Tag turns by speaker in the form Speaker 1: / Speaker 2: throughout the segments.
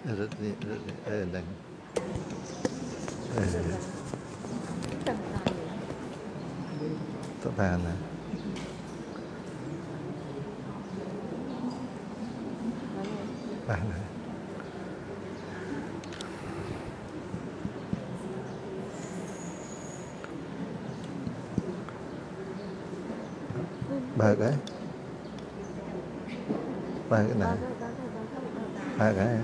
Speaker 1: Đang tập bàn nè bàn này ba cái này ba cái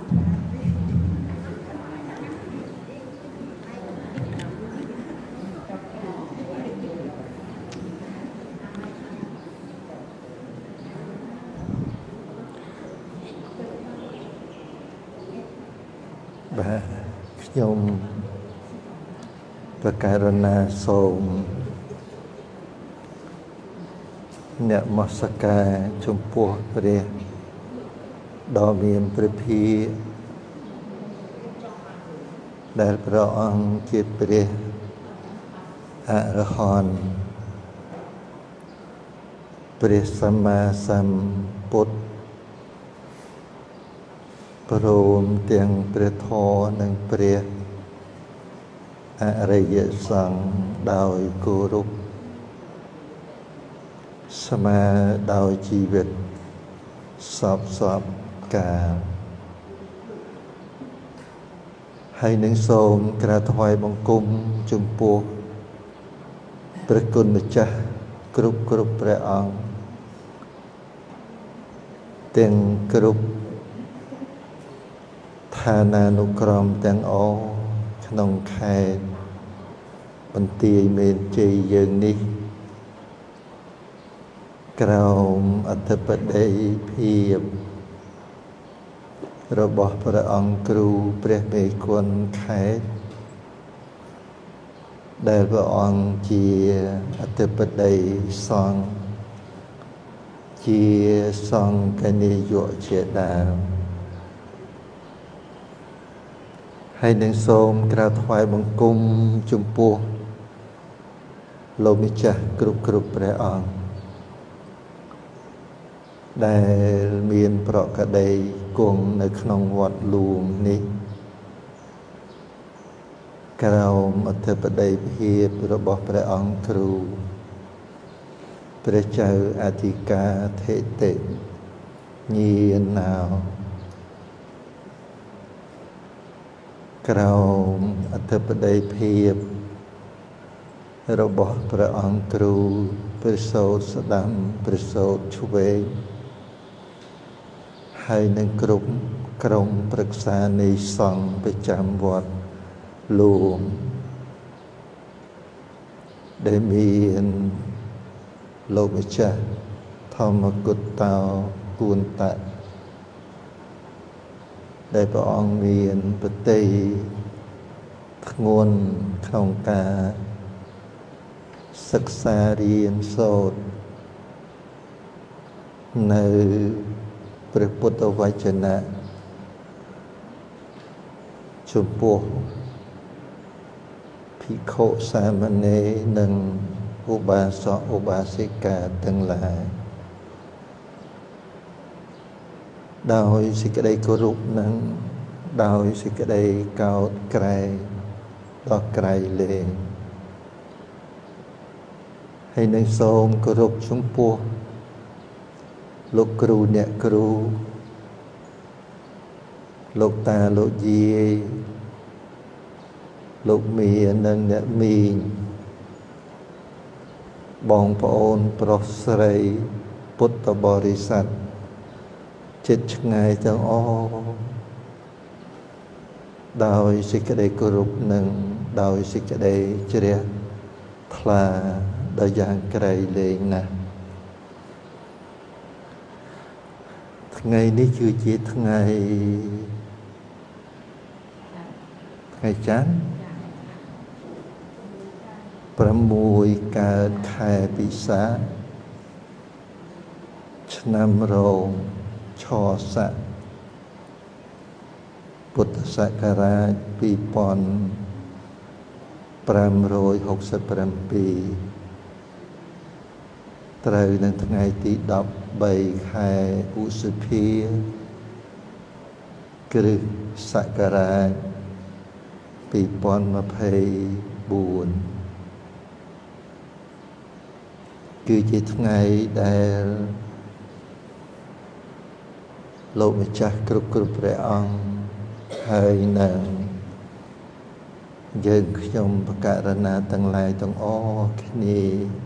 Speaker 1: bà nhôm và Karana sôm nè Masaka Trung Quốc về đo miền Prepi đạiประអង្គជាព្រះអរហន្តព្រះសម្មាសម្ពុទ្ធព្រមទាំងព្រះធម៌និងព្រះអរិយសង្ឃដោយគោរពស្មើដោយជីវិតសពកាលហើយនឹងសូមក្រាបថ្វាយបង្គំចំពោះព្រះគុណម្ចាស់គ្រប់ព្រះអង្គទាំងគ្រប់ឋានានុក្រមទាំងអស់ក្នុងខេត្តបន្ទាយមានជ័យយើងនេះក្រោមអធិបតីភាពរបស់ព្រះអង្គគ្រូព្រះមេគុណខេត្តដែលព្រះអង្គជាអធិបតីសង្ឃជាសង្ឃនាយកជាដើមហើយនឹងសូមក្រាបថ្វាយបង្គំចំពោះលោកម្ចាស់គ្រប់ព្រះអង្គដែលមានប្រកដីគង់នៅក្នុងវត្តលួងនេះក្រោមអធិបតីភាពរបស់ព្រះអង្គគ្រូព្រះចៅអធិការថេតិញាណោក្រោមអធិបតីភាពរបស់ព្រះអង្គគ្រូព្រះសូត្រស្ដាំព្រះសូត្រឆ្វេងហើយនឹងគ្រប់ក្រុមប្រឹក្សានៃសង្ឃប្រចាំវត្តលួងដែលមានលោកម្ចាស់ធម្មគុតតោគួនតៈដែលព្រះអង្គមានបតីធ្ងន់ក្នុងការសិក្សារៀនសូត្រនៅព្រះពុទ្ធវចនៈចំពោះភិក្ខុសាមណេរនិងឧបាសកឧបាសិកាទាំងឡាយដោយសេចក្តីគោរពនិងដោយសេចក្តីកោតក្រែងដល់ក្រៃលែងហើយនឹងសូមគោរពចំពោះលោកគ្រូអ្នកគ្រូលោកតាលោកយាយលោកមីនិងអ្នកមីងបងប្អូនប្រុសស្រីពុទ្ធបរិស័ទជិតឆ្ងាយទាំងអស់ដោយសេចក្តីគោរពនិងដោយសេចក្តីជ្រះថ្លាដល់យ៉ាងក្រៃលែងណាស់ថ្ងៃនេះគឺជាថ្ងៃច័ន្ទ6កើតខែពិសាខឆ្នាំរោងឆស័កពុទ្ធសករាជ2567ត្រូវនៅថ្ងៃទី13ខែឧសភាគ្រឹះសករាជ2024គឺជាថ្ងៃដែលលោកម្ចាស់គ្រប់ព្រះអង្គហើយនឹងយើងខ្ញុំបកករណាទាំងឡាយទាំងអស់គ្នា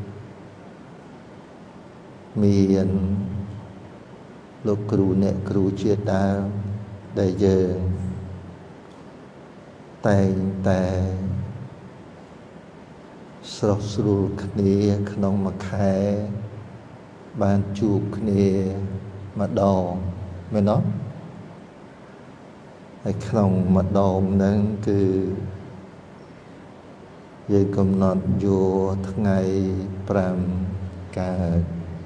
Speaker 1: មានលោកគ្រូអ្នកគ្រូជាដើមដែលយើងតែងតែស្រស់ស្រួលគ្នាក្នុងមួយខែបានជួបគ្នាម្ដងមែនទេហើយក្នុងម្ដងហ្នឹងគឺយើងកំណត់យកថ្ងៃ5កើត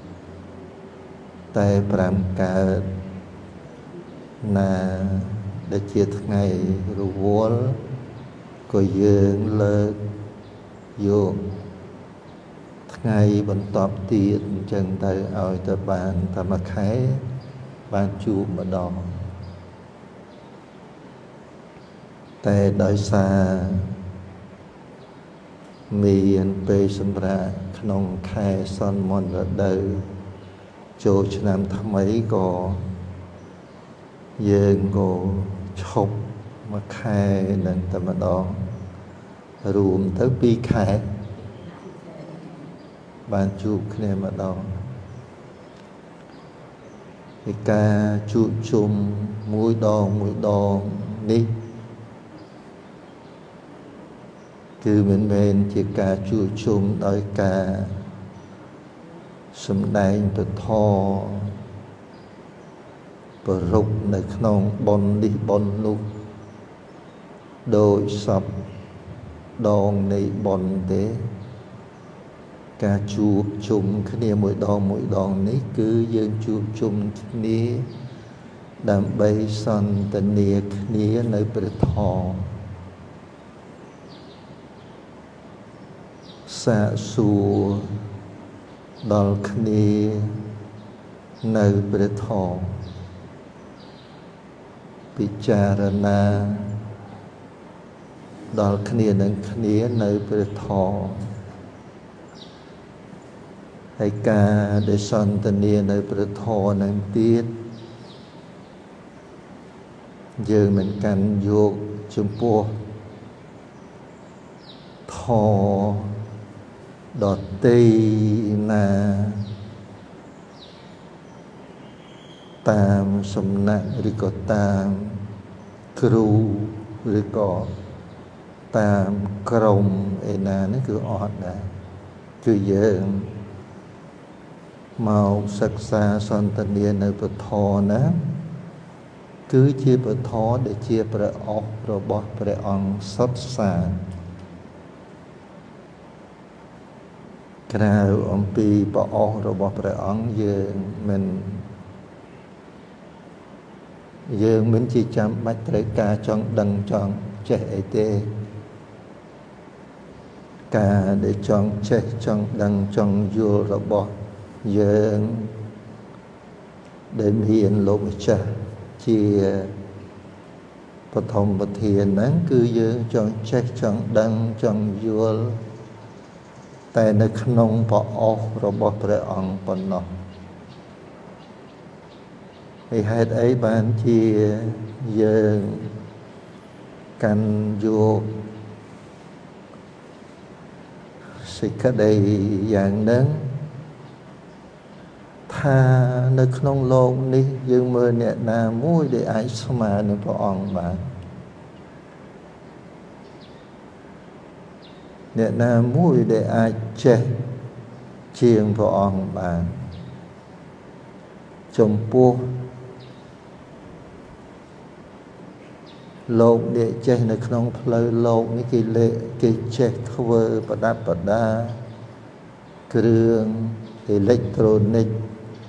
Speaker 1: តែ5កើតណាដែលជាថ្ងៃរវល់ក៏យើងលើកយកថ្ងៃបន្តទៀតអញ្ចឹងទៅឲ្យទៅបានតែមួយខែបានជួបម្ដងតែដោយសារមានពេលសម្រាប់ក្នុងខែសន្មន្តរដូវចូលឆ្នាំថ្មីក៏យើងក៏ឈប់មួយខែនឹងតែម្ដងរួមទៅ2ខែបានជួបគ្នាម្ដងពីការជួបជុំមួយដងនេះគឺមិនមែនជាការជួបជុំដោយការសម្ដែងពធប្ររពនៅក្នុងបុណ្យនេះបុណ្យនោះដោយសពដងនៃបុណ្យទេការជួបជុំគ្នាមួយដងនេះគឺយើងជួបជុំគ្នាដើម្បីសន្ទនាគ្នានៅព្រះធម៌សាកសួរដល់គ្នានៅព្រះធម៌ពិចារណាដល់គ្នានឹងគ្នានៅព្រះធម៌ហើយការដែលសន្ទនានៅព្រះធម៌នឹងទៀតយើងមិនកាន់យកចំពោះធម៌ដតីណាតាមសំណាក់ឬក៏តាមគ្រូឬក៏តាមក្រុមឯណានេះគឺអត់ដែរគឺយើងមកសិក្សាសន្ទនានៅពធណាគឺជាពធដែលជាព្រះអស់របស់ព្រះអង្គសុទ្ធសាធក្រៅអំពីព្រះអស់របស់ព្រះអង្គយើងមិនជាចាំបាច់ត្រូវការចង់ដឹងចង់ចេះអីទេការដែលចង់ចេះចង់ដឹងចង់យល់របស់យើងដែលមានលោកម្ចាស់ជាបឋមប្រធានហ្នឹងគឺយើងចង់ចេះចង់ដឹងចង់យល់តែនៅក្នុងព្រះអស់របស់ព្រះអង្គប៉ុណ្ណោះហើយហេតុអីបានជាយើងកាន់យកសេចក្តីយ៉ាងហ្នឹងថានៅក្នុងโลกនេះយើងមើលអ្នកណាមួយដែលអាចស្មើនឹងព្រះអង្គបានអ្នកណាមួយដែលអាចចេះជាងព្រះអង្គបានចំពោះលោកដែលចេះនៅក្នុងផ្លូវលោកនេះគេចេះធ្វើប្រដាប់ប្រដាគ្រឿងអេឡិចត្រូនិក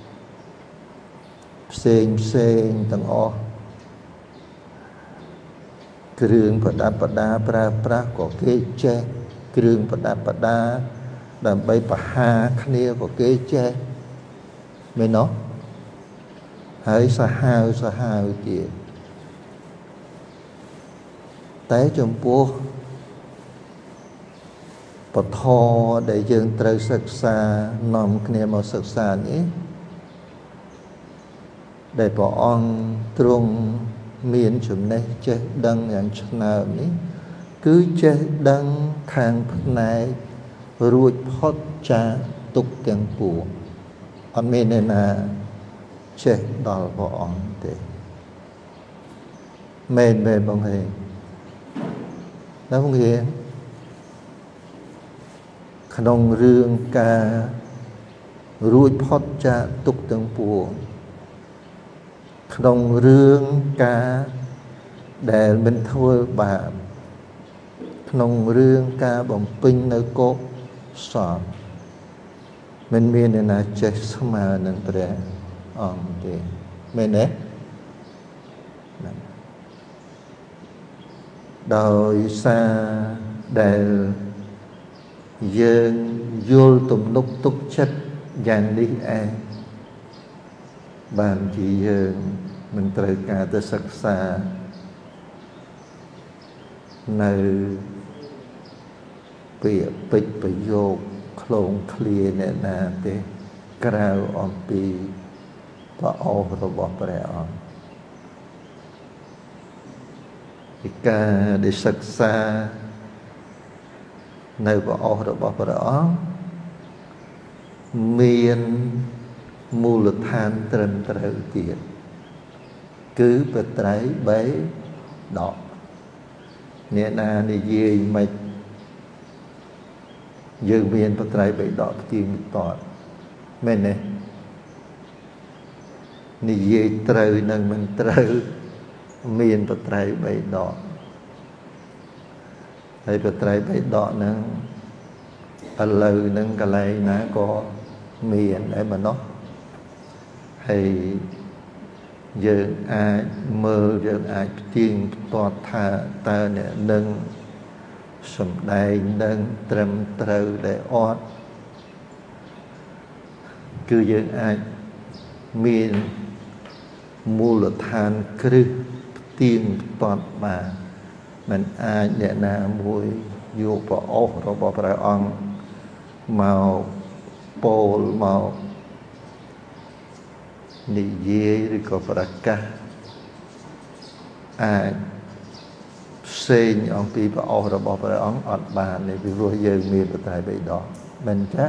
Speaker 1: ផ្សេងទាំងអស់គ្រឿងប្រដាប់ប្រដាប្រើប្រាស់ក៏គេចេះគ្រឿងប្រដាប់ប្រដាដើម្បីបហាគ្នាក៏គេចេះមែនទេហើយសាហាវទៀតតែចំពោះពធដែលយើងត្រូវសិក្សានាំគ្នាមកសិក្សានេះដែលព្រះអង្គទ្រង់មានចំណេះចេះដឹងយ៉ាងឆ្នើមនេះគឺចេះដឹងខាងផ្នែករួចផុតចាកទុក្ខទាំងពួងអត់មានអ្នកណាចេះដល់ព្រះអង្គទេមែនទេបងហេណាបងហេក្នុងរឿងការរួចផុតចាកទុក្ខទាំងពួងក្នុងរឿងការដែលមិនធ្វើបាបក្នុងរឿងការបំពេញនៅកុសលមិនមានអ្នកណាចេះស្មើនឹងព្រះអង្គទេមែនទេដោយសារដែលយើងយល់ទំនុកទុកចិត្តយ៉ាងនេះឯងបានជាយើងមិនត្រូវការទៅសិក្សានៅពាក្យពេចន៍ប្រយោគខ្លងឃ្លាអ្នកណាទេក្រៅអំពីព្រះអររបស់ព្រះអង្គពីការដែលសិក្សានៅព្រះអររបស់ព្រះអង្គមានមូលដ្ឋានត្រឹមត្រូវទៀតគឺបត្រៃ3ដកអ្នកណានិយាយមិនយើងមានបត្រៃ3ដកផ្ទៀងផ្ទាត់មែនទេនិយាយត្រូវនឹងមិនត្រូវមានបត្រៃ3ដកហើយបត្រៃ3ដកហ្នឹងឥឡូវហ្នឹងកន្លែងណាក៏មានដែរម្ដងហើយយើងអាចមើលយើងអាចផ្ទៀងផ្ទាត់ថាតើអ្នកនឹងសំដែងនឹងត្រឹមត្រូវដែរអត់គឺយើងអាចមានមូលដ្ឋានគ្រឹះផ្ទៀងផ្ទាត់បានមិនអាចអ្នកណាមួយយកព្រះអររបស់ព្រះអង្គមកពោលមកនិយាយឬក៏ប្រកាសអាចផ្សេងអំពីព្រះអររបស់ព្រះអង្គអត់បានទេពីព្រោះយើងមានបត្រៃ3ដងមិនចា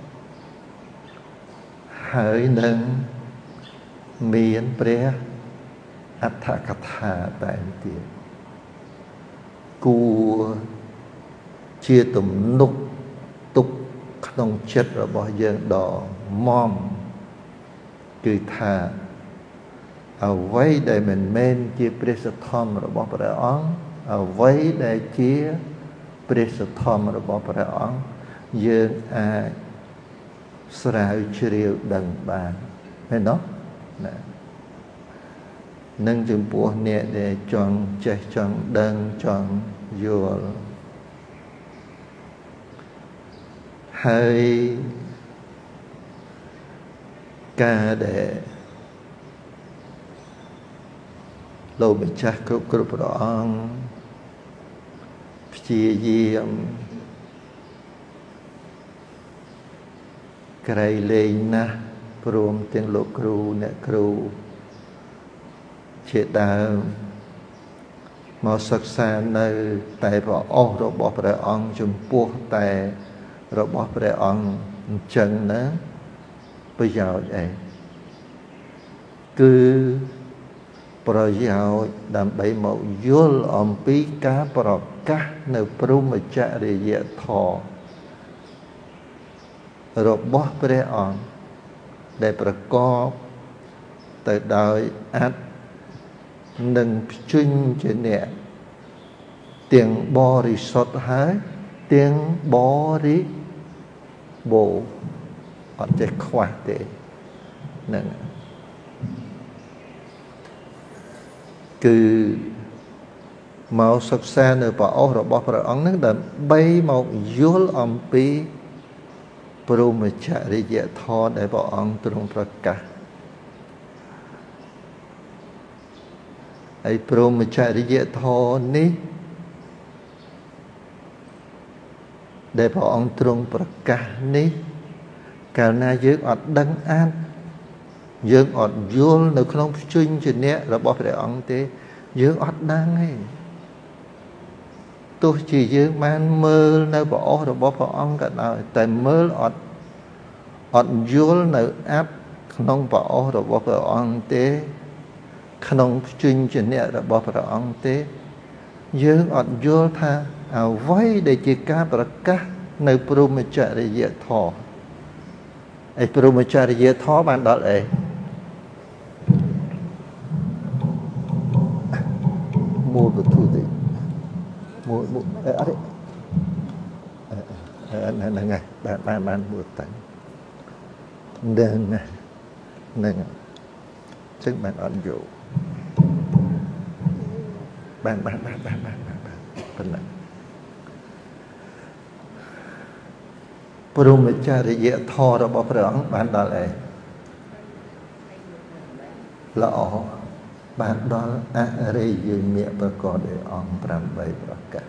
Speaker 1: ហើយនឹងមានព្រះអដ្ឋកថាតែទៀតគួរជាទំនុកទុកក្នុងចិត្តរបស់យើងដ៏ម៉ំគឺថាអ្វីដែលមិនមែនជាព្រះសទ្ធម្មរបស់ព្រះអង្គអ្វីដែលជាព្រះសទ្ធម្មរបស់ព្រះអង្គយើងអាចស្រាវជ្រាវដឹងបានមែនទេណានឹងចំពោះអ្នកដែលចង់ចេះចង់ដឹងចង់យល់ហើយការដែលលោកម្ចាស់គ្រប់ព្រះអង្គព្យាយាមក្រៃលែងណាស់ព្រមទាំងលោកគ្រូអ្នកគ្រូជាដើមមកសិក្សានៅតែព្រះអររបស់ព្រះអង្គចំពោះតែរបស់ព្រះអង្គអញ្ចឹងណាប្រយោជន៍អីគឺប្រយោជន៍ដើម្បីមកយល់អំពីការប្រកាសនៅព្រហ្មចរិយធម៌របស់ព្រះអង្គដែលប្រកបទៅដោយអត្តនិងភ្ជញ្ជាអ្នកទាំងបរិសុទ្ធហើយទាំងបរិបូរណ៍អត់ចេះខ្វះទេហ្នឹងគឺមកសិក្សានៅព្រះអររបស់ព្រះអង្គហ្នឹងដើម្បីមកយល់អំពីព្រហ្មចរិយធម៌ដែលព្រះអង្គទ្រង់ប្រកាសហើយព្រហ្មចរិយធម៌នេះ để bỏ ông trung bậc cả ní cả na dương ọt đăng an dương ọt vôនៅក្នុង chuyênជាអ្នករបស់ព្រះអង្គទេយើងអត់ដឹងទេទោះជាយើងបានមើលនៅព្រះអស់របស់ព្រះអង្គក៏ដោយតែមើលអត់យល់នៅអាប់ក្នុងព្រះអស់របស់ព្រះអង្គទេក្នុង chuyênជាអ្នករបស់ព្រះអង្គទេយើងអត់យល់ថាអ្វីដែលជាការប្រកាសនៅព្រហ្មចរិយធម៌ឯព្រហ្មចរិយធម៌បានដល់អីមួយវត្ថុទេមួយអត់ទេហ្នឹងហើយបានមួយតាំងហ្នឹងចឹងបានអត់យកបានប៉ុណ្ណឹងព្រហ្មចរិយធម៌របស់ព្រះអង្គបានដល់អីល្អបានដល់អរិយមគ្គប្រកបដោយអង្គ8ប្រការ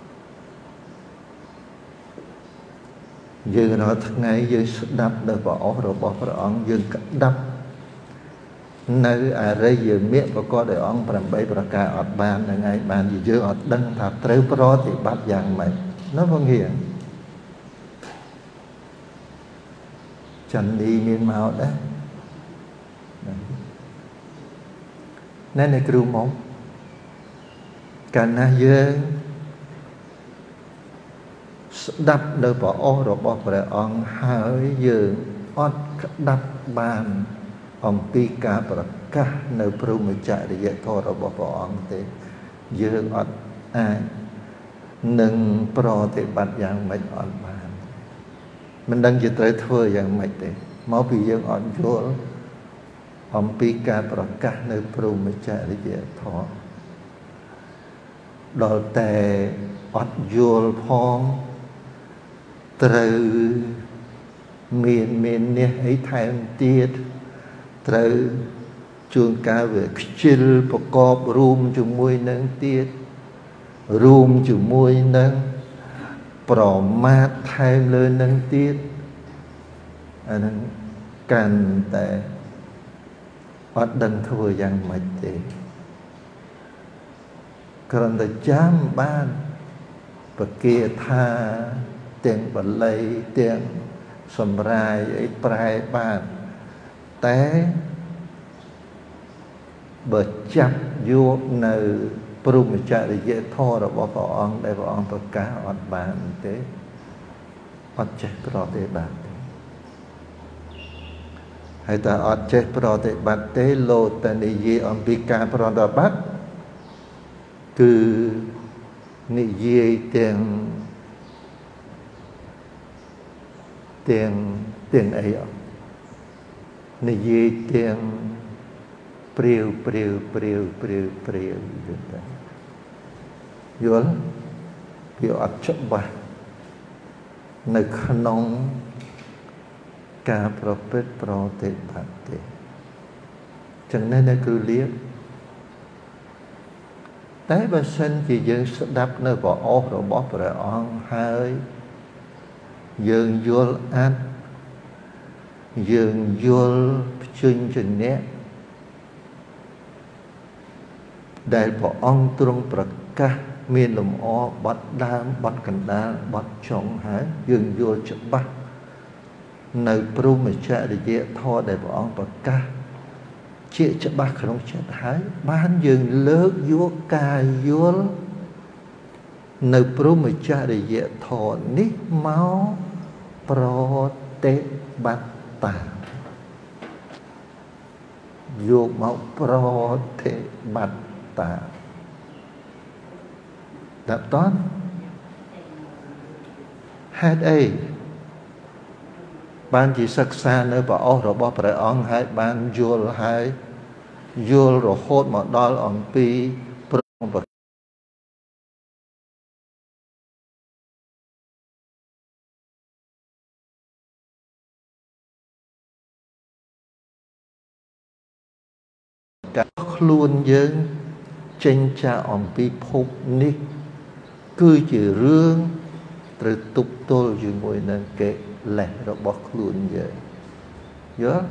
Speaker 1: យើងរាល់ថ្ងៃយើងស្ដាប់នៅព្រះអស់របស់ព្រះអង្គយើងក្តាប់នៅអរិយមគ្គប្រកបដោយអង្គ8ប្រការអត់បានហ្នឹងហើយបានយើងអត់ដឹងថាត្រូវប្រតិបត្តិយ៉ាងម៉េចណាបងហៀងចន្ទនីមានមកដែរណែគ្រូមកកាលណាយើងស្ដាប់នៅព្រះអស់របស់ព្រះអង្គហើយយើងអត់ក្តាប់បានអំពីការប្រកាសនៅព្រហ្មចរិយធម៌របស់ព្រះអង្គទេយើងអត់អាចនឹងប្រតិបត្តិយ៉ាងម៉េចអត់បានមិនដឹងជាត្រូវធ្វើយ៉ាងម៉េចទេមកពីយើងអត់យល់អំពីការប្រកាសនៅព្រហ្មចរិយធម៌ដល់តែអត់យល់ផងត្រូវមាននេះអីថែមទៀតត្រូវជួនកាលវាខ្ជិលប្រកបរួមជាមួយនឹងទៀតរួមជាមួយនឹងប្រមាថថែមលើនឹងទៀតអានឹងកាន់តែអត់ដឹងធ្វើយ៉ាងម៉េចទេគ្រាន់តែចាំបានប្រគាថាទាំងបល័យទាំងសម្រាយអីប្រែបានតែបើចាប់យកនៅព្រហ្មចរិយធម៌របស់ព្រះអង្គដែលព្រះអង្គប្រកាសអត់បានទេអត់ចេះប្រតិបត្តិទេហើយតែអត់ចេះប្រតិបត្តិទេលោតែនិយាយអំពីការប្រតិបត្តិគឺនិយាយទាំងអីនិយាយទាំងព្រាវយល់វាអត់ច្បាស់នៅក្នុងការប្រព្រឹត្តប្រតិបត្តិទេចឹងនេះគឺលៀបតែបើសិនជាយើងស្ដាប់នៅព្រះអស់របស់ព្រះអង្គហើយយើងយល់យើងយល់ភ្ជញ្ជនៈដែលព្រះអង្គទ្រង់ប្រកាសមានលំអបត់ដើមបត់កណ្ដាលបត់ចុងហើយយើងយល់ច្បាស់នៅព្រហ្មចរិយធម៌ដែលព្រះអង្គប្រកាសជាច្បាស់ក្នុងចិត្តហើយបានយើងលើកយកការយល់នៅព្រហ្មចរិយធម៌នេះមកប្រតិបត្តិតាមយកមកប្រតិបត្តិតាមដល់តន់ហេតុអីបានជាសិក្សានៅព្រះអស់របស់ព្រះអង្គហើយបានយល់ហើយយល់រហូតមកដល់អំពីព្រមការខ្លួនយើងចេញចាកអំពីភពនេះគឺជារឿងត្រូវទប់ទល់ជាមួយនឹងកិលេសរបស់ខ្លួនយើងយល់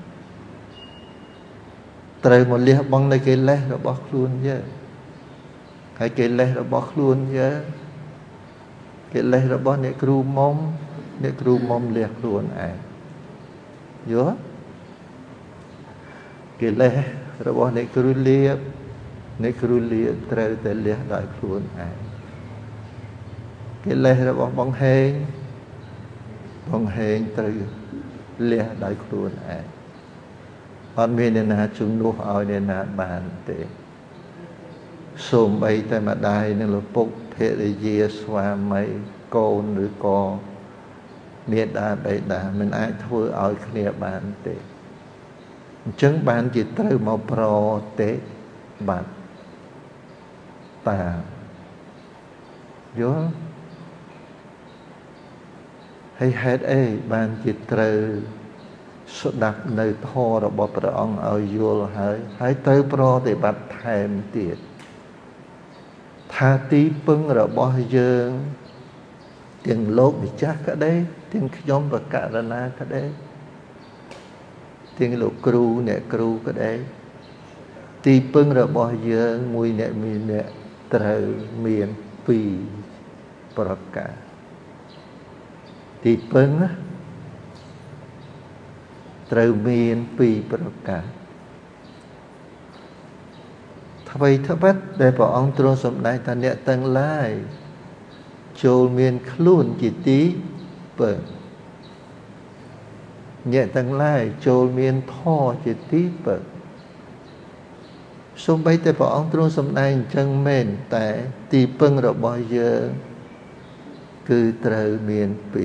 Speaker 1: ត្រូវមកលះបង់នៅកិលេសរបស់ខ្លួនយើងហើយកិលេសរបស់ខ្លួនយើងកិលេសរបស់អ្នកគ្រូមុំលះខ្លួនឯងយល់កិលេសរបស់អ្នកគ្រូលៀបត្រូវតែលះដោយខ្លួនឯងកិលេសរបស់បងហេងត្រូវលះដោយខ្លួនឯងអត់មានអ្នកណាជំនួសឲ្យអ្នកណាបានទេសូម្បីតែម្ដាយនិងលោកពុកភរិយាស្វាមីកូនឬក៏មាតាបិតាមិនអាចធ្វើឲ្យគ្នាបានទេអញ្ចឹងបានជាត្រូវមកប្រតិបត្តិតាមយល់ហើយហេតុអីបានជាត្រូវស្ដាប់នៅធម៌របស់ព្រះអង្គឲ្យយល់ហើយត្រូវប្រតិបត្តិថែមទៀតថាទីពឹងរបស់យើងទាំងលោកម្ចាស់ក្តីទាំងខ្ញុំបកករណាក្តីទាំងលោកគ្រូអ្នកគ្រូក្តីទីពឹងរបស់យើងមួយអ្នកមានអ្នកត្រូវមាន2ប្រការទីពឹងត្រូវមាន2ប្រការអ្វីត្បិតដែលព្រះអង្គទ្រង់សម្ដែងថាអ្នកទាំងឡាយចូលមានខ្លួនជាទីពឹងអ្នកទាំងឡាយចូលមានធម៌ជាទីពឹងសូម្បីតែព្រះអង្គទ្រង់សម្ដែងអញ្ចឹងមែនតែទីពឹងរបស់យើងគឺត្រូវមាន2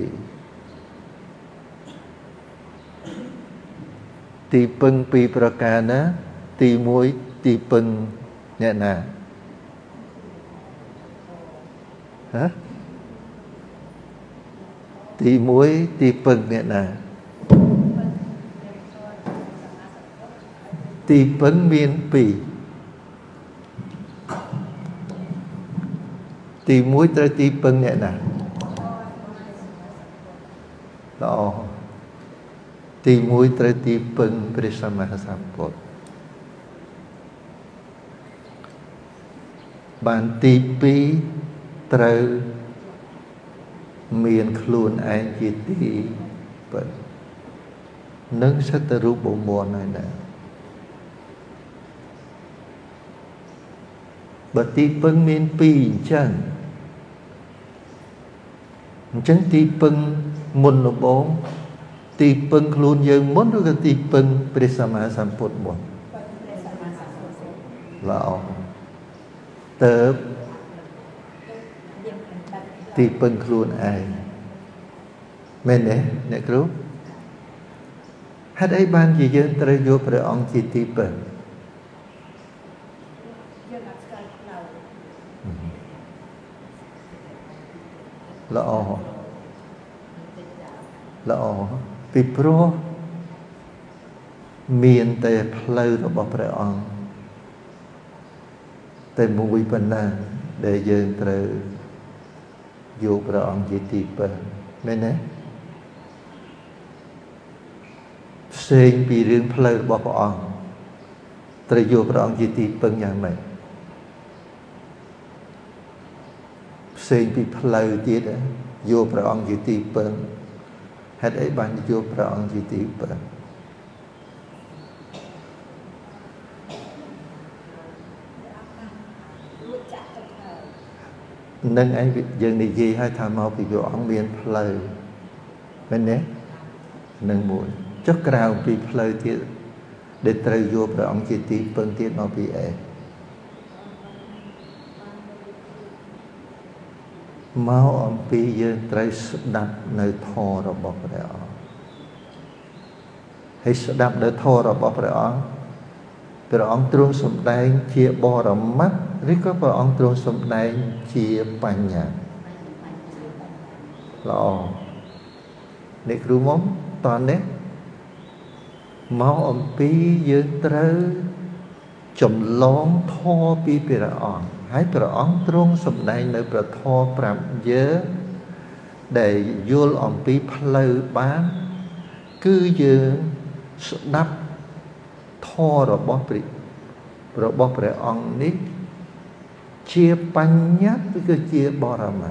Speaker 1: ទីពឹង2ប្រការណាទី1ទីពឹងអ្នកណាទី1ទីពឹងអ្នកណាទីពឹងមាន2ទី1ត្រូវទីពឹងអ្នកណាល្អទី1ត្រូវទីពឹងព្រះសម្មាសម្ពុទ្ធបានទី2ត្រូវមានខ្លួនឯងជាទីពឹងនឹងសិទ្ធិរូបមន្តហើយណាបើទីពឹងមាន2អញ្ចឹងទីពឹងមុនដំបូងទីពឹងខ្លួនយើងមុនឬក៏ទីពឹងព្រះសម្មាសម្ពុទ្ធមុនល្អទៅទីពឹងខ្លួនឯងមែនទេអ្នកគ្រូហេតុអីបានជាយើងត្រូវយកព្រះអង្គជាទីពឹងល្អពីព្រោះមានតែផ្លូវរបស់ព្រះអង្គតែមួយប៉ុណ្ណាដែលយើងត្រូវយកព្រះអង្គជាទីពឹងមែនទេផ្សេងពីរឿងផ្លូវរបស់ព្រះអង្គត្រូវយកព្រះអង្គជាទីពឹងយ៉ាងម៉េចផ្សេងពីផ្លូវទៀតយកព្រះអង្គជាទីពឹងហេតុអីបានយកព្រះអង្គជាទីពឹងនឹងឯងយើងនិយាយឲ្យថាមកពីព្រះអង្គមានផ្លូវមែនទេនឹងមួយចុះក្រៅពីផ្លូវទៀតដែលត្រូវយកព្រះអង្គជាទីពឹងទៀតមកពីអីមកអំពីយើងត្រូវស្ដាប់នៅធម៌របស់ព្រះអង្គហើយស្ដាប់នៅធម៌របស់ព្រះអង្គទ្រង់សម្ដែងជាបរមត្ថឬក៏ព្រះអង្គទ្រង់សម្ដែងជាបញ្ញាល្អអ្នកគ្រូមុំតើនេះមកអំពីយើងត្រូវចម្លងធម៌ពីព្រះអង្គហើយព្រះអង្គទ្រង់សម្ដែងនៅព្រះធម៌ប្រាប់យើង để vô ông bí phơi bán cứ giờ đắp thò rồi bỏ ông ní chia bánh nhát với cái chia bò ra mà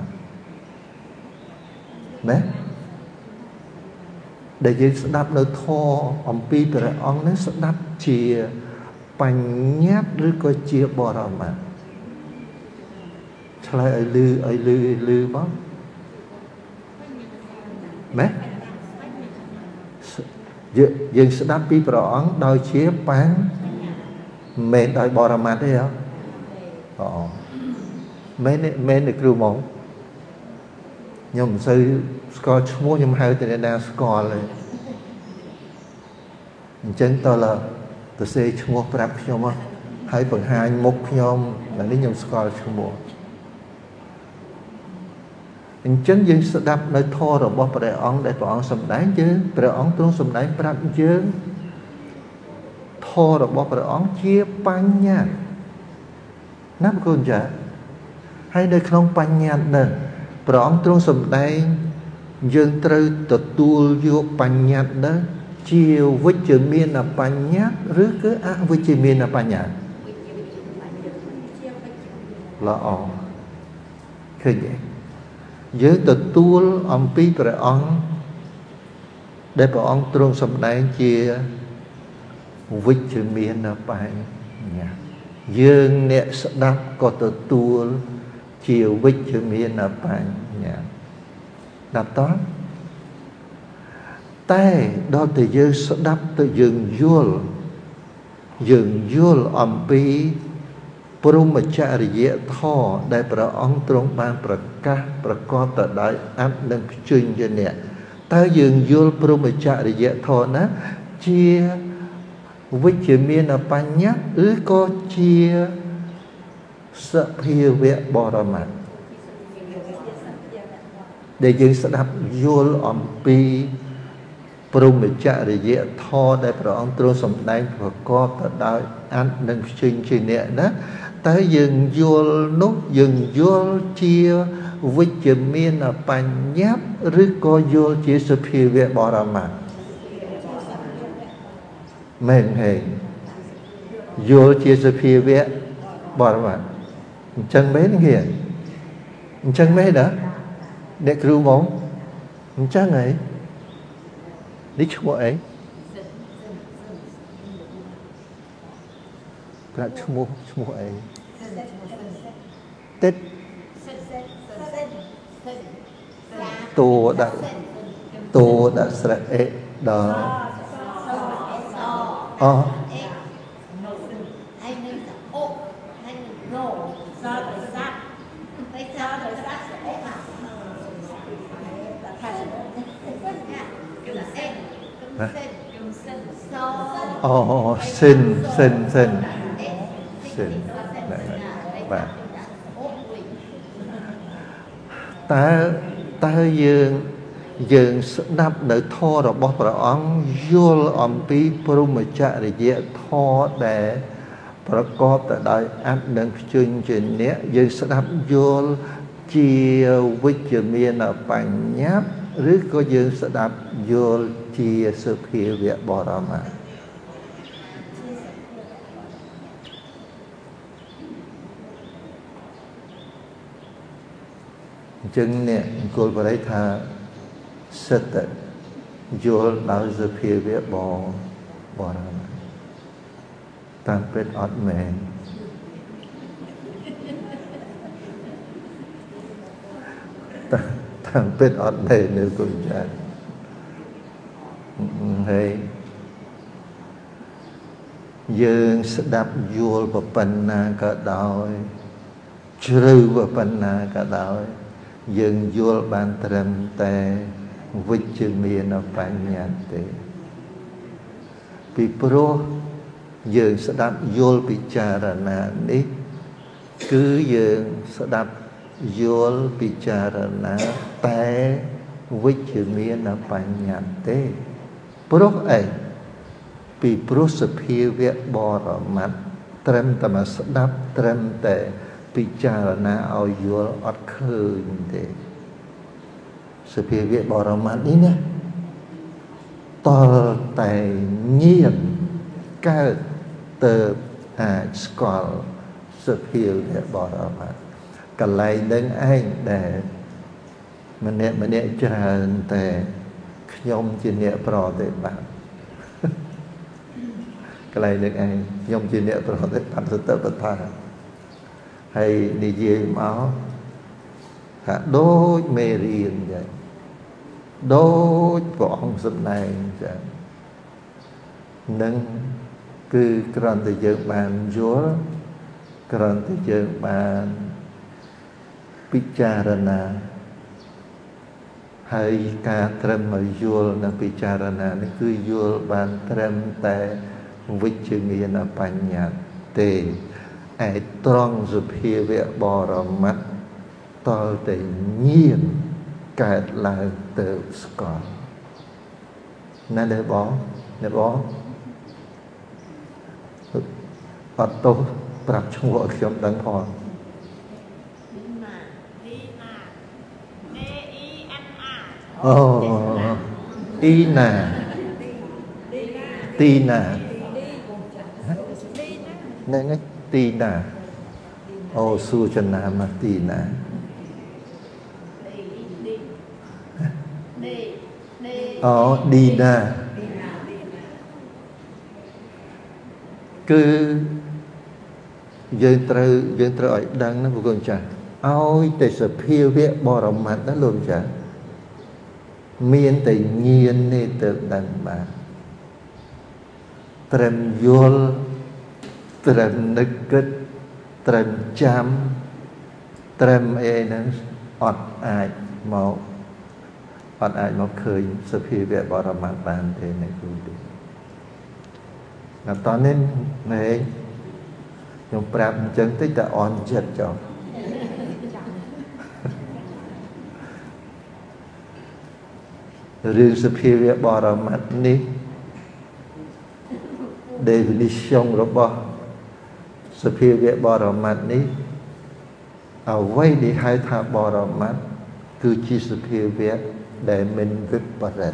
Speaker 1: đấy để giờ đắp nơi thò ông bí rồi ông ní đắp chia bánh nhát rồi có chia bò ra mà cho lại lư bó mấy dương sẽ đáp bí rõ đôi chia bán mến đôi bò ra mặt đấy không mến được rưu mong nhưng sư có mua nhưng hai tên đang có lại chân tôi là tôi sẽ mua prap nhóm hai phần hai một nhóm là nếu nhóm có mua chân dương sẽ đáp nơi thô rồi bỏ bà ông để bà ông xâm đánh chứ bà ông tôi xâm đánh bà chứ thô rồi bỏ bà ông chia bánh nha nắp con chả hay nơi không bánh nha nè bà ông tôi xâm đánh dương trừ tự tu vô bánh nha đó chiều với chữ miên là bánh nhát rứ cứ ác với chữ miên là bánh nhát là ổn khởi vậy với tự tu ông bí bà ông để bà ông trung xâm đánh chia với chữ miên là bánh nhát dương nẹ sẽ đáp có tự tu chiều với chữ miên là bánh nhát đáp đó tay đó thì dương sẽ đáp từ dương dùl ông bí Brahmacharya thọ đại bà ông trong ban bà con tại đại áp nâng chuyên dân nè ta dường dùl Brahmacharya thọ ná chia với chữ miên là bánh nhát có chia sợ hiêu vẹn bò ra mặt để dương sẽ đáp dùl ông bí Brahmacharya thọ đại bà ông trong sầm đánh bà con tại đại áp nâng chuyên dân nè đó tới dừng vô nút dừng vô chia với chữ miên là bánh nháp rứ có vô chia sự phiêu vệ bỏ ra mặt mình hề vô chia sự phiêu vệ bỏ ra mặt chân mấy nó kìa chân mấy đó để cứu mong chân ấy đi chỗ ấy là mua ấy tết tô đã sợi đó xin và ta dương đáp nơi thô rồi bỏ bà ông vô ông bí Brahmacharya thô để bà có tại đại áp nâng chương trình nhé dương sẽ đáp vô chia với chữ miên là bánh nháp rứ có dương sẽ đáp vô chia sự phía vệ bỏ ra mà chân nè cô vào đây tha sét vô lão giờ phía vệ bỏ ra tam pet ọt mẹ tam pet ọt mẹ nếu cô cha hay dương sẽ đáp vô vào phần na cả đôi trừ vào phần na cả đôi dương vô ban trầm tề vinh chữ miên ở phần nhàn tề vì pro dương sẽ đáp vô bị trà ra nà ní cứ dương sẽ đáp vô bị trà ra nà tề vinh chữ miên ở phần nhàn tề pro ấy vì pro sập hiu vẹt bò ra mặt trầm tầm sẽ đáp trầm tề bị trà ra nà ao vô ọt khơi thế sự phía việc bỏ ra mắt đi nè to tài nhiên cao từ school sự phía việc bỏ ra mắt cả lại đứng anh để mình nè trả để nhom trên nè pro để bạn cái này được anh nhom trên nè pro để bạn sẽ tự bật thà hay đi gì máu hả đôi mê riêng vậy đôi bọn dân này vậy nâng cứ cần từ trường bàn chúa cần từ trường bàn Picharana hay ca trem mà yul na Picharana nó cứ yul bàn trem tại vichungi na panya te ai trong dục hiệp việc bò ra mắt to để nhiên cài lại từ score nên để bó bắt tôi tập trung vào khiêm đấng hòn Tina nên Tina Sujana Martina Dina cứ dân trừ ở đăng nó vô cùng chả ôi để sự phiêu việc bỏ rộng mặt đó luôn chả miên tự nhiên nên tự đăng bà trần vô trần nức kết trần chăm trần nó ọt ai một khởi sự phiêu việc bỏ rộng mặt bàn thế này cũng được là tao nên này nhưng prap chân tích đã on chết cho riêng sự phiêu việc bỏ ra mắt ní definition rồi bỏ sự phiêu việc bỏ ra mắt ní ở vây đi hai thà bỏ ra mắt cứ chỉ sự phiêu việc để mình vứt bỏ rệt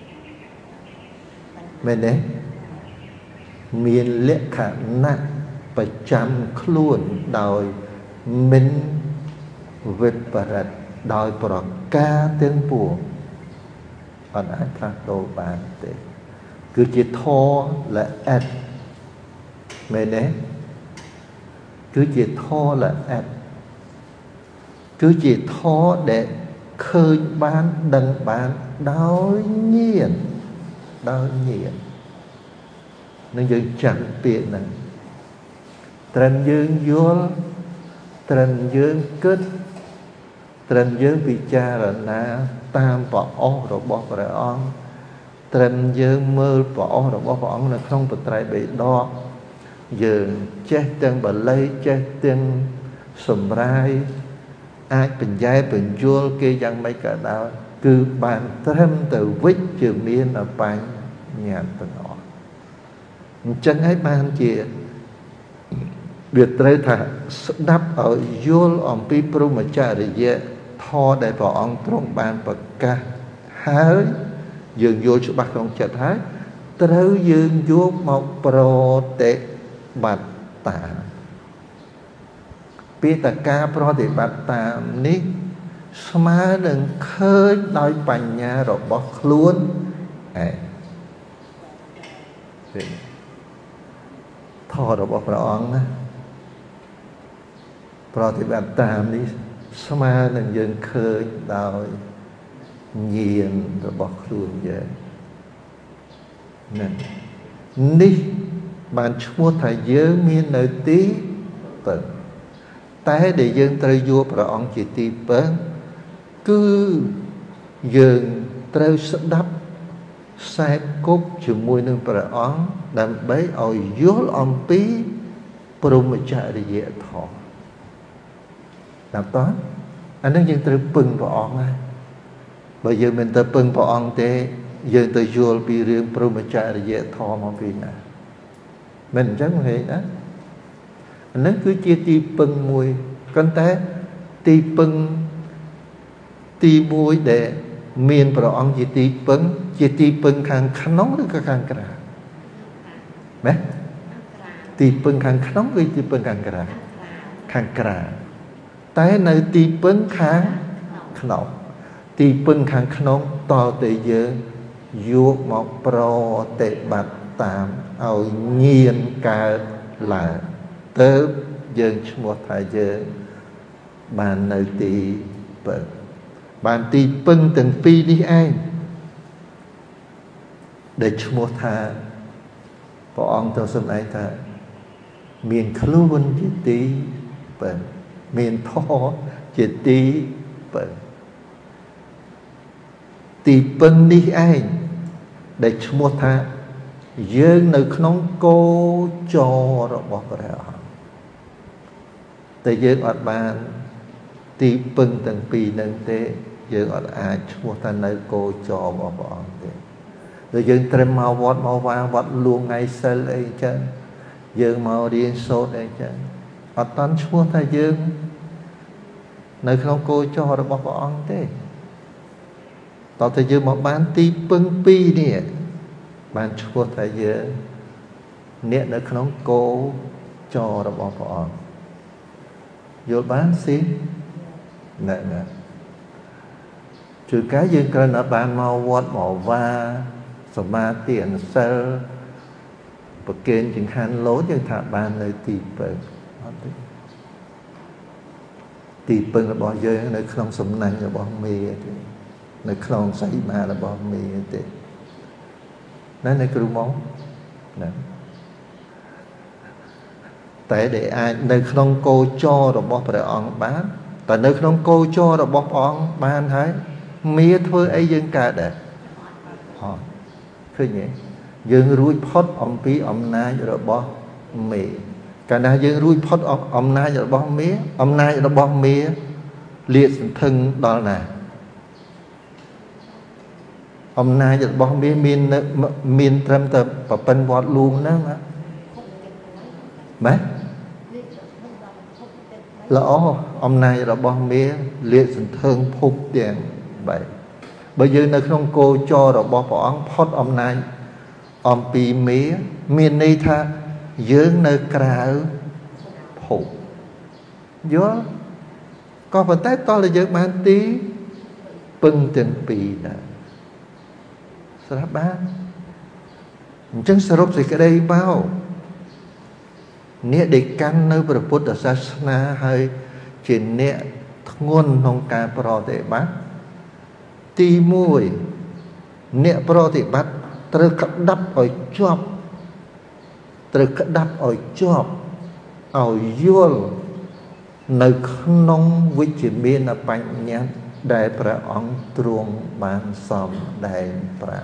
Speaker 1: mình đấy miền lệ khả năng phải chăm luôn đòi mình vượt bật đòi bỏ ca tiếng buồn còn ai khác đâu bàn thế cứ chỉ thô là ép mày đấy cứ chỉ thô là ép cứ chỉ thô để khơi bán đăng bán đau nhiên nên dân chẳng tiện này trần dương vô trần dương kết trần dương bị cha là na tam bỏ ô rồi bỏ vào on trần dương mơ bỏ rồi bỏ vào on là không bị trai bị đo giờ chết chân bà lấy chết chân sầm rai ai bình giai bình vô kia chẳng mấy cả đạo cứ bàn thêm từ vít trừ miên ở bàn nhà tình họ chân ấy ban chị việc tới thà đáp ở vô ông pi pro mà cha để dễ thò để vào ông trong ban bậc ca hái dường vô cho bác ông chợt hái tới dường vô một pro tệ bát tà pi ta ca pro tệ bát tà ní smá đừng khơi đôi bành nhà rồi bỏ luôn thò rồi bỏ vào ông á pro thì bạn tam đi sama đừng dừng khơi đào nhiên rồi bỏ luôn vậy nè ní bạn mua thầy giới miên nơi tí tận té để dân trời vua pro ông chỉ tí bớn cứ dừng trời sẽ đắp sai cốt chừng mùi nương pro ông đâm bấy ôi vô ông tí pro mà chạy để dễ thọ làm tốt anh nói dân tôi pưng vào ông á bây giờ mình ta pưng vào ông thế dân tôi vô bị riêng pro mà chạy là dễ thò mà vì nè mình chắc vậy đó anh nói cứ chia ti pưng mùi con té ti pưng ti mùi để miền bờ ông chỉ ti pưng khang nóng được khang cả đấy ti pưng khang nóng với ti pưng khang cả tại nơi ti pưng khang nóng ti pưng khang nóng to tới giờ vô một pro tệ bát tạm ao nhiên cả là tớ dân một thời giờ bàn nơi ti pưng bàn ti pưng từng pi đi ai để mua tha vợ ông tôi xin ai ta miền khluôn chỉ tí bệnh miền thọ chỉ tí bệnh tí pưng đi ai để mua tha dương nơi nông cô cho rồi bỏ ra tại dương ở bàn tí pưng từng pi nâng thế dương ở ai mua tha nơi cô cho bỏ thế rồi dương trem mau vót luôn ngay sơ ấy chứ dương mau đi sốt ấy chứ ở tán chúa ta dương nơi không cô cho được bỏ ông thế tao thấy dương một bán tí pưng pi nè bán chúa ta dương nè nơi không cô cho được bỏ ông vô bán xí nè trừ cái dương cần ở bàn mau vót bỏ vaสมาธิอันเซลประเกณฑ์จึงหันโลจึงถาบานเลยตีเปิงตีเปิงระบอบเยอะในคลองสมนังระบอบเมย์ในคลองไซมาระบอบเมย์นั่นในกรุมองนั่นแต่เดี๋ยวในคลองโกโจระบอบพระองค์บ้านแต่ในคลองโกโจระบอบพระองค์บ้านให้เมียเธอไอ้ยังกาเด็ดคือไงยังรู้พอดอมปีอมนายระบอบเมย์การนั้นยังรู้พอดอมนายระบอบเมย์อมนายระบอบเมย์เลียดถึงดอลน่ะอมนายระบอบเมย์มีนเติมแต่เป็นวอดลูมนั่นนะไหมแล้วอมนายระบอบเมย์เลียดถึงพุบเตียงใบbây giờ nơi không cô cho rồi bỏ ông phốt ông này ông pi mía miền này tha dưỡng nơi cả phụ gió có phần tết to là dưỡng mang tí bưng tiền pi nè sao ba chân sờ rộp gì cái đây bao nè để căn nơi bờ Phật ở Sasana hay trên nè ngôn nông ca pro để bác tí mùi nè pro thì bắt từ cắt đắp ở chóp ở vô nơi nông với chỉ miên là bánh nhát đại pra ông truông bàn xóm đại pra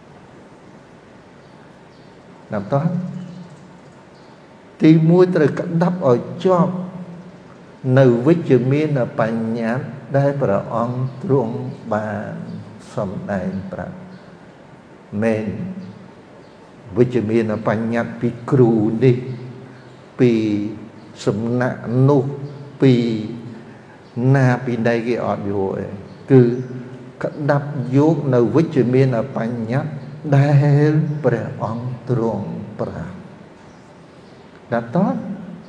Speaker 1: làm tốt tí mùi từ cắt đắp ở chóp nơi với chỉ miên là bánh nhát đại pra ông truông bàn xóm đại pra menวิจมีนปัญญาปีครูนี่ปีสำนักนุปีนาปีใดกี่อดอยู่คือกระดับยุคในวิจมีนปัญญาได้พระองค์ตรงปราบดับต้น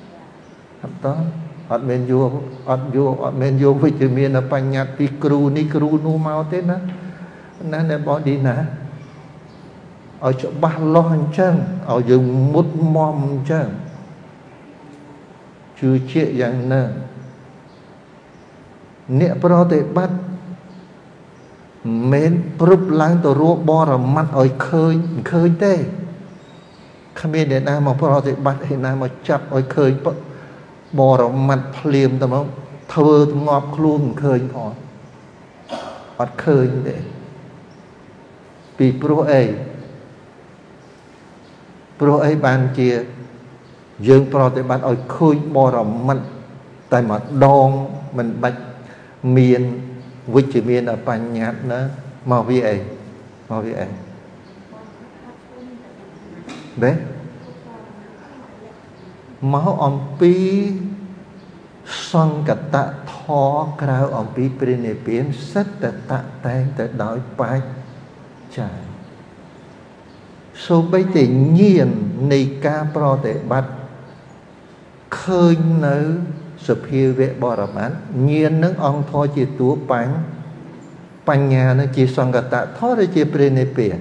Speaker 1: อดเมนยูวิจมีนปัญญาปีครูนี่ครูนูมาเต้นนะนั่นในบอดีนะở chỗ ba lo hành chân ở dùng mút mom chân chưa chia dạng nè nè pro để bắt mến prúp láng tổ rùa bò ra mắt ở khơi tê không biết để nào mà pro để bắt hay nào mà chặt ở khơi bò ra mắt liềm tao nó thơ ngọt luôn khơi họ ở khơi để bị pro ấy pro ấy ban chia dương pro để ban ở khơi bò rầm mình tại mà đòn mình bạch miền với chỉ miền ở pan nhát nữa màu vi ấy đấy máu om pi son cả tạ thọ krau ông pi prene biến rất là tạ tang tới đói bách trái số bây thì nhiên này ca pro để bắt khơi nở sập hiu vệ bò rập án nhiên nước ông thôi chỉ túa bánh nhà nó chỉ xong cả tạ thoát để chỉ prene biến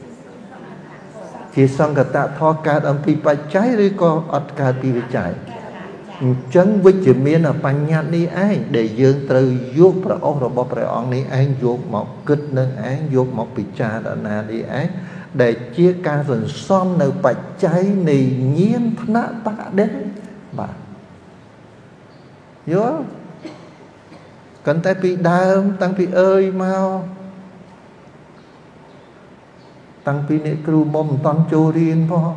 Speaker 1: chỉ xong cả tạ thoát cả ông pi bách trái rồi có ọt cả pi trái chân với chữ miên là bánh nhạt đi anh để dương từ dục ra ốc rồi bọc ra ông đi anh dục một kích nâng anh dục một bị trà đã nà đi anh để chia ca dần xóm nơi bạch cháy nì nhiên nạ tạ đến bà nhớ cần tay bị đau tăng bị ơi mau tăng bị nệ cừu mồm toàn trô riêng po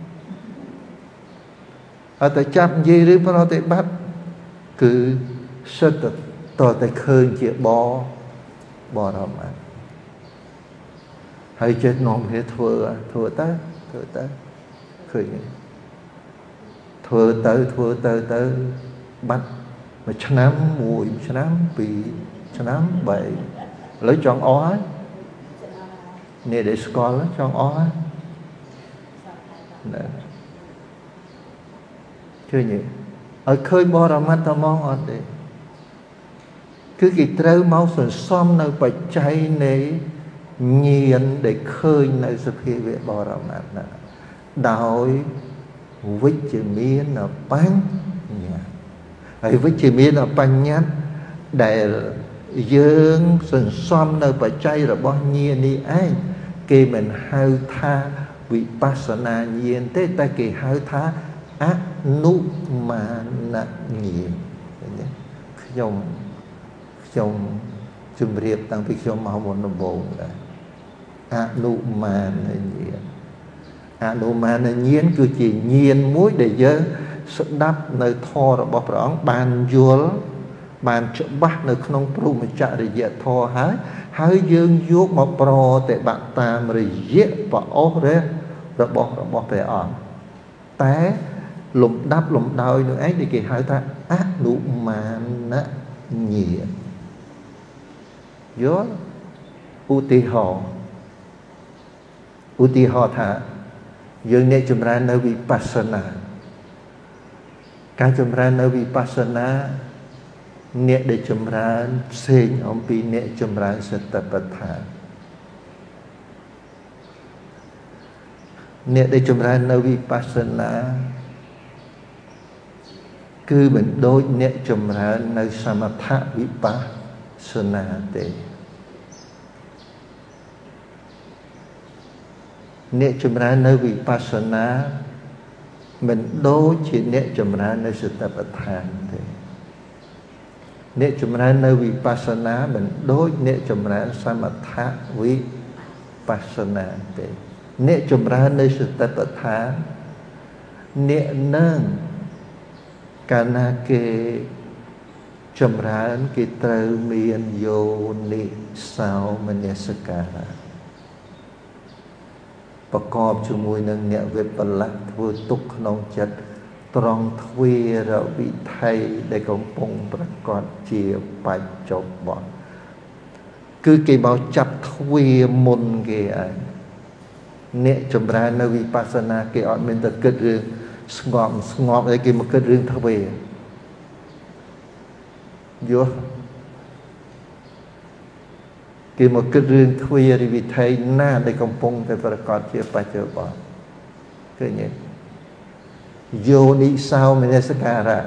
Speaker 1: ở tại chắp gì rồi bao tại bắt cứ sơ tật tỏ tại khơi chỉ bò ra mà hay chết nôm hết thua ta khơi thua tới bắt mà chấm mùi chấm bị chấm bậy lấy chọn ó nè để score lấy chọn ó chưa nhỉ ở khơi bò ra mắt tao mong ở đây cứ kỳ trâu máu sườn xóm nơi bạch cháy này nhiên để khơi nơi sập hi về bò ra mắt đói với chữ miên là bánh nhà ấy với chữ miên là bánh nhát để dương sườn xóm nơi bạch cháy rồi bao nhiên đi ai kì mình hơi tha vị pasana nhiên thế ta kì hơi tha ác nụ mà nặng nhiều trong chùm riêng tăng phí trong màu một nồng bộ ác nụ mà nhiều ác nụ mà nhiên cứ chỉ nhiên muối để dơ sự đắp nơi thò rồi bọc rõng bàn dùa bàn chỗ bắt nơi không pru mà chạy để dễ thò hái dương dốt một pro để bạn ta mà dễ và ố rê rồi bọc về ỏng té lụm đắp lụm đôi nữa ấy thì kì hỏi ta ác nụ mà nó nhiều gió u ti họ thả dương nè chùm ra nơi vipassana cái chùm ra nơi vipassana nè để chùm ra sinh ông pi nè chùm ra satapatthana nè để chùm ra nơi vipassana cứ mình đôi nè chùm ra nơi samatha vipassana tệ nè chùm ra nơi vipassana mình đôi chỉ nè chùm ra nơi satapatthana tệ nè chùm ra nơi vipassana mình đôi nè chùm ra samatha vipassana tệ nè chùm ra nơi satapatthana nè nâng cả na kê chùm ra cái trâu miên vô nị sao mà nè sơ cảประกอบជាមួយនឹងអ្នកវិបលៈធ្វើទុកក្នុងចិត្តត្រង់ទ្វារវិថីដែលកំពុងប្រកាសជាបច្ចុប្បន្នគឺគេមកចាប់ទ្វារមុនគេឯងអ្នកចម្រើននៅវិបស្សនាគេអត់មានតែគិតរឿងស្ងប់អីគេមកគិតរឿងទ្វារយោគេមកគិតរឿងទ្វារវិថីណាដែលកំពុងតែប្រកាសជាបច្ចុប្បន្នឃើញទេយោនិសោមនសិការៈ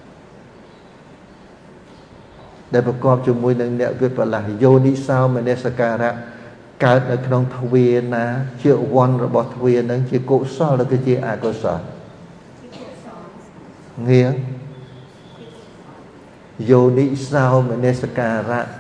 Speaker 1: ដែលប្រកបជាមួយនឹងអ្នកវិបលៈយោនិសោមនសិការៈកើតនៅក្នុងទ្វារណាជាវ័នរបស់ទ្វារនឹងជាកុសលឬក៏ជាអកុសលងាយោនិសោមនសិការៈ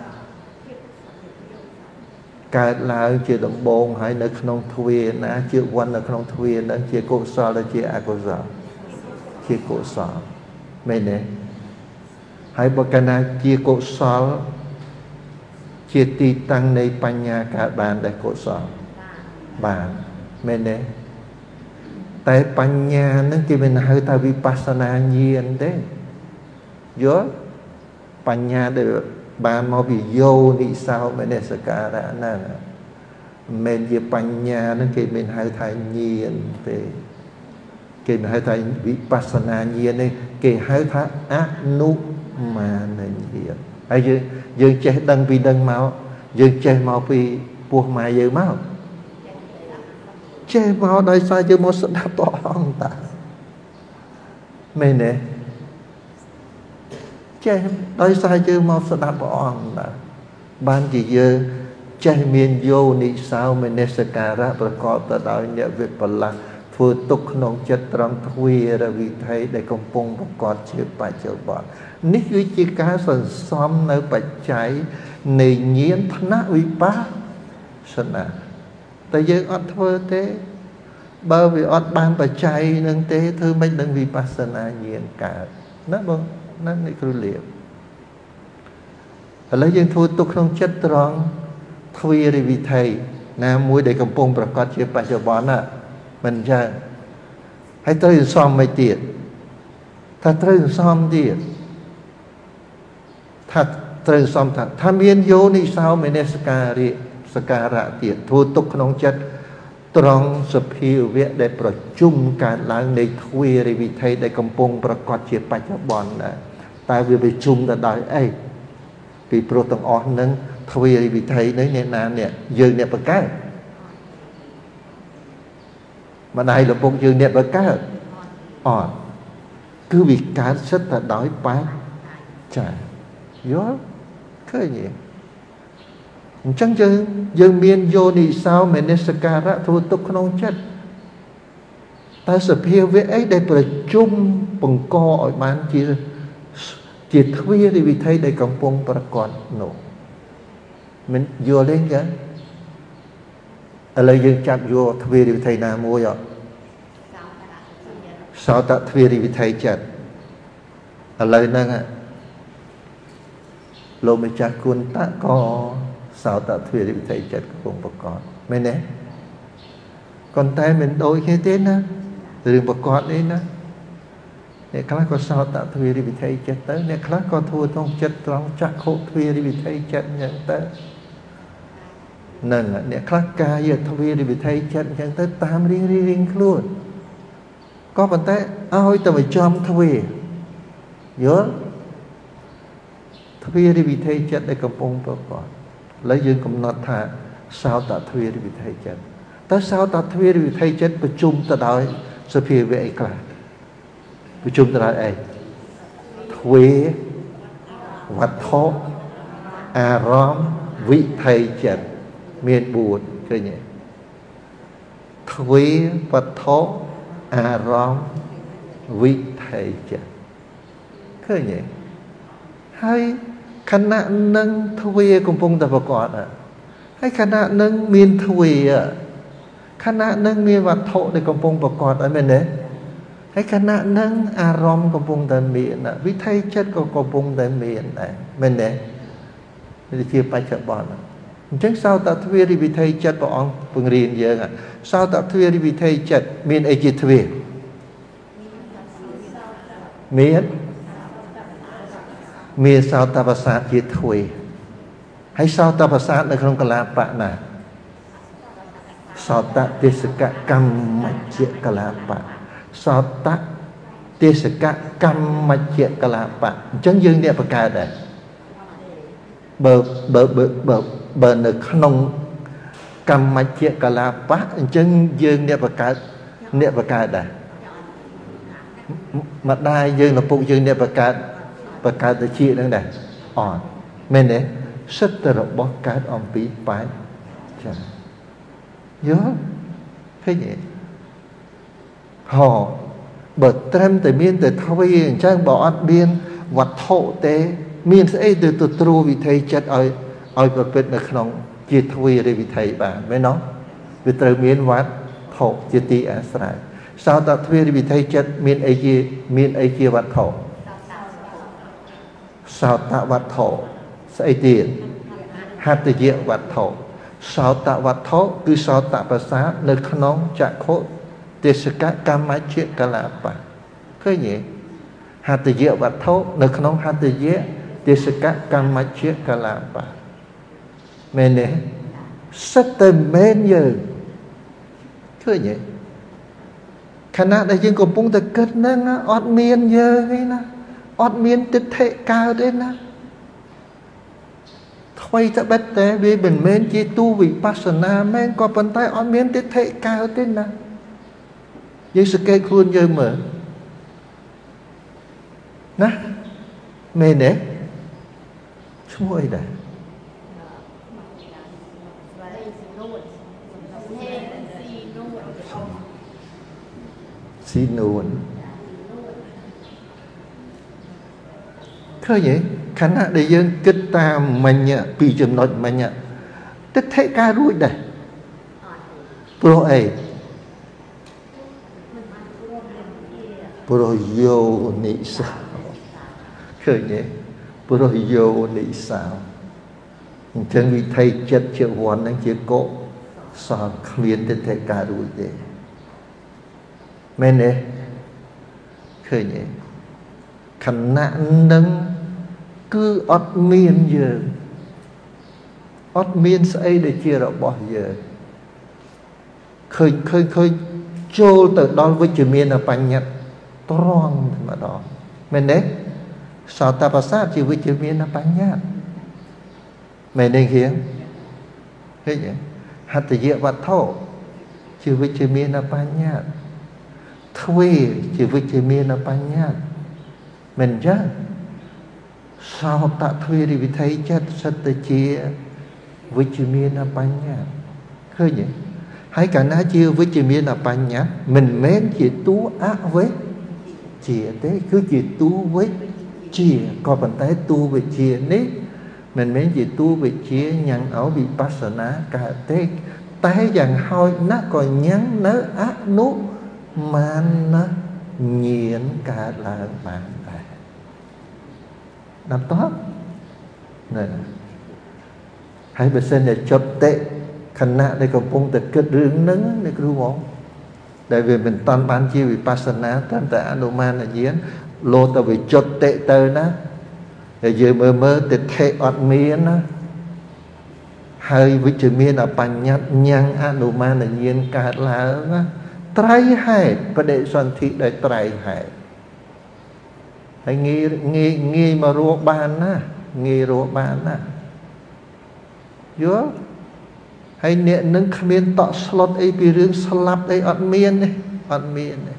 Speaker 1: កើតឡើងជាដំបូងហើយនៅក្នុងទ្វារណាជាវ័ននៅក្នុងទ្វារនឹងជាកុសលឬជាអកុសលជាកុសលមែនទេហើយបើកាលណាជាកុសលជាទីតាំងនៃបញ្ញាកើតបានដែរកុសលបានមែនទេតែបញ្ញានឹងគេមិនហៅថាវិបស្សនាញាណទេយល់ bánh nhà được bàn mau bị vô đi sao mà nên sẽ cả đã nè mình về bánh nhà nó kì mình hai thay nhiên thì kì mình hai thay vipassana nhiên này kì hai thay ác nụ mà nên nhiên hay dương chơi đăng vì đăng máu dương chơi máu vì buộc mà dương máu chơi máu đây sao dương một sự đáp tỏ không ta mình nè chơi đây sao dương một sự đáp tỏ không ta ban chỉ dương chơi miền vô ní sao mình nè sẽ cả ra và có ta đòi nhẹ việc bà là vừa tục nông chất trong thuê ra vì thấy để công pung và có chữ bài chữ bọn nít với chỉ cá sần xóm nơi bạch cháy nề nhiên thân á uy bá sân à tại vì ọt thơ thế bởi vì ọt ban bạch cháy nâng thế thư mấy nâng vì bá sân à nhiên cả nó bông nó này cứ liệu ở lấy dân thu tục nông chất trong thuê ra vì thầy nam mũi để công pung và có chữ bài chữ bọn à mình ra hãy tới xóm mấy tiệt ta tới xóm tiệt thật tới xóm thật tham miên vô ní sao mình nên saka ra tiệt thu tục nông chất trong sập hiu việc đểประชุมการล้างในทวีริวิธีได้กำปงประกอบเชียปัจจุบันนะแต่วิประชุมแต่ได้ไอ้ปีโปรตองอ่อนนั้นทวีริวิธีนั้นเนี่ยนานเนี่ยยืนเนี่ยประกาศmà này là một dương niệm ở cá cứ vì cá rất là đói bát chả gió khơi nhỉ chẳng chừng dương miên vô đi sao mà nên sẽ cả ra thu tục không chết ta sẽ hiểu với ấy đểประชุมbằng co ở bán chỉ thuê thì vì thấy đây công pongประกอบnổ mình vô lên kìa ở đây dương chạm vô thuê đi thầy nào mua rồi sao ta thuê đi thầy chặt ở đây nè lô mình chặt cuốn ta có sao ta thuê đi thầy chặt cùng bà con mấy nè còn tay mình đôi cái tên á đừng bà con đấy nè nè khác có sao ta thuê đi thầy chặt tới nè khác có thua trong chất trong chắc hộ thuê đi thầy chặt nhận tới nâng nè khác ca giờ thuê đi thầy chặt nhận tới tam riêng luôn có vấn đề ôi tao phải chom thuê nhớ thuê đi thầy chặt để cầm bông bà con lấy dương cầm nọt thả sao ta thuê đi thầy chặt tới sao ta thuê đi thầy chặtประชุมta đòi sự phía về ấy cảประชุมta đòi ấy thuê vật thọ róm vị thầy chặt miền buồn cái nhỉ thuê vật thọ róm vị thầy chặt cái nhỉ hayขณะนึงทวีกำปงตะประกอบอ่ะให้ขณะนึงมีนทวีอ่ะขณะนึงมีวัตถุในกำปงประกอบอะไรเนี่ยให้ขณะนึงอารมณ์กำปงตะมีน่ะวิธีจัดก็กำปงตะมีน่ะเป็นเนี่ยวิธีปัจจุบันจังsao ta thuê điวิธีจัดบ่องเพิ่งเรียนเยอะอ่ะ sao ta thuê điวิธีจัดมีนไอจิตทวีมีสาวตาภาษาจิตถวยให้สาวตาภาษาในครองกลาปะนะสาวตาเทศกะกรรมเจกลาปะสาวตาเทศกะกรรมเจกลาปะจังยืนเนี่ยประกาศได้เบอร์ในขนมกรรมเจกลาปะจังยืนเนี่ยประกาศได้มาได้ยืนเราปลุกยืนเนี่ยประกาศตะชีนั่นแหละอ่อนแม่เนี่ยสัตว์ระบบการอมปีไปใช่เยอะแค่นี้ห่อเบิดเต็มแต่เมียนแต่ทวีจ้างบอกอัดเบียนวัดโถเตเมียนเอ้เดือดตัวตรูวิธีจัดเอาประเป็นในขนมจิตทวีในวิธีบ้างไม่เนาะวิธีเมียนวัดโถจิตติอาศัยสาวตัดทวีในวิธีจัดเมียนไอเจีวัดโถสาวตะวัดโถสไอเดียหัตถเยวัดโถสาวตะวัดโถคือสาวตะภาษาในขนมจะโคเทศกะกรรมเจกลาปะก็อย่างหัตถเยวัดโถในขนมหัตถเยទេសកកម្មជាកលាបៈមែនទេសិតតែមែនយើងឃើញទេខណៈដែលយើងកំពុងតែគិតហ្នឹងអត់មានយើងទេណាអត់មានទិដ្ឋិកើតទេណាថ្មីតែបិទតែវាមិនមែនជាទូវិបស្សនាមែនក៏ប៉ុន្តែអត់មានទិដ្ឋិកើតទេណាយើងសង្កេតខ្លួនយើងមើលណាមែនទេឈ្មោះអីដែរស៊ីនួនឃើញទេខណៈដែលយើងគិតតាមមិញពីចំណុចមិញទិដ្ឋិការរួចដែរព្រោះអីព្រោះយោនិសាឃើញទេព្រោះយោនិសាអញ្ចឹងវិធីចិត្តជាវ័នហ្នឹងជាកុសលគ្មានទិដ្ឋិការរួចទេមែនទេឃើញទេខណៈនឹងគឺអត់មានយើងអត់មានស្អីដែលជារបស់យើងឃើញចូលទៅដល់វិជ្ជមានបញ្ញត្តិត្រង់តែម្ដងមែនទេសតបសាទជាវិជ្ជមានបញ្ញត្តិមែនទេឃើញទេហត្ថយវត្ថុជាវិជ្ជមានបញ្ញត្តិទ្វេជាវិជ្ជមានបញ្ញត្តិមិនអញ្ចឹងសោតទ្វេរិវិធ័យចិត្តសិតតែជាវិជ្ជមានបញ្ញត្តិឃើញទេហើយកាលណាជាវិជ្ជមានបញ្ញត្តិមិនមែនជាតួអវិជ្ជាទេគឺជាតួវិជ្ជាក៏ប៉ុន្តែតួវិជ្ជានេះមិនមែនជាតួវិជ្ជាញ៉ាំងឲ្យវិបស្សនាកើតទេតែយ៉ាងហោចណាស់ក៏ញ៉ាំងនៅអនុមានញាណកើតឡើងបានដែរដល់តបណែហើយបើសិនជាចុតតិខណៈដែលកំពុងតែគិតរឿងហ្នឹងនេះគ្រូហ្មងដែលវាមិនតាន់បានជាវិបស្សនាតែអនុមានញាណលោទៅវាចុតតិទៅណាហើយយើងមើលទិដ្ឋិអត់មានណាហើយវិជ្ជមានបញ្ញត្តិញ៉ាំងអនុមានញាណកើតឡើងណាត្រៃហេតុបដិសន្ធិដោយត្រៃហេតុហើយងាយមករកបានណាងាយរកបានណាយល់ហើយអ្នកនឹងគ្មានតក់ស្លុតអីពីរឿងស្លាប់អីអត់មានទេអត់មានទេ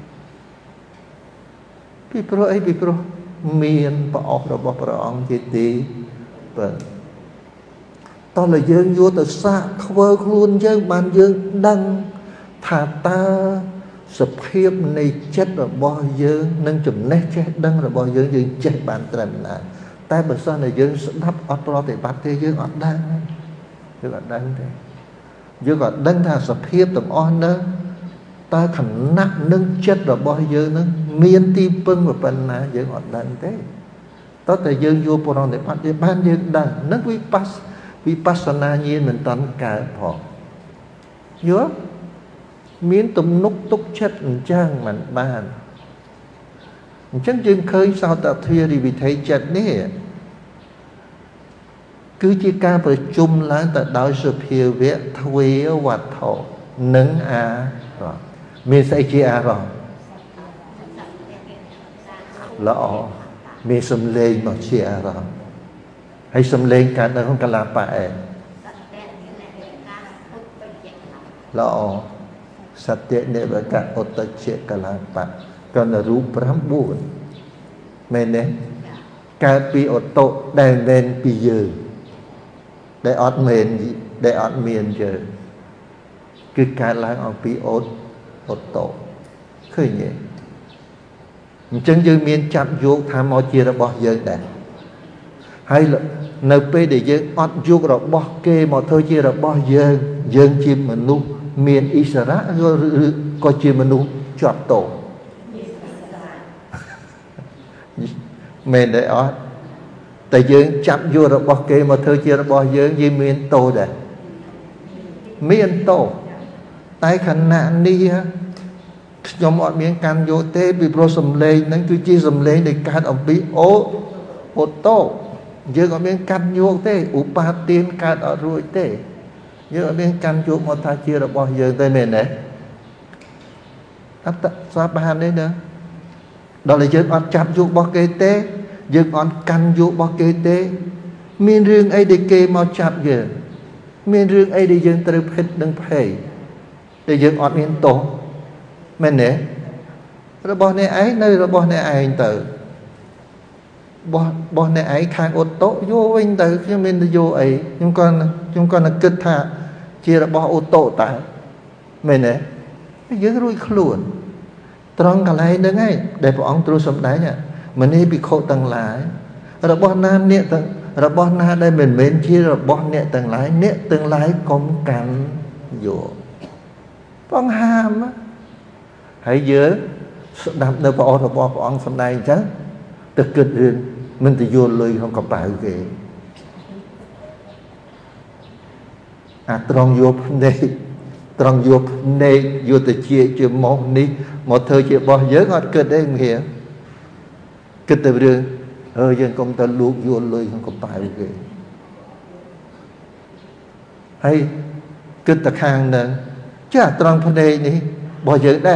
Speaker 1: ពីព្រោះអីពីព្រោះមានប្រអប់របស់ព្រះអង្គជាទីបើតោះតែយើងយកទៅសាកខ្វើខ្លួនយើងបានយើងដឹងថាតើសភាពនៃចិត្តរបស់យើងនិងចំណេះចេះដឹងរបស់យើងចេះបានត្រឹមណាតែបើសិនតែយើងស្ដាប់អត់ប្រតិបត្តិទេយើងអត់ដឹងយើងអត់ដឹងទេយើងក៏ដឹងថាសភាពទាំងអស់នោះតើខណៈនឹងចិត្តរបស់យើងនឹងមានទីពឹងប៉ុណ្ណាយើងអត់ដឹងទេតើតែយើងយកប្រតិបត្តិវាបានយើងដឹងនឹងវិបស្សនាញាណមិនតាន់កើតផងយល់មានទំនុកទុកចិត្តអញ្ចឹងមិនបានអញ្ចឹងយើងឃើញសោតទ្វេរិវិធ័យចិត្តនេះគឺជាការប្រជុំឡើងទៅដោយសភាវៈទ្វេវត្ថុនិងអារម្មណ៍មានស្អីជាអារម្មណ៍ល្អមានសំឡេងមកជាអារម្មណ៍ហើយសំឡេងកើតនៅក្នុងកលាបៈឯងល្អសត្យនិវកៈឧត្តជាកលាបៈក៏នៅរូប9មែនទេកើតពីឧត្តដែលមែនពីយើងដែលអត់មែនដែលអត់មានយើងគឺកើតឡើងអំពីឧត្តឃើញទេអញ្ចឹងយើងមានចាប់យកថាមកជារបស់យើងដែរហើយនៅពេលដែលយើងអត់យករបស់គេមកធ្វើជារបស់យើងជាមនុស្សមានអិសរៈឬក៏ជាមនុស្សជាប់តោមែនទេអត់តែយើងចាប់យករបស់គេមកធ្វើជារបស់យើងមានតោដែរមានតោតែខណៈនេះខ្ញុំអត់មានកាន់យកទេពីព្រោះសំឡេងហ្នឹងគឺជាសំឡេងដែលកើតអំពីអូតូយើងអត់មានកាន់យកទេឧបាទានកើតអត់រួចទេយើងអត់មានកាន់យកមកថាជារបស់យើងទេមែនទេអត់ស្អាតបានទេណាដល់តែយើងអត់ចាប់យករបស់គេទេយើងអត់កាន់យករបស់គេទេមានរឿងអីដែលគេមកចាប់យើងមានរឿងអីដែលយើងត្រូវភិតនឹងភ័យដែលយើងអត់មានទោសមែនទេរបស់អ្នកឯងនៅរបស់អ្នកឯងទៅរបស់អ្នកឯងខាងអូតូយកវិញទៅខ្ញុំមានទៅយកអីខ្ញុំគាត់គិតថាជារបស់អូតូតើមែនទេយើងរួចខ្លួនត្រង់កន្លែងហ្នឹងឯងដែលព្រះអង្គទ្រង់សម្ដែងមនីភិក្ខុទាំងឡាយរបស់ណាអ្នកទាំងរបស់ណាដែលមិនមែនជារបស់អ្នកទាំងឡាយកុំកាន់យកបងហាមហើយយើងស្ដាប់នៅព្រះអង្គរបស់ព្រះអង្គសម្ដែងអញ្ចឹងទៅគិតរឿងមិនទៅយកលុយក្នុងកប៉ៅគេអាត្រង់យកភ្នែកត្រង់យកភ្នែកយកទៅជាម៉ោះនេះមកធ្វើជារបស់យើងអត់គិតទេមហាគិតតែរឿងយើងកុំទៅលូកយកលុយក្នុងកប៉ៅគេហើយគិតតែខាងហ្នឹងចាត្រង់ភ្នែកនេះរបស់យើងដែរ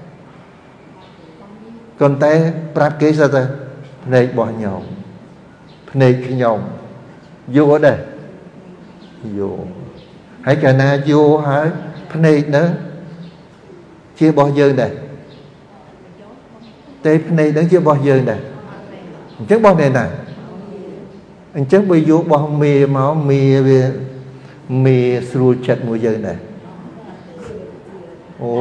Speaker 1: ប៉ុន្តែប្រាប់គេថាភ្នែករបស់ខ្ញុំភ្នែកខ្ញុំយកដែរយកហើយកាលណាយកហើយភ្នែកហ្នឹងជារបស់យើងដែរតែភ្នែកហ្នឹងជារបស់យើងដែរអញ្ចឹងរបស់អ្នកណាអញ្ចឹងបើយករបស់មេមកមេស្រួលចិត្តមួយយើងដែរអូ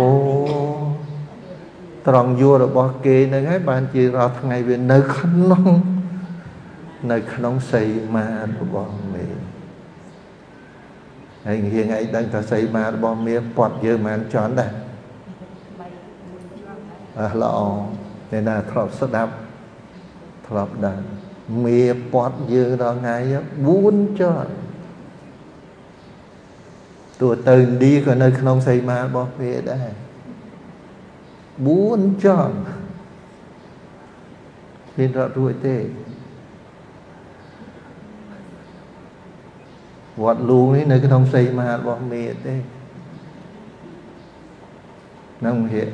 Speaker 1: ត្រង់យករបស់គេហ្នឹងហើយបានជារាល់ថ្ងៃវានៅក្នុងសីមារបស់មេហើយរៀងឯងដឹងថាសីមារបស់មេពាត់យើងមិនចន់ដែរល្អតែណាធ្លាប់ស្ដាប់ធ្លាប់ដឹងមេពាត់យើងដល់ថ្ងៃ4ជាន់ទោះទៅឥណ្ឌាក៏នៅក្នុងសីមារបស់មេដែរ4ជាន់មានរត់រួចទេវត្តលូងនេះនៅក្នុងសីមារបស់មេទេនឹងហេ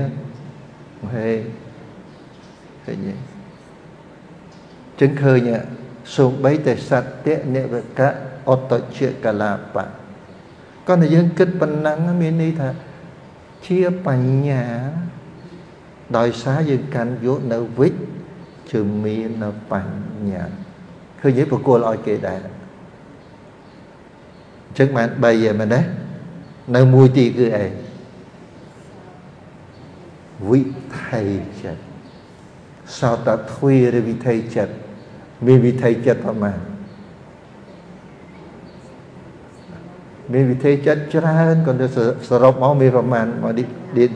Speaker 1: ឃើញទេចឹងឃើញសូម្បីតែសត្យនិវកៈអតជាកលាបៈគាត់តែយើងគិតប៉ុណ្ណឹងមានន័យថាជាបញ្ញាដោយសារយើងកាន់យកនៅវិជ្ជាមាននៅបញ្ញាឃើញទេប្រគល់ឲ្យគេដែរអញ្ចឹងបាន3ហើយមែនទេនៅមួយទីគឺអីវិថីចិត្តសោតទ្វីរវិថីចិត្តមានវិថីចិត្តប្រមាណមានវិថីចិត្តច្រើនក៏ទៅសរុបមកមានប្រមាណមកឌី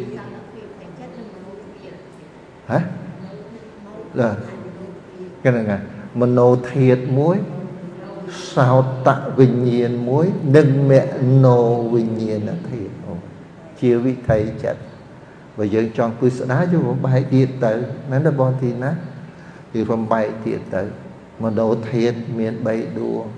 Speaker 1: ហ៎ឡាកណ្ដឹងមโนធាតុមួយសោតវិញ្ញាណមួយនិងមโนវិញ្ញាណធាតុជាវិថីចិត្តបើយើងចង់ពឹស្ដារយើងបំបែកទៀតទៅណាស់បងទីណាគឺបំបែកទៀតទៅមโนធាតុមាន3ដួង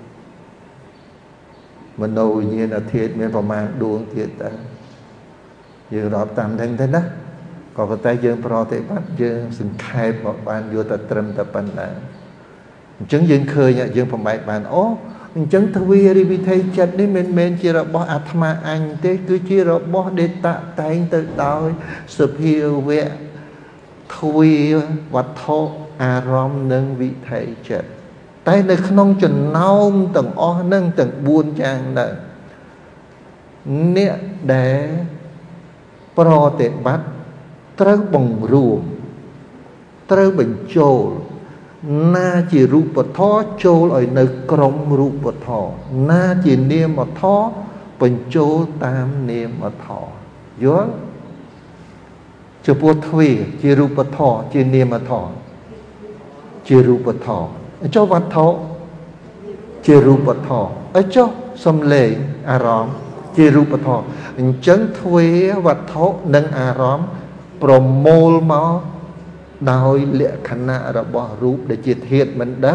Speaker 1: មโนវិញ្ញាណធាតុមានប្រមាណដួងទៀតទៅយើងរាប់តាមហ្នឹងទៅណាក៏ប៉ុន្តែយើងប្រតិបត្តិយើងសង្ខេបមកបានយកតែត្រឹមតែប៉ុណ្ណាអញ្ចឹងយើងឃើញយើងបំបែកបានអូអញ្ចឹងទ្វារិវិថីចិត្តនេះមិនមែនជារបស់អាត្មាអញទេគឺជារបស់ដែលតាក់តែងទៅដោយសភាវៈទ្វាវត្ថុអារម្មណ៍និងវិថីចិត្តតែនៅក្នុងចំណោមទាំងអស់ហ្នឹងទាំង4យ៉ាងហ្នឹងអ្នកដែលប្រតិបត្តិត្រូវបង្រួមត្រូវបញ្ចូលណាជារូបធម៌ចូលឲ្យនៅក្រុមរូបធម៌ណាជានាមធម៌បញ្ចូលតាមនាមធម៌យល់ចំពោះទ្វាជារូបធម៌ជានាមធម៌ជារូបធម៌ចុះវត្ថុជារូបធម៌ចុះសំឡេងអារម្មណ៍ជារូបធម៌អញ្ចឹងទ្វាវត្ថុនិងអារម្មណ៍ប្រមូលមកដោយលក្ខណៈរបស់រូបដែលជាធាតុមិនដឹង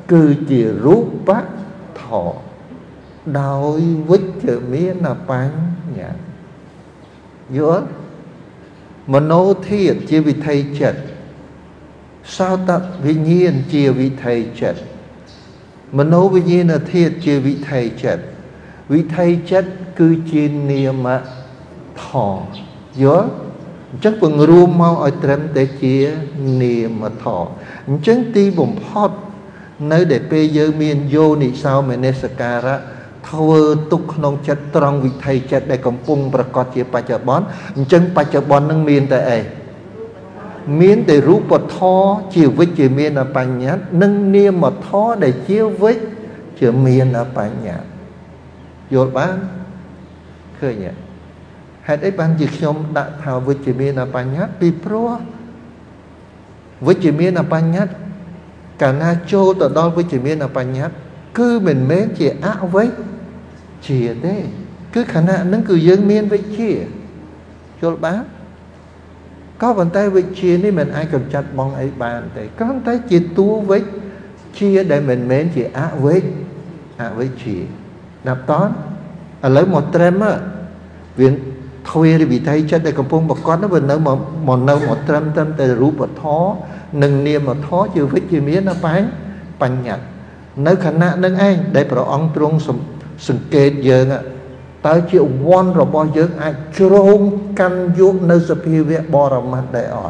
Speaker 1: cứ chỉ rút bắt thọ đôi vít chữ miên là bánh nhạc giữa mano thiệt chỉ vì thầy chật sao ta vì nhiên chỉ vì thầy chật mano vì nhiên là thiệt chỉ vì thầy chật vì thầy chật cứ chỉ niệm mà thọ giữa chắc bằng rùm mau ở trầm để chia niệm mà thọ chắc ti bổng hot nơi để bây giờ miền vô nị sao mà nè sakara thưa tục nông chất trong vị thầy chất để công pung và có chia ba chợ bón chân ba chợ bón nâng miền tại ấy miền để rú bọt thó chiều với chiều miền là bánh nhát nâng niêm mà thó để chiếu với chiều miền là bánh nhát vô bán khơi nhỉ hãy ấy ban dịch trong đã thảo với chiều miền là bánh nhát bị pro với chiều miền là bánh nhát cả na chô tờ đo với chiều miền là bánh nhát cứ mình mến chỉ áo với chia thế cứ khả năng nó cứ dương miên với chia cho bác có bàn tay với chia nên mình ai cần chặt bóng ấy bàn tay có bàn tay chia tu với chia để mình mến chỉ áo với chia nạp toán lấy một trem á viện thôi thì bị thay chất để cầm phong một con nó vẫn nấu một nấu một trem trem để rú một thó nâng niêm một thó chưa với chia miên nó bánh nhặt nếu khả năng nâng anh để bảo ông trung sừng kê dương ạ tới chịu quan rồi bao dương ai trông căn dụng nơi sập hi vẽ bò ra mặt để ở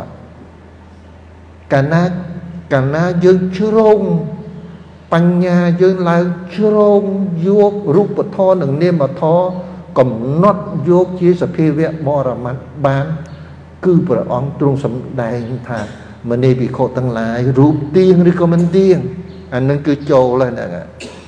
Speaker 1: cả na dương trông băng nhà dương lại trông dục rút bật thò nâng niêm mà thò cầm nót dục chia sập hi vẽ bò ra mặt bán cứ bảo ông trung sầm đại thà mà này bị khổ tăng lại rút tiên đi có mình tiên anh nâng cứ trâu lên nè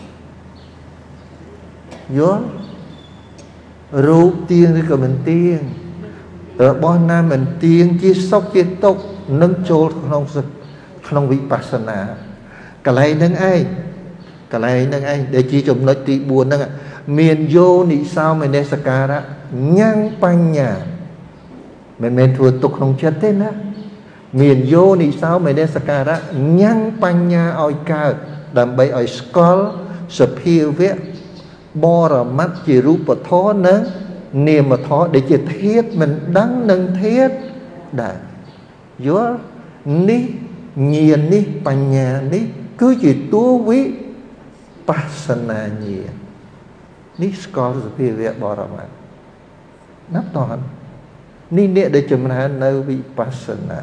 Speaker 1: nhớ rút tiên thì còn mình tiên ở bao năm mình tiên chia sóc chia tốc nâng trâu không bị pasana cả này nâng ai để chỉ chụp nói tị buồn nâng miền vô nị sao mình để sakara nhang panh nhà mình thua tục không chết thế nè miền vô nị sao mình để sakara nhang panh nhà oi cao đầm bay oi skull sập hiu vẽ bò ra mắt chỉ rú bờ thó nữa niềm mà thó để chỉ thiết mình đắng nâng thiết đã giữa ní nhiên ní panh nhà ní cứ chỉ tu quý pasana nhiên ní skull sập hiu vẽ bò ra mắt nắp toàn ní nè để chấm ra nơi bị pasana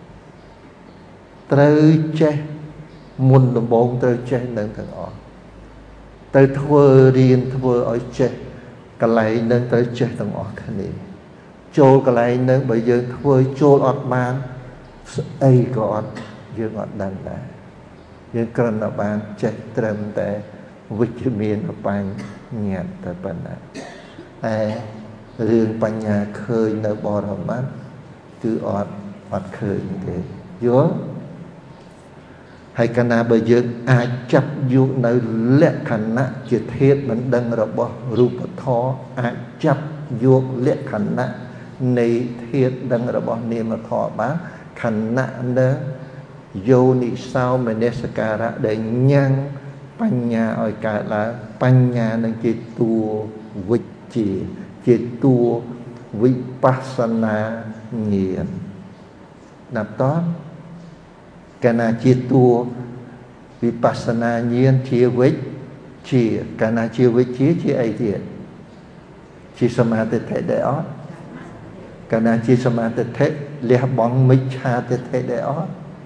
Speaker 1: tới che muôn đồng bốn tới che nâng thằng ọ tới thua riêng thua ở che cái này nâng tới che thằng ọ thế này trôi cái này nâng bây giờ thua trôi ọt ban ấy có ọt dương ọt đàn đà dương cần là ban che trầm tại vitamin ở ban nhạt tại ban này riêng ban nhà khơi nơi bò ra mắt cứ ọt khơi như thế giữa hay cả na bây giờ ai chấp dụ nơi lệ khả năng chỉ thiết mình đăng ra bỏ rụp thó ai chấp dụ lệ khả năng này thiết đăng ra bỏ niệm mà thọ bá khả năng đó vô nị sao mà nè sakara để nhang bánh nhà ở cả là bánh nhà nên chỉ tu vịt chỉ tu vipassana nghiền nạp toán cái nào chia tu vipassana nhiên chia với chia cái nào chia với chia ấy thì chia samadhi thể để ót cái nào chia samadhi thể lìa bóng mấy cha thể để ót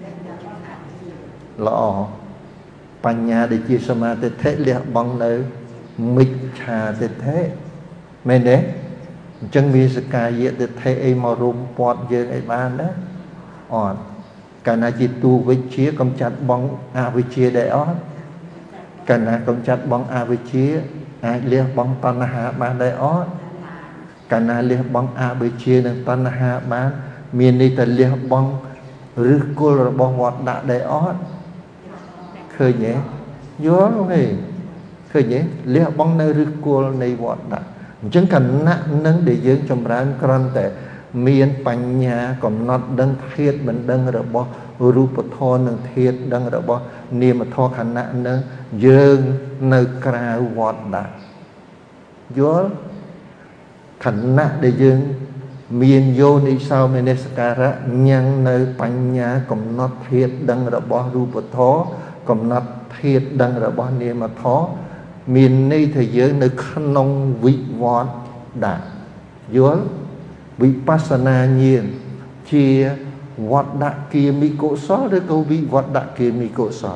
Speaker 1: lọ panya để chia samadhi thể lìa bóng nơi mấy cha thể mình đấy chân mi sự cài diện thể ấy mà rùm bọt giờ ấy ban đó on cả na chỉ tu với chia công chặt bóng a với chia để ót cả na công chặt bóng a với chia ai liếc bóng tanaha ban để ót cả na liếc bóng a với chia nên tanaha ban miền này ta liếc bóng rước cô rồi bóng ngọt đã để ót khơi nhé nhớ không hề khơi nhé liếc bóng nơi rước cô này ngọt đã chẳng cần nặng nâng để dưỡng trong ráng con tệ miên bánh nhà còn nó đăng thiết mình đăng rồi bỏ rụp thon đăng thiết đăng rồi bỏ niềm mà thọ khả nạn nữa dương nơi cả vọt đã dối khả nạn để dương miền vô đi sau mình để skara nhang nơi bánh nhà còn nó thiết đăng rồi bỏ rụp thọ còn nó thiết đăng rồi bỏ niềm mà thọ miền này thì dương nơi khăn nông vị vọt đã dối vipassana nhiên chia vọt đạ kia mi cổ xó để câu vị vọt đạ kia mi cổ xó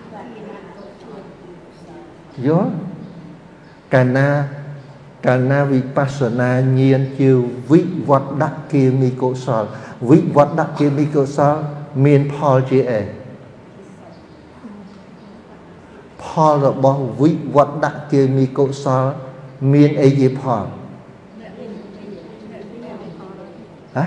Speaker 1: dối cả na vipassana nhiên chiều vị vọt đạ kia mi cổ xó vị vọt đạ kia mi cổ xó miền Paul chia e Paul là bỏ vị vọt đạ kia mi cổ xó miền ấy gì Paul hả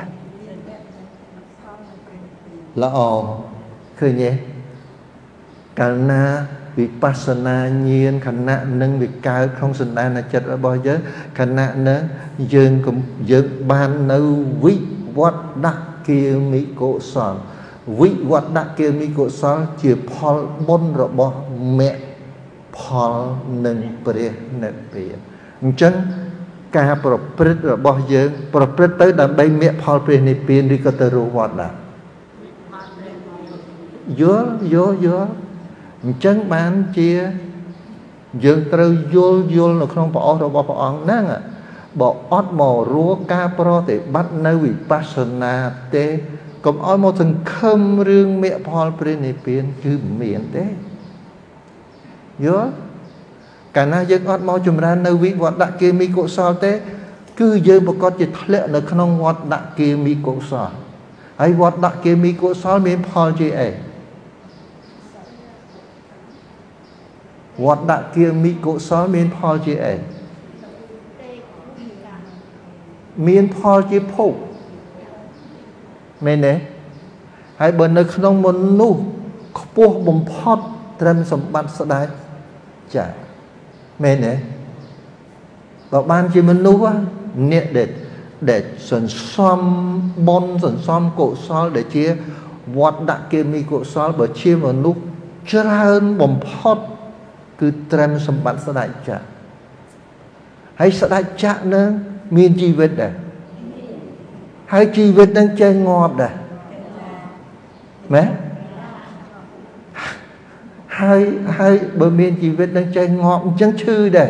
Speaker 1: là khơi nhé cả na vipassana nhiên khả nạn nâng việc cao không sinh ra là chất ở bao giờ khả nạn nữa dương cũng dương ban nâu vị vọt đắc kia mỹ cổ sòn vị vọt đắc kia mỹ cổ sòn chỉ Paul bôn rồi bỏ mẹ Paul nâng bề nâng bề chân caประพฤติរបស់យើងប្រព្រឹត្តទៅដើម្បីមគ្គផលព្រះនិព្វានឬក៏ទៅរស់វត្តដែរយល់អញ្ចឹងបានជាយើងត្រូវយល់នៅក្នុងព្រះអស់របស់ព្រះអង្គហ្នឹងបើអត់មករស់ការប្រតិបត្តិនៅវិបស្សនាទេកុំឲ្យមកសង្ឃឹមរឿងមគ្គផលព្រះនិព្វានគឺមិនមានទេយល់កាលណាយើងអត់មកចម្រើននៅវិវត្តគិមីកុសលទេគឺយើងប្រកាសជាធ្លាក់នៅក្នុងវត្តគិមីកុសលហើយវត្តគិមីកុសលមានផលជាអីវត្តគិមីកុសលមានផលជាអីមានផលជាភពមែនទេហើយបើនៅក្នុងមនុស្សខ្ពស់បំផុតត្រឹមសម្បត្តិស្ដេចចាមែនទេបើបានជាមនុស្សអ្នកដែលសន្សំបុណ្យសន្សំកុសលដែលជាវត្តគិមីកុសលបើជាមនុស្សច្រើនបំផុតគឺត្រឹមសម្បត្តិស្ដេចចក្រហើយស្ដេចចក្រនឹងមានជីវិតដែរហើយជីវិតនឹងចេះងាប់ដែរមែនហើយបើមានជីវិតនឹងចេះងាប់អញ្ចឹងឈឺដែរ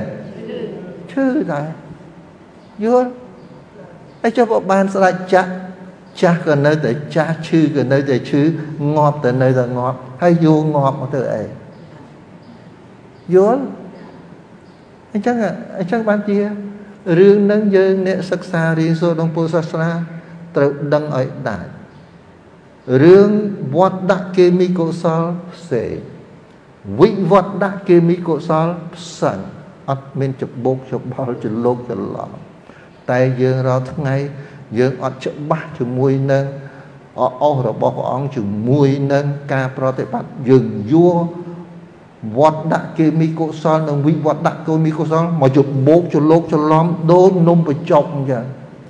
Speaker 1: យល់ហើយចុះបើបានស្ដេចចាស់ក៏នៅតែចាស់ឈឺក៏នៅតែឈឺងាប់តែនៅតែងាប់ហើយយូរងាប់មកទៅអីយល់អញ្ចឹងបានជារឿងហ្នឹងយើងអ្នកសិក្សារៀនសូត្រក្នុងពុទ្ធសាសនាត្រូវដឹងឲ្យដាច់រឿងវត្តគិមីកុសលផ្សេងវិវត្តគិមីកុសលផ្សេងអត់មានច្បោកច្បល់ច្រឡោកច្រឡំតែយើងរាល់ថ្ងៃយើងអត់ច្បាស់ជាមួយនឹងអស់របស់ព្រះអង្គជាមួយនឹងការប្រតិបត្តិយើងយល់វត្តគិមីកុសលនិងវិវត្តគិមីកុសលមកច្បោកច្រឡោកច្រឡំដូចនំបញ្ចុកអញ្ចឹង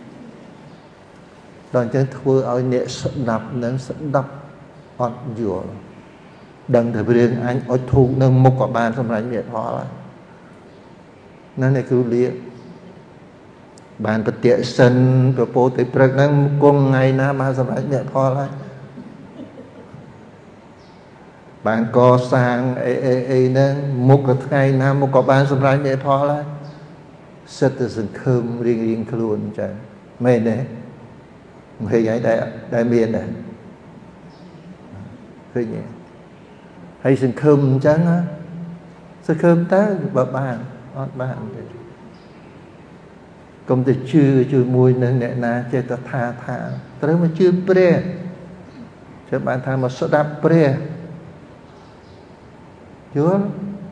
Speaker 1: ដល់អញ្ចឹងធ្វើឲ្យអ្នកស្ដាប់នឹងស្ដាប់អត់យល់ដឹងតែរឿងអញអុជធូបនឹងមុខក៏បានសម្រាប់មេផលហើយนั่นឯគ្រូលាបានប្រតិសិនប្រពោទៅព្រឹកហ្នឹងគង់ថ្ងៃណាបានសម្រាប់មេផលហើយបានកសាងអីហ្នឹងមុខក៏ថ្ងៃណាមុខក៏បានសម្រាប់មេផលហើយសិតតែសង្ឃឹមរៀងខ្លួនអញ្ចឹងមែនទេមិនឃើញហើយដែលមានដែរឃើញទេហើយសង្ឃឹមអញ្ចឹងសង្ឃឹមទៅបើបានអត់បានទេកុំទៅជឿជាមួយនឹងអ្នកណាចេះតែថាត្រូវមកជឿព្រះចាំបានថាមកស្ដាប់ព្រះយល់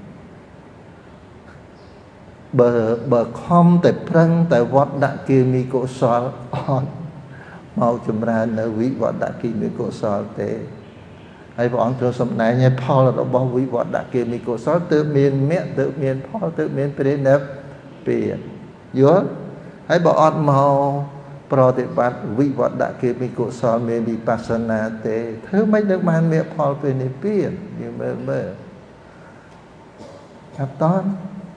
Speaker 1: បើខំតែប្រឹងតែវត្តគិមីកុសលអត់មកចម្រើននៅវិវត្តគិមីកុសលទេហើយព្រះអង្គទ្រង់សម្ដែងឲ្យផលរបស់វិវត្តគិមីកុសលទើបមានមគ្គទើបមានផលទើបមានព្រះនិព្វានយល់ហើយបើអត់មកប្រតិបត្តិវិវត្តៈគេមីកុសលមានវិបស្សនាទេធ្វើមិនដឹងបានមេផលពេលនិព្វានយើងមើលអត់តន់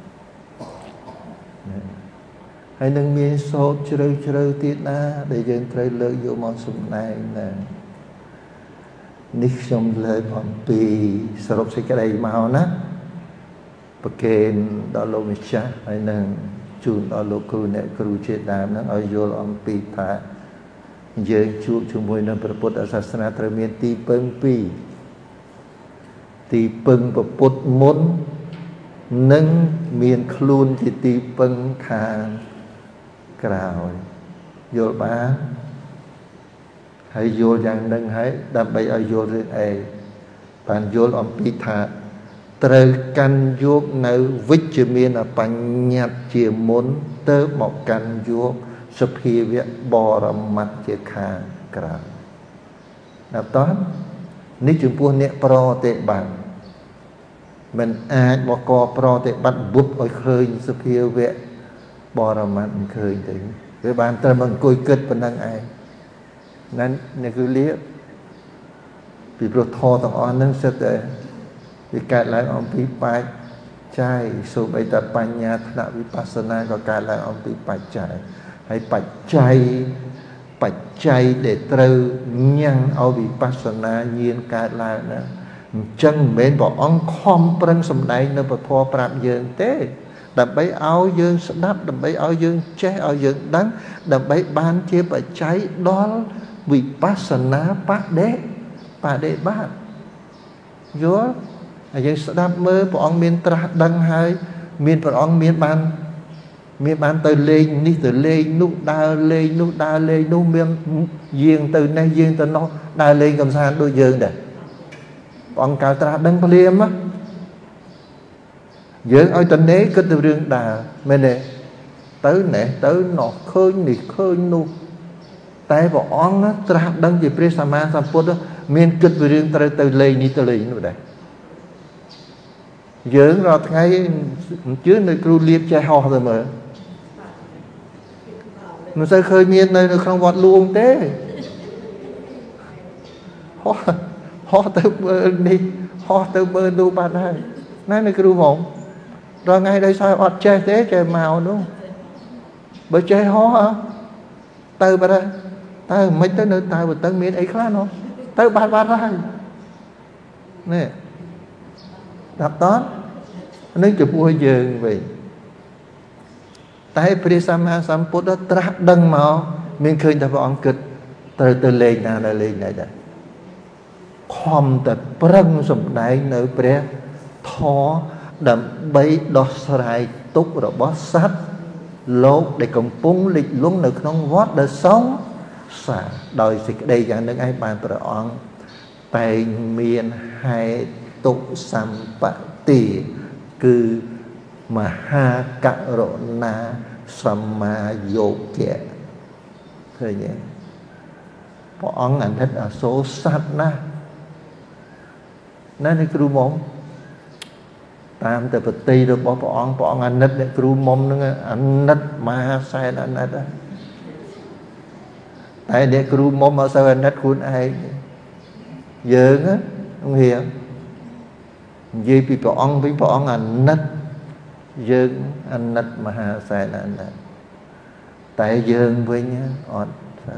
Speaker 1: ហើយនឹងមានសោតជ្រៅទៀតណាដែលយើងត្រូវលើកយកមកសម្ដែងណានេះខ្ញុំលើកអំពីសរុបសេចក្តីមកណាប្រកេនដល់លោកម្ចាស់ហើយនឹងជូនដល់លោកគ្រូអ្នកគ្រូជាដើមហ្នឹងឲ្យយល់អំពីថាយើងជួបជាមួយនឹងព្រះពុទ្ធសាសនាត្រូវមានទីពឹងពីរទីពឹងព្រះពុទ្ធមុននិងមានខ្លួនជាទីពឹងខាងក្រោយយល់បានហើយយល់យ៉ាងហ្នឹងហើយដើម្បីឲ្យយល់រឿងអីបានយល់អំពីថាត្រូវកាន់យកនៅវិជ្ជមានបញ្ញត្តិជាមុនទៅមកកាន់យកសភាវៈបរមត្តជាខាងក្រៅដល់តោះនេះចំពោះអ្នកប្រតិបត្តិមិនអាចបកប្រតិបត្តិបុព្វឲ្យឃើញសភាវៈបរមត្តមិនឃើញទេវាបានត្រឹមអង្គុយគិតប៉ុណ្ណឹងឯងนั่นนี่คือเรียกពីព្រោះធម៌ទាំងអស់ហ្នឹងសិតតែវាកើតឡើងអំពីបច្ច័យសូម្បីតែបញ្ញាថ្នាក់វិបស្សនាក៏កើតឡើងអំពីបច្ច័យហើយបច្ច័យដែលត្រូវញ៉ាំងឲ្យវិបស្សនាញាណកើតឡើងណាអញ្ចឹងមិនមែនព្រះអង្គខំប្រឹងសម្ដែងនៅពធប្រាប់យើងទេដើម្បីឲ្យយើងស្ដាប់ដើម្បីឲ្យយើងចេះឲ្យយើងដឹងដើម្បីបានជាបច្ច័យដល់វិបស្សនាបដិបត្តិយល់ហើយយើងស្ដាប់មើលព្រះអង្គមានត្រាស់ដឹងហើយមានព្រះអង្គមានបានទៅលេងនេះទៅលេងនោះដើរលេងនោះដើរលេងនោះមានយាងទៅនេះយាងទៅនោះដើរលេងកំសាន្តដូចយើងដែរព្រះអង្គកាលត្រាស់ដឹងភ្លាមណាយើងឲ្យតនេគិតទៅរឿងដើរមែនទេទៅណេះទៅនោះឃើញនេះឃើញនោះតែព្រះអង្គត្រាស់ដឹងជាព្រះសម្មាសម្ពុទ្ធមានគិតពីរឿងត្រូវទៅលេងនេះទៅលេងនោះដែរយើងរាល់ថ្ងៃជឿនៅគ្រូលៀបចេះហោះទៅមើលមិនសូវឃើញមាននៅក្នុងវត្តលួងទេហោះទៅមើលនេះហោះទៅមើលនោះបាត់ហើយណានៅគ្រូហ្មងរាល់ថ្ងៃដោយសារអត់ចេះទេចេះមកនោះបើចេះហោះទៅបាត់ហើយតើមិនទៅនៅតើបើទៅមានអីខ្លះនោះទៅបាត់ហើយនេះដល់តនឹងចំពោះយើងវិញតែព្រះសម្មាសម្ពុទ្ធត្រាស់ដឹងមកមានឃើញតែព្រះអង្គគិតត្រូវទៅលេងណាដល់លេងណាដែរខំតែប្រឹងសម្ដែងនៅព្រះធម៌ដើម្បីដោះស្រាយទុក្ខរបស់សត្វលោកដែលកំពុងលិចលង់នៅក្នុងវដ្តដែលសង្សារដោយសេចក្តីយ៉ាងនឹងឯងបានព្រះអង្គតែងមានហេតុសម្បត្តិគឺមហាករុណាសម្មាយោគៈឃើញទេព្រះអង្គអាណិតអាសូរសត្វណាស់ណានេះគ្រូមុំតាមតែបតីរបស់ព្រះអង្គអាណិតអ្នកគ្រូមុំហ្នឹងអាណិតមហាសែនអាណិតតែអ្នកគ្រូមុំអត់សូវអាណិតខ្លួនឯងយើងហ្នឹងរៀងនិយាយពីព្រះអង្គវិញព្រះអង្គអាណិតយើងអាណិតមហាសែនអាណិតតែយើងវិញអត់សូវ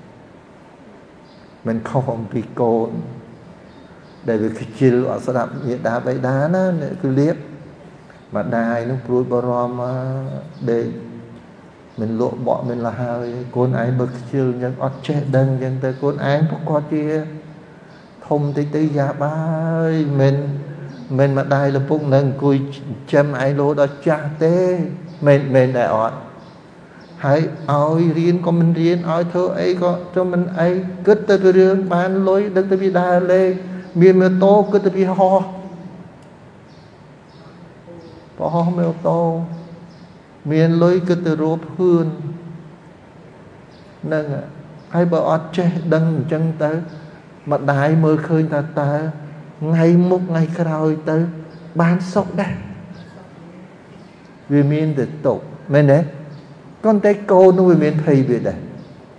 Speaker 1: មិនខុសអំពីកូនដែលវាខ្ជិលអត់ស្ដាប់មេដាបៃតាណាគឺលៀបម្ដាយនឹងព្រួយបារម្ភដេកមិនលក់បក់មិនលះហើយកូនឯងបើខ្ជិលអញ្ចឹងអត់ចេះដឹងអញ្ចឹងទៅកូនឯងប្រកបជាធំតិចទៅយ៉ាបាយមិនម្ដាយលពុកនឹងអង្គុយចាំឯងលោដល់ចាស់ទេមិនដែរអត់ហើយឲ្យរៀនក៏មិនរៀនឲ្យធ្វើអីក៏ទៅមិនអីគិតទៅរឿងបានលុយដឹងទៅវាដើរលេងមានម៉ូតូគិតទៅវាហោះបើហោះម៉ូតូមានលុយគិតទៅរកភឿនហ្នឹងហើយបើអត់ចេះដឹងអញ្ចឹងទៅម្ដាយមើលឃើញថាតើថ្ងៃមុខថ្ងៃក្រោយទៅបានសុខដែរវាមានតែទុកមែនទេ Con tay cô nó mới miễn thầy về đây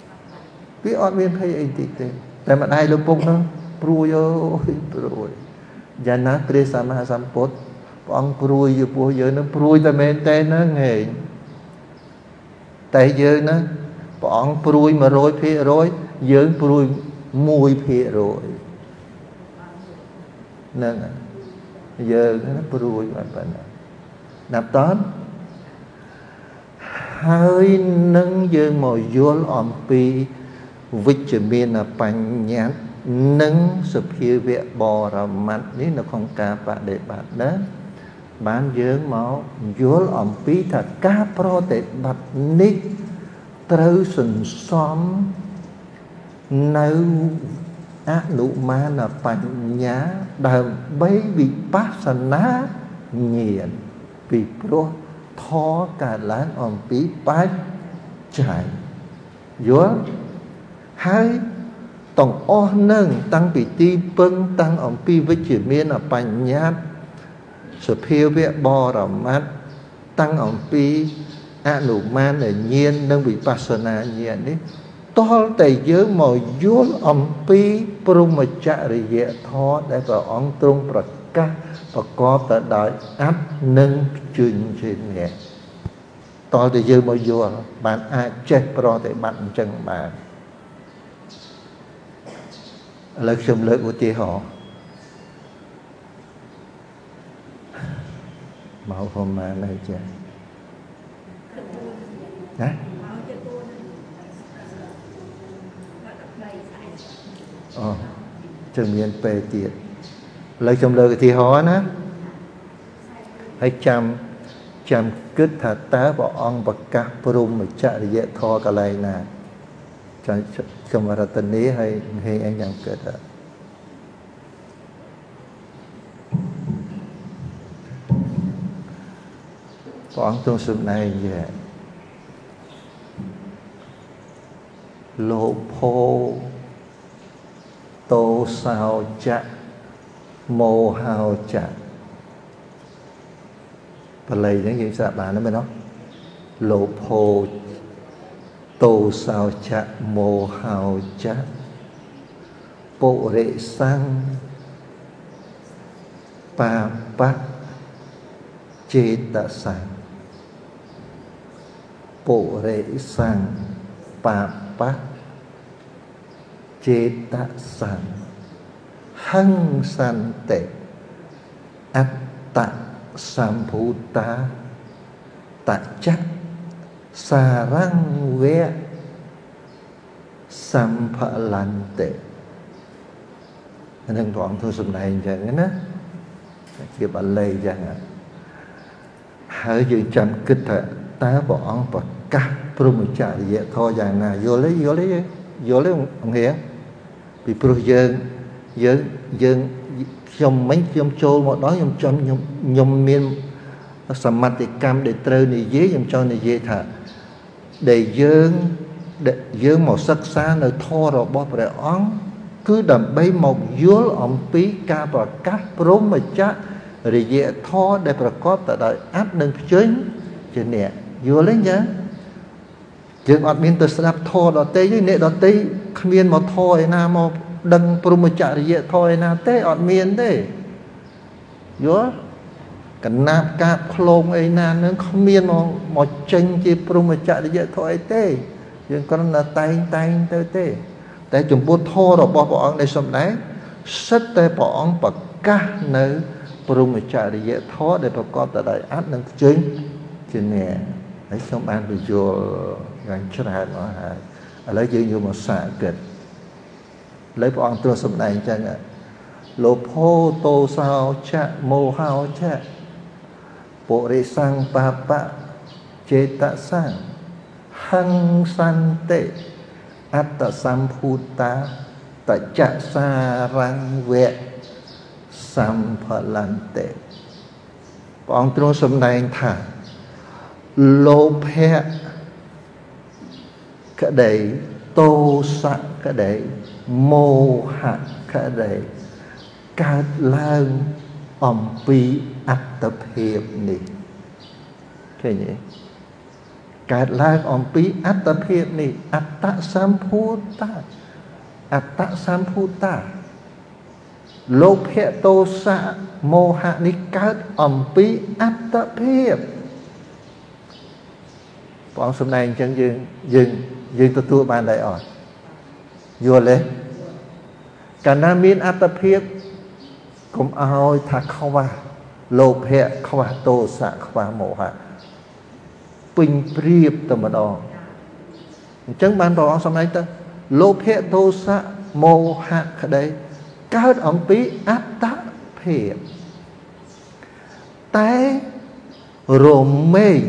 Speaker 1: វាអត់មានភ័យអីតិចទេតែម្ដាយលោកពុកនោះព្រួយអើយព្រួយយ៉ាងណាព្រះសម្មាសម្ពុទ្ធព្រះអង្គព្រួយចំពោះយើងនឹងព្រួយតែមែនតែហ្នឹងហេតែយើងណាព្រះអង្គព្រួយ 100% យើងព្រួយ 1% ហ្នឹងយើងណាព្រួយបានប៉ុណ្ណាណាប់តើហើយនឹងយើងមកយល់អំពីវិជ្ជមានបញ្ញត្តិនិងសភាវៈបរមត្តនេះនៅក្នុងការបដិបត្តិណាបានយើងមកយល់អំពីថាការប្រតិបត្តិនេះត្រូវសន្សំនៅអនុមានបញ្ញាដើម្បីវិបស្សនាញាណពីព្រោះធម៌កើតឡើងអំពីបច្ច័យយល់ហើយទាំងអស់នឹងតាំងពីទីពឹងតាំងអំពីវិជ្ជមានបញ្ញត្តិសភាវៈបរមត្តតាំងអំពីអនុមានញាណនិងវិបស្សនាញាណនេះតលតែយើងមកយល់អំពីព្រហ្មចរិយធម៌ដែលព្រះអង្គទ្រង់ប្រកាសប្រកបទៅដោយអត្តនិងជញ្ញៈតលតែយើងមកយល់បានអាចចេះប្រតិបត្តិអញ្ចឹងបានឥឡូវខ្ញុំលើកឧទាហរណ៍មកប្រហែលហើយចាណាអូចឹងមានពេលទៀតឥឡូវខ្ញុំលើកឧទាហរណ៍ណាហើយចាំគិតថាតើព្រះអង្គប្រកាសព្រហ្មចរិយធម៌កន្លែងណាចាំខ្ញុំរតនីហើយហេងអញយ៉ាងគិតព្រះអង្គទ្រង់សម្ដែងជាលោភោតោសោចៈមោហោចៈបល័យហ្នឹងយើងស្ដាប់បានទេមែនទេលោភោតោសោចៈមោហោចៈពុរិសੰបាបៈចេតសੰពុរិសੰបាបៈចេតសੰហឹង្សន្តិអត្តសម្ភូតាតច្ចៈសារੰវៈសម្ផលន្តិនឹងព្រះអង្គធ្វើសម្ដែងអញ្ចឹងណាជាបាលីអញ្ចឹងហើយយើងចាំគិតថាតើព្រះអង្គប្រកាសព្រហ្មចរិយធម៌យ៉ាងណាយល់ទេអង្គហៀងពីព្រោះយើងខ្ញុំចូលមកដល់ខ្ញុំមានសមត្ថកម្មដែលត្រូវនិយាយខ្ញុំចង់និយាយថាដែលយើងមកសិក្សានៅធម៌របស់ព្រះអង្គគឺដើម្បីមកយល់អំពីការប្រកាសព្រហ្មចរិយធម៌ដែលប្រកបទៅដោយអត្តនិងព្យញ្ជាអ្នកយល់ទេចាយើងអត់មានទៅស្ដាប់ធម៌ដទៃទេអ្នកដទៃគ្មានមកធម៌ឯណាមកដឹងព្រហ្មចរិយធម៌ឯណាទេអត់មានទេយល់កណាប់កាបឃ្លោងអីណានឹងគ្មានមកចេញជាព្រហ្មចរិយធម៌អីទេយើងគ្រាន់តែតែងទៅទេតែចំពោះធម៌របស់ព្រះអង្គដែលសម្ដែងសិតតែព្រះអង្គប្រកាសនៅព្រហ្មចរិយធម៌ដែលប្រកបទៅដោយអត្តនិងព្យញ្ជាអ្នកហើយខ្ញុំបានពយល់យ៉ាងច្រើនមកហើយឥឡូវយើងយកមកសាកគិតឥឡូវព្រះអង្គទ្រង់សម្ដែងចឹងលោភោតោសោចៈមោហោចៈពុរិសੰបាបៈចេតសੰហឹង្សន្តិអត្តសម្ភូតាតច្ចៈសារੰវៈសម្ផលន្តិព្រះអង្គទ្រង់សម្ដែងថាលោភៈក្តីទោសៈក្តីមោហៈក្តីកើតឡើងអំពីអត្តភាពនេះឃើញទេកើតឡើងអំពីអត្តភាពនេះអត្តសម្ភូតាអត្តសម្ភូតាលោភៈទោសៈមោហៈនេះកើតអំពីអត្តភាពព្រះអង្គសម្ដែងអញ្ចឹងយើងទទួលបានដែរអត់យល់ទេកាលណាមានអត្តភាពកុំឲ្យថាខ្វះលោភៈខ្វះទោសៈខ្វះមោហៈពេញព្រៀបតែម្ដងអញ្ចឹងបានព្រះអង្គសម្ដែងទៅលោភៈទោសៈមោហៈក្តីកើតអំពីអត្តភាពតែរមែង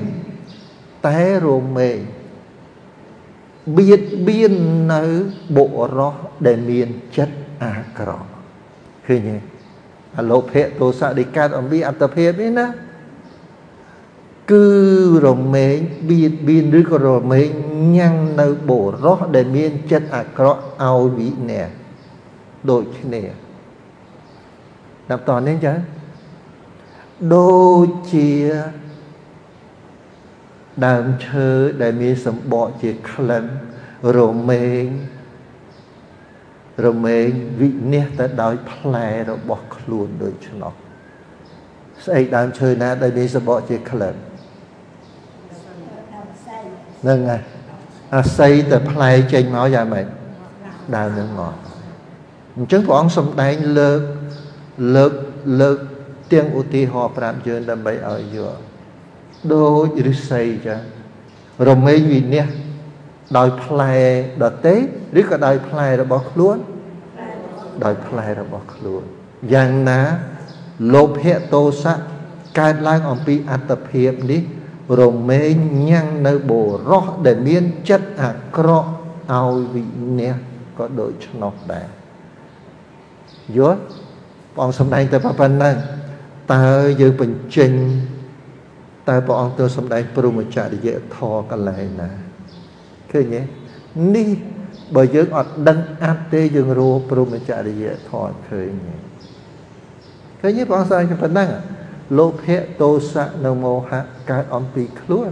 Speaker 1: បៀតបៀននៅបុរសដែលមានចិត្តអាក្រក់ឃើញទេអលោភៈទោសៈដែលកើតអំពីអត្តភាពនេះណាគឺរមែងបៀតបៀនឬក៏រមែងញ៉ាំងនៅបុរសដែលមានចិត្តអាក្រក់ឲ្យវិនាសដូចគ្នាដល់តនេះចឹងដូចជាដើមឈើដែលមានសម្បកជាក្លិនរមែងវិនាសទៅដោយផ្លែរបស់ខ្លួនដូច្នោះស្អីដើមឈើណាដែលមានសម្បកជាក្លិនហ្នឹងហើយអាស័យតែផ្លែចេញមកយ៉ាងម៉េចដើមនឹងមកអញ្ចឹងព្រះអង្គសម្ដែងលើកទាំងឧទាហរណ៍ប្រាប់យើងដើម្បីឲ្យយល់ដូចឫស្សីចឹងរមែងវិនាសដោយផ្លែដតេឬក៏ដោយផ្លែរបស់ខ្លួនដោយផ្លែរបស់ខ្លួនយ៉ាងណាលោភៈទោសៈកើតឡើងអំពីអត្តភាពនេះរមែងញ៉ាំងនៅបុរសដែលមានចិត្តអាក្រក់ឲ្យវិនាសក៏ដូចឆ្នោះដែរយល់ព្រះអង្គសម្ដែងតែប៉ុណ្ណឹងតើយើងបញ្ចេញតើព្រះអង្គទៅសម្ដែងព្រហ្មចរិយធម៌កន្លែងណាឃើញទេនេះបើយើងអត់ដឹងអត្តទេយើងរកព្រហ្មចរិយធម៌ឃើញទេព្រះអង្គសម្ដែងប៉ុណ្ណឹងលោភៈទោសៈនិងមោហៈកើតអំពីខ្លួន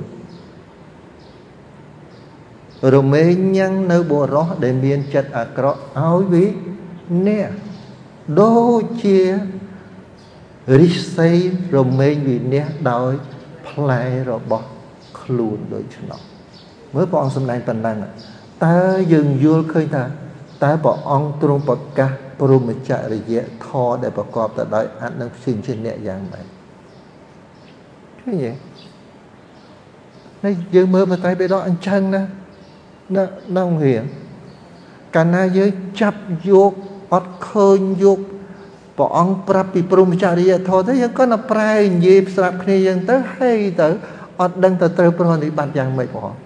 Speaker 1: រមែងញ៉ាំងនៅបុរសដែលមានចិត្តអាក្រក់ឲ្យវិនាសដូចជារិស្សីរមែងវិនាសដោយផ្លែរបស់ខ្លួនដូច្នោះមើលព្រះអង្គសម្ដែងប៉ុណ្ណឹងតើយើងយល់ឃើញថាតើព្រះអង្គទ្រង់ប្រកាសព្រហ្មចរិយធម៌ដែលប្រកបទៅដោយអត្តនិងព្យញ្ជនៈយ៉ាងម៉េចឃើញទេហើយយើងមើលបត្រៃបិដកអញ្ចឹងណានៅរៀនកាលណាយើងចាប់យកអត់ឃើញយកព្រះអង្គប្រាប់ពីព្រហ្មចរិយធម៌ទៅយើងក៏ប្រែនិយាយស្រាប់គ្នាយើងទៅហើយទៅអត់ដឹងទៅត្រូវប្រតិបត្តិយ៉ាងម៉េចបង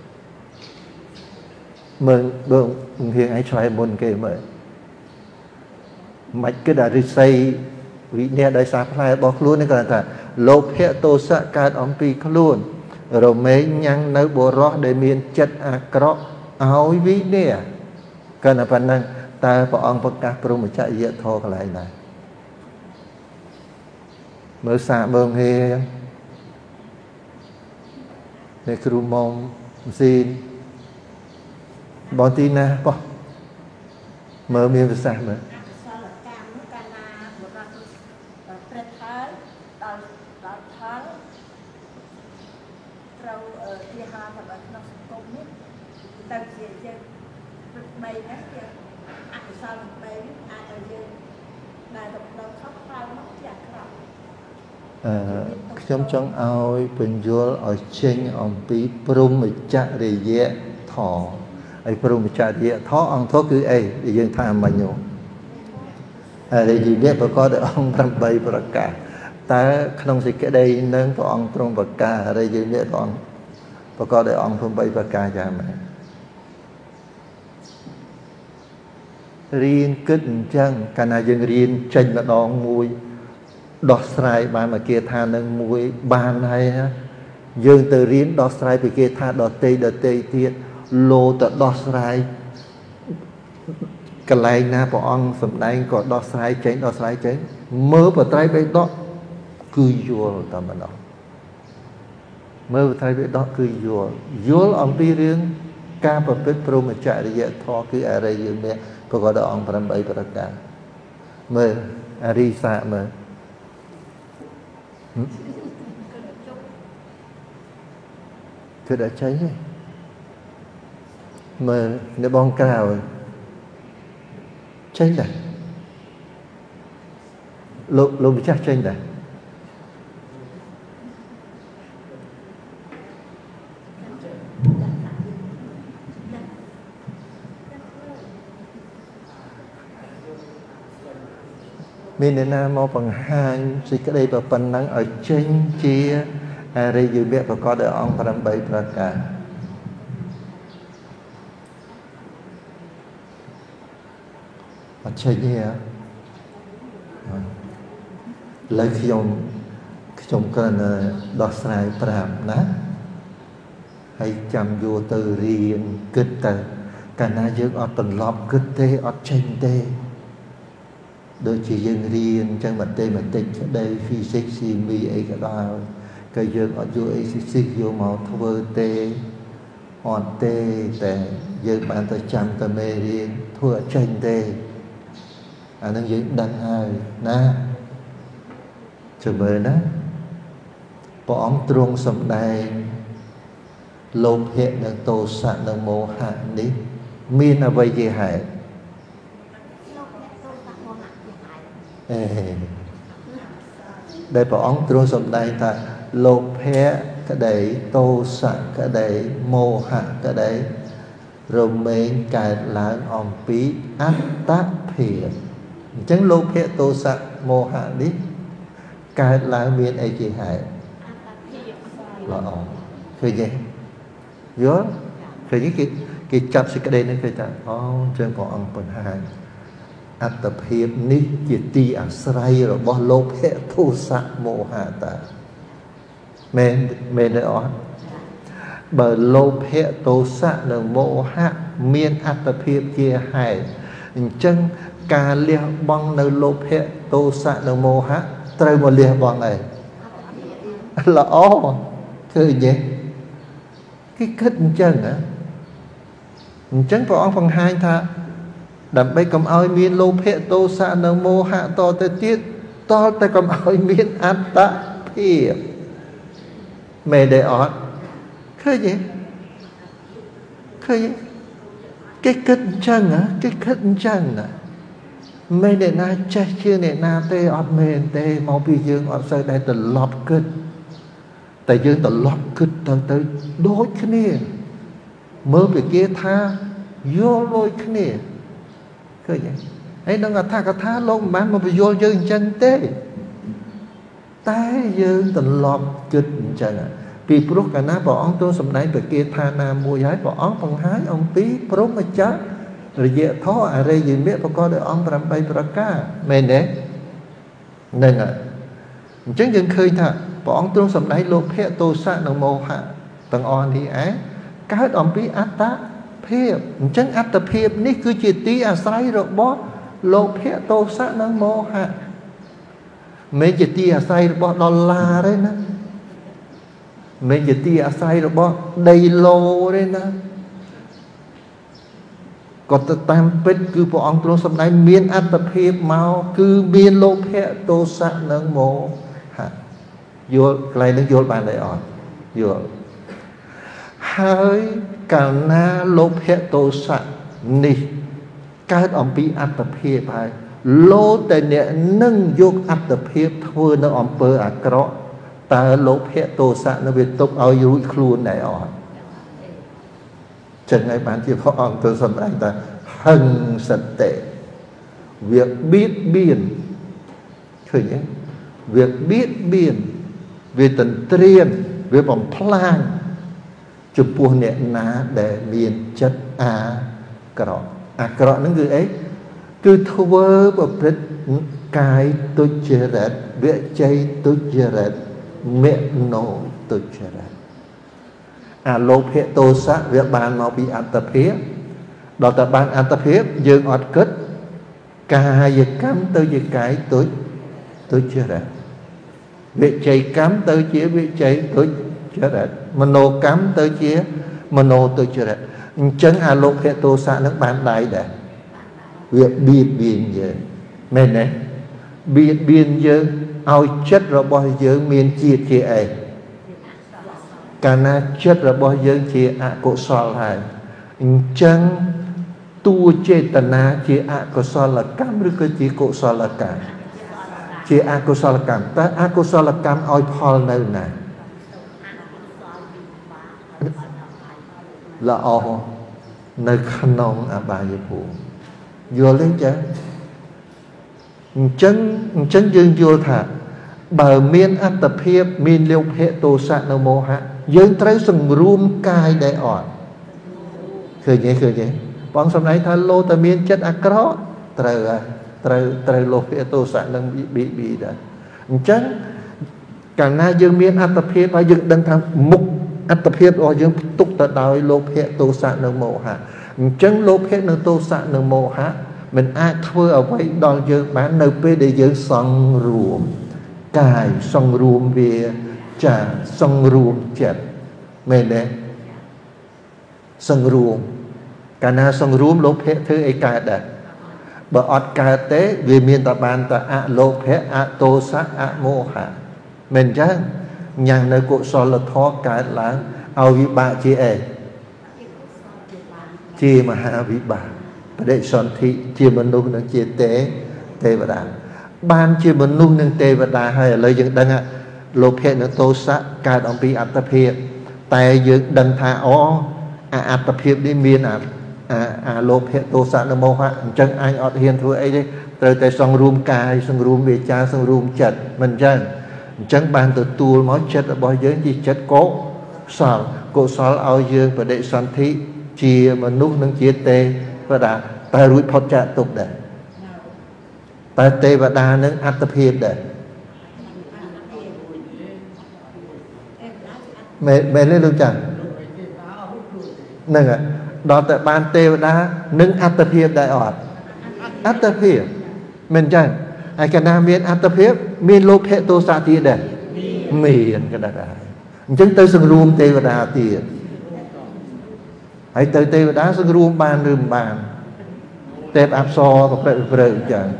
Speaker 1: មើលបងរៀងឲ្យឆ្លើយមុនគេមើលមិនគិតថារិស័យវិញ្ញាណដោយសារផ្លែរបស់ខ្លួននេះគាត់ថាលោភៈទោសៈកើតអំពីខ្លួនរមែងញ៉ាំងនៅបុរសដែលមានចិត្តអាក្រក់ឲ្យវិញ្ញាណគាត់ថាប៉ុណ្ណឹងតើព្រះអង្គប្រកាសព្រហ្មចរិយធម៌កន្លែងណាមើលសាកមើលហេអ្នកគ្រូមុំស៊ីនបងទីណាបោះមើលមានប្រសាសន៍មើលខ្ញុំចង់ឲ្យបញ្យល់ឲ្យចេញអំពីព្រហ្មចរិយធម៌ហើយព្រហ្មចរិយធម៌អង្គធម៌គឺអីដែលយើងថាមិញនោះហើយនិយាយប្រកបដោយអង្គ8ប្រការតើក្នុងសេចក្តីនឹងព្រះអង្គទ្រង់ប្រកាសហើយយើងនិយាយព្រះអង្គប្រកបដោយអង្គ8ប្រការយ៉ាងម៉េចរៀនគិតអញ្ចឹងកាលណាយើងរៀនចេញម្ដងមួយដោះស្រាយបានមកគេថានឹងមួយបានហើយយើងទៅរៀនដោះស្រាយពីគេថាដតេទៀតលោទៅដោះស្រាយកន្លែងណាព្រះអង្គសម្ដែងក៏ដោះស្រាយចេញមើលបត្រៃបិដកគឺយល់តែម្ដង mơ thay biết đó cứ vô ông pi riêng ca bậc biết pro mà chạy đi dễ thọ cứ ở đây dương mẹ có gọi đó ông phần bảy phần cả mơ ari sa mơ cứ đã cháy rồi mơ nó bong cao cháy này lô bị chắc cháy này mình nên là một bằng hai thì cái đây là phần năng ở trên chia đây dự biết và có được ông phần bảy phần cả ở trên như lấy khi ông cần đọc sai phạm ná hay chăm vô từ riêng kết tờ cả na dương ở tuần lọp kết tê ở trên tê đôi chỉ dương riêng trong mặt tê mặt tịch ở đây physics chemistry ấy cả đó cái dương ở vô ấy vô màu thua tê on tê để dương bạn ta chăm ta mê riêng thua ở trên tê anh đang dương đăng hai na chờ mời đó bỏ ông trung sầm đài lốp hiện được tô sạn được mô hạn đi miên là vậy gì hại đây bỏ ông trung sầm đài ta lốp hiện cái đấy tô sạn cái đấy mô hạn cái đấy rồi mình cài lại ông bí át tác phiền chẳng lốp hiện tô sạn mô hạn đi cái là miền ấy chỉ hại là ông khơi gì nhớ khơi những cái chập sự cái đây nó khơi ta trên còn ông phần hai ắt tập hiệp ní chỉ ti à say rồi bỏ lốp hệ thu sạ mộ hạ ta men đấy ó bởi lốp hệ thu sạ là mộ hạ miền ắt tập hiệp kia hại chân cà liệt băng nơi lốp hệ thu sạ là mộ hạ trời một liệt bọn này là óคือgì cái kết chân á chân của ông phần hai tha đầm bay cầm ơi miên lô phệ tô sa nâng mô hạ to tê tiết to tay cầm ơi miên át tạ phiệp mê đề ọt khơi gì cái kết chân á cái kết chân á mê đề na chạy chưa đề na tê ọt mê tê máu bì dương ọt sơ đây từ lọt kết tại dương từ lọt kết tới đối cái này mơ về kia tha vô lôi cái này khơi vậy ấy nó là tha luôn bán mà vô dương chân tê tay dương từ lọt kết chân vì pro cả na bỏ ông tôi sầm nãy về kia tha na mua giấy bỏ ông bằng hái ông tí pro mà chết rồi về thó ở đây gì biết có coi được ông làm bay ra cá mền đấy nên là chứng dân khơi thà bỏ ông tôi sầm nãy lô phê tô sa đồng mô hạ tầng on thì á cái ông bí át tá phê chứng át tập phê ní cứ chỉ tí à say rồi bó lô phê tô sa đồng mô hạ mấy chỉ tí à say rồi bó $, đấy nè mấy chỉ tí à say rồi bó đầy lô đấy nè còn tam bích cứ bỏ ông trong sầm này miên ăn tập hiệp mau cứ miên lô phệ tô sạ nâng mô hả vô lại nó vô bàn đại ỏi vô hơi cả na lô phệ tô sạ nì cái ông bị ăn tập hiệp hay lô tệ nè nâng vô ăn tập hiệp thôi nó ông bơ à cọ ta lô phệ tô sạ nó bị tục ao dối luôn đại ỏi chẳng ai bán chỉ có ông tôi sầm anh ta hằng sạch tệ việc biết biên khởi nhé việc biết biên về tận triền về vòng plan chụp buồn nhẹ ná để miền chất cọ nó người ấy cứ thua và biết cái tôi chơi rệt việc chơi tôi chơi rệt miệng nổ tôi chơi rệt lô phê tô sát việc bàn mau bị ăn tập hiếp đó là bàn ăn tập hiếp dương ọt kết cả việc cắm tới việc cái tôi chưa ra việc chạy cắm tới chỉ việc chạy tôi chết đấy mano cắm tới chia mano tới chết đấy chân à lục hệ tô xạ nước bán đáy để việc biệt biên giờ mình này biệt biên giờ ao chết rồi bao giờ miền chia chia ấy cả na chết rồi bao giờ chia ạ cổ soi lại chân tu chế tận na chia ạ cổ soi là cam rồi cái chia cổ soi là cả chia ạ cổ soi là cảm ta ạ cổ soi là cảm oi phol nơi này là o nơi khăn nông à bà như phụ vô lấy chân dương vô thả bờ miên ăn tập hiệp miên liêu hệ tô sạ nô mô hạ dương trái sừng rùm cai để ọt khởi nhé bọn xong này tha lô ta miên chất ác đó trời lô hệ tô sạ nâng bị đã chân càng na dương miên ăn tập hiệp và dương đăng tham mục ăn tập hiệp ở dương tục ta đòi lô hệ tô sạ nô mô hạ chân lô hệ nâng tô sạ nô mô hạ mình ai thưa ở vậy đòi dương bán nợ phê để dương xong ruộng cài xong ruộng về trả xong ruộng chết mình đấy xong ruộng cả na xong ruộng lốp hết thứ ấy cả đấy bởi ọt cả tế vì miền ta bàn ta ạ lốp hết ạ tô sát ạ mô hạ mình chắc nhàng nơi cụ so là thó cái là ao vị bạ chị ấy chi mà hạ vị bạ để son thị chia mình luôn nó chia tế và đà ban chia mình luôn nâng tế và đà hay là lời dựng đăng ạ lô phê nó tô sát cả đồng bí áp tập hiệp tại dựng đăng thả ó áp tập hiệp đi miền lô phê tô sát nó mô hạ chân anh ọt hiền thua ấy đi rồi tại xong rùm cài xong rùm về cha xong rùm chật mình chân ban từ tu máu chất ở bao giới gì chất cố sòl cổ sòl ao dương và để son thị chia mình luôn nâng chia tế và đà ta rủi phật trả tục để ta tê và đa nâng áp tập hiệp để mẹ lên luôn chẳng nâng ạ đó tại ban tê và đa nâng áp tập hiệp đại ọt áp tập hiệp mình chẳng ai cả nam miền áp tập hiệp miền lốp hệ tô xa tiền để miền cái đà chứng tới sừng rùm tê và đa tiền hãy tới tê và đá sừng rùm bàn rùm bàn tép áp so và phải chẳng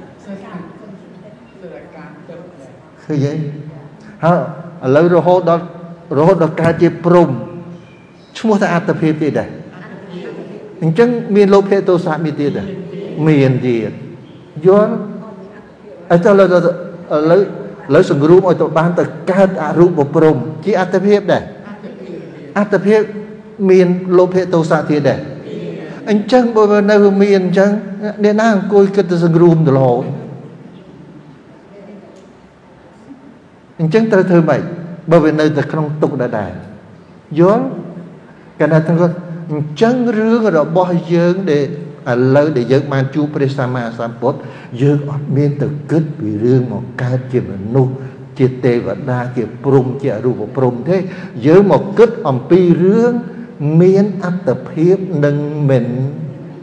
Speaker 1: คือvậy ha lời rồi hốt đó ca chế prom chúng ta áp tập hiệp gì đây chẳng miền lốp hệ tô xa miền tiền đây miền gì do ở cho lời sừng rùm ở tụi ban từ ca rùm một prom chỉ áp tập hiệp đây áp tập hiệp miền lốp hệ tô xa tiền đây anh chân bởi vì nơi miền chân nên nàng coi cái từ sừng rùm từ lỗ anh chân tới thơ mày bởi vì nơi từ không tục đã đài gió cái này thằng con chân rương rồi bỏ dương để lời để dương mang chú Presama Sampot dương ở miền từ kết vì rương một cái chuyện là nụ chia tê và đa kia prom chia rùm và prom thế dương một kết ẩm pi rương miền áp tập hiệp nâng mình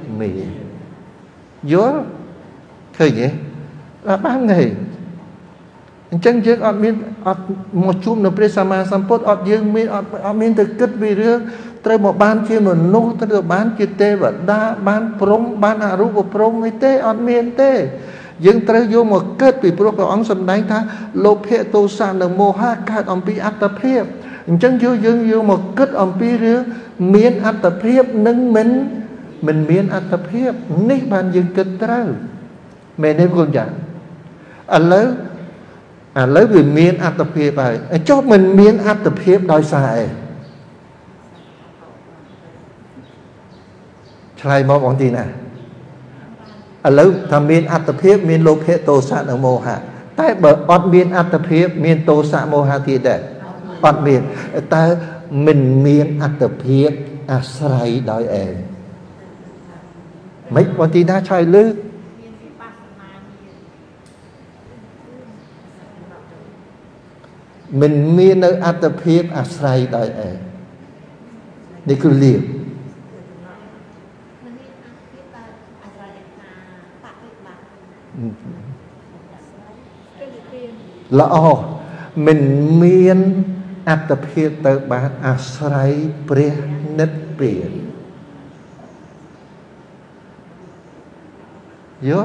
Speaker 1: gió khởi nhé là ban ngày chân dương ở miền một chút nó Presama Sampot ở dương miền ở miền từ kết vì rương tới một ban chia một nô tới được ban chia tê và đa ban prom ban aru và prom với tê ở miền tê dương tới vô một kết vì prom của ông sầm đánh tha lốp hệ tô san là mô ha cả ông pi áp tập hiệp chân dương vô một kết ông pi rương miền áp tập hiệp nâng mình miền áp tập hiệp nít ban dương kết tới mẹ nên con chẳng lấy vì miền áp tập hiệp này cho mình miền áp tập hiệp đòi xàiใคร mong bọn tin lấy tham miền áp tập hiệp miền lốp hệ tô sát ở mô hạ tại bởi ọt miền áp tập hiệp miền tô sát mô hạ thì để ọt miền ta mình miền áp tập hiệp sài đòi mấy bọn tin trai lư mình miền nơi áp tập hiệp sài đòi đây cứ liều là mình miền อัตเพียเตบานอาศัยเปรียนิดเปลี่ยนเยอะ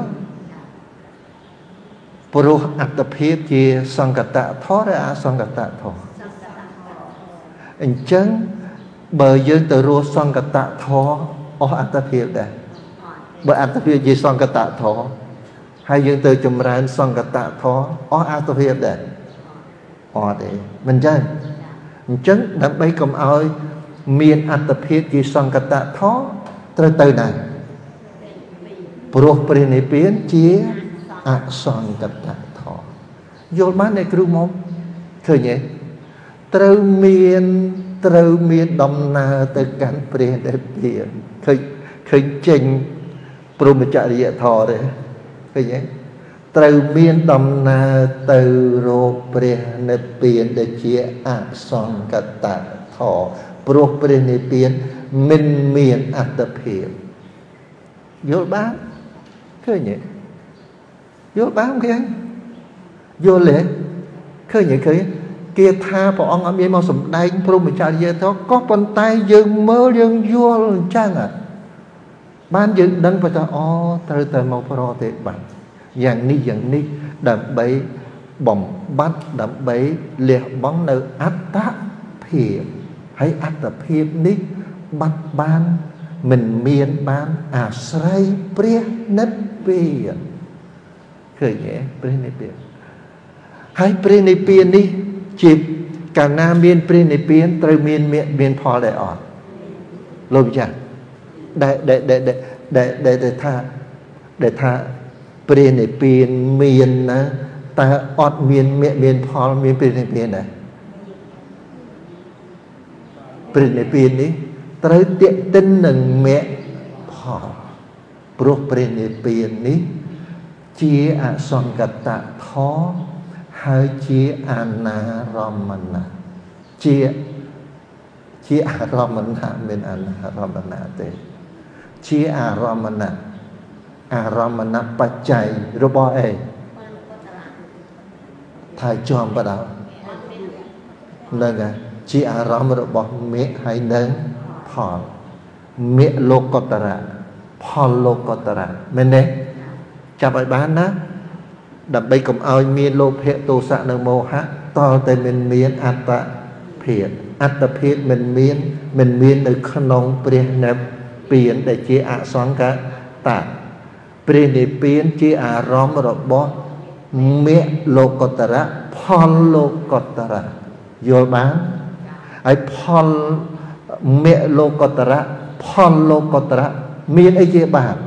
Speaker 1: ปรุอัตเพียเจสังกตะท้อหรืออาสังกตะท้ออันจังเบอร์ยืนแต่รัวสังกตะท้ออัตเพียได้เบอร์อัตเพียเจสังกตะท้อให้ยืนแต่จำเริญสังกตะท้ออัตเพียได้เด้มันจังจังดับไปกำเอาเมียนอัตเพียเจสังกตะท้อเตยไหนปรุปรินิเปียนเจียอสังกตะทอโยนมาในครูมอมเคยเนี่ยเติมเมียนดำนาเติมการเปลี่ยนได้เปลี่ยนเคยเจงปรุมจริยธรเลยเคยเนี่ยเติมเมียนดำนาเติมโรเปลี่ยนได้เปลี่ยนได้เจียอสังกตะทอปรุปรินิเปียนมินเมียนอัตเพียนโยนบ้างเคยเนี่ยโยนบ้างเคยโยนเลยเคยเนี่ยเคยเกียร์ท่าพอองค์มีมาสมได้พระมิจฉาเยอะเท่าก็ปนไตยืงเมื่อยืงโยนจังอ่ะบ้านยืงดังไปแต่เติมมาพระเตบันอย่างนี้ดับใบบ่มบัดดับใบเลี้ยบ้องในอัตตะเพียบให้อัตตะเพียบนี้บัดบ้านmình miền ban à say pria nếp biển khởi nhẹ pria nếp biển hay pria nếp biển đi chìm cả nam miền pria nếp biển từ miền phò đại ọt lôi chả để tha pria nếp biển miền na ta ọt miền phò miền pria nếp biển này pria nếp biển đi tới tiện tinh nâng mẹ phò bố bền bền ní chia son gạt tạ thó hai chia anaramana chia aramana bên anaramana thế chia aramanaปัจจัย rồi bỏ thay chọn bắt đầu nâng chia aramana rồi bỏ mẹ hay nângพอเมโลกตระพอโลกตระเมนเนจับไปบ้านนะดับไปกับเอาเมียนโลภะโทสะนโมหะต่อแต่มันเมียนอัตตะเพียรอัตตะเพียรมันเมียนในขนมเปลี่ยนในเปลี่ยนแต่เจอะสองกะตะเปลี่ยนในเปลี่ยนเจอะร้อมรบบเมโลกตระพอโลกตระโยบ้านไอพอเมโลกตระพอโลกตระมีไอเจบาท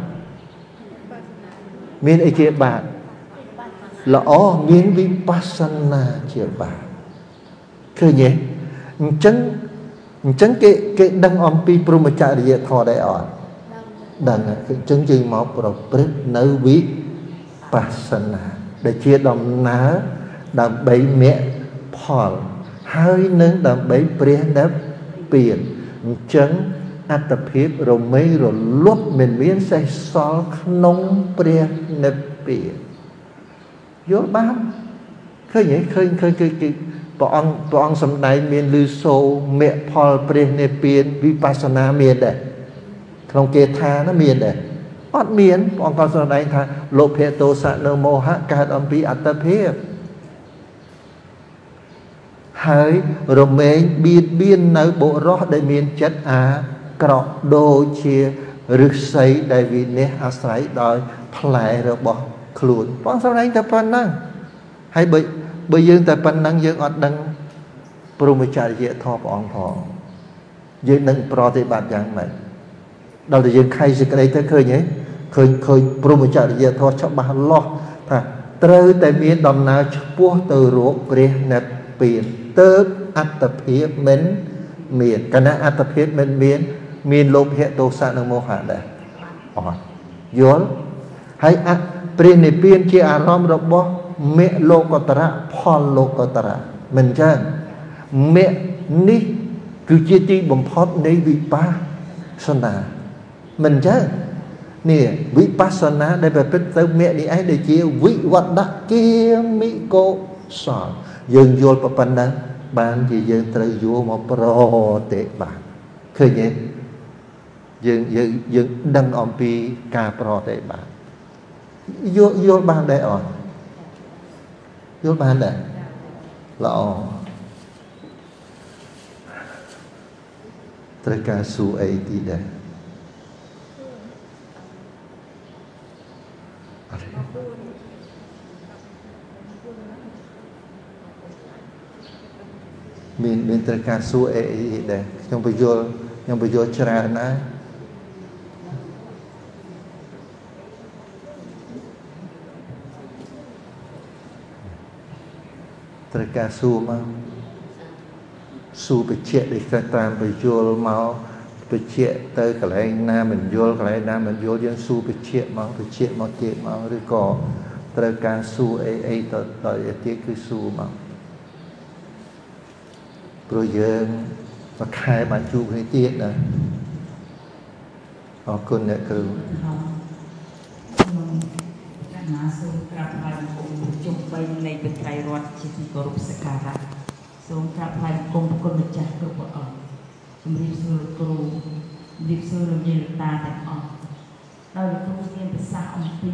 Speaker 1: มีไอเจบาทละมีวิปัสสนาเจบาทคือไงจังเกดังอมปีปรุมจาริยธรได้อ่อนดังจังจึงมาประพฤติในวิปัสสนาได้เชียดำน้าดำใบเมะพอลให้นึงดำใบเปลี่ยนนับเปลี่ยนจังอัตภิบเราไม่เราลดเหม็นเวียนใส่ซอลขนมเปลี่ยนเนบเปลี่ยนโยบ้านเคยปองสำนัยเมียนลือโซเมะพอลเปลี่ยนเนบเปลี่ยนวิปัสสนาเมียนเด้ขนมเกธานะเมียนเด้อดเมียนปองกองสำนัยทาโลภะโทสะโนโมหะการอมปีอัตภิบហើយរមែងបៀតបៀននៅបុរសដែលមានចិត្តអាក្រក់ដូចជាឫស្សីដែលវិនិច្ឆ័យអាស្រ័យដោយផ្លែរបស់ខ្លួនបងសម្ដែងតែប៉ុណ្ណឹងហើយបើយើងតែប៉ុណ្ណឹងយើងអត់ដឹងព្រហ្មចរិយធម៌ព្រះអង្គផងយើងនឹងប្រតិបត្តិយ៉ាងម៉េចដល់តែយើងខៃសេចក្តីទៅឃើញទេឃើញព្រហ្មចរិយធម៌ច្បាស់លាស់ថាត្រូវតែមានដំណើរឆ្ពោះទៅរកព្រះនិព្វានเติบอัตเพียบมันเมียนคณะอัตเพียบมันเมียนโลภะโทสะนโมหะได้ยนให้เปลี่ยนในเปลี่ยนเจอารมณ์ระบบเมโลกตระพอโลกตระมันใช่เมนี่คือจิตที่บ่มพอดในวิปัสสนามันใช่นี่วิปัสสนาได้แบบเป็นเติมเมนี่ไอ้ได้เจียววิวัตตะเกียมิโกสอนยืนโยนประปันนั้น ban thì dương trời vô mà pro tệ bạn khơi nhé dương đăng om pi ca pro tệ bạn vô ban đây ở vô ban đây là trời ca su ấy thì đây mình trời ca su ấy thì đây trong bây giờ chả na trời ca su mà su bị chết để ta tam bị vô máu bị chết tới cái này na mình vô cái này na mình vô dân su bị chết máu rồi có trời ca su ấy tới tiết cứ su máu rồi giờ mà khai bản chu cái tiết này họ con này cứ
Speaker 2: chụp bên này bên trái rót chỉ có rụp sạc cả xong các bạn cùng con được chặt được vợ ở chúng đi sửa cừu đi sửa làm gì ta để ở đây là công viên bị sao ông ti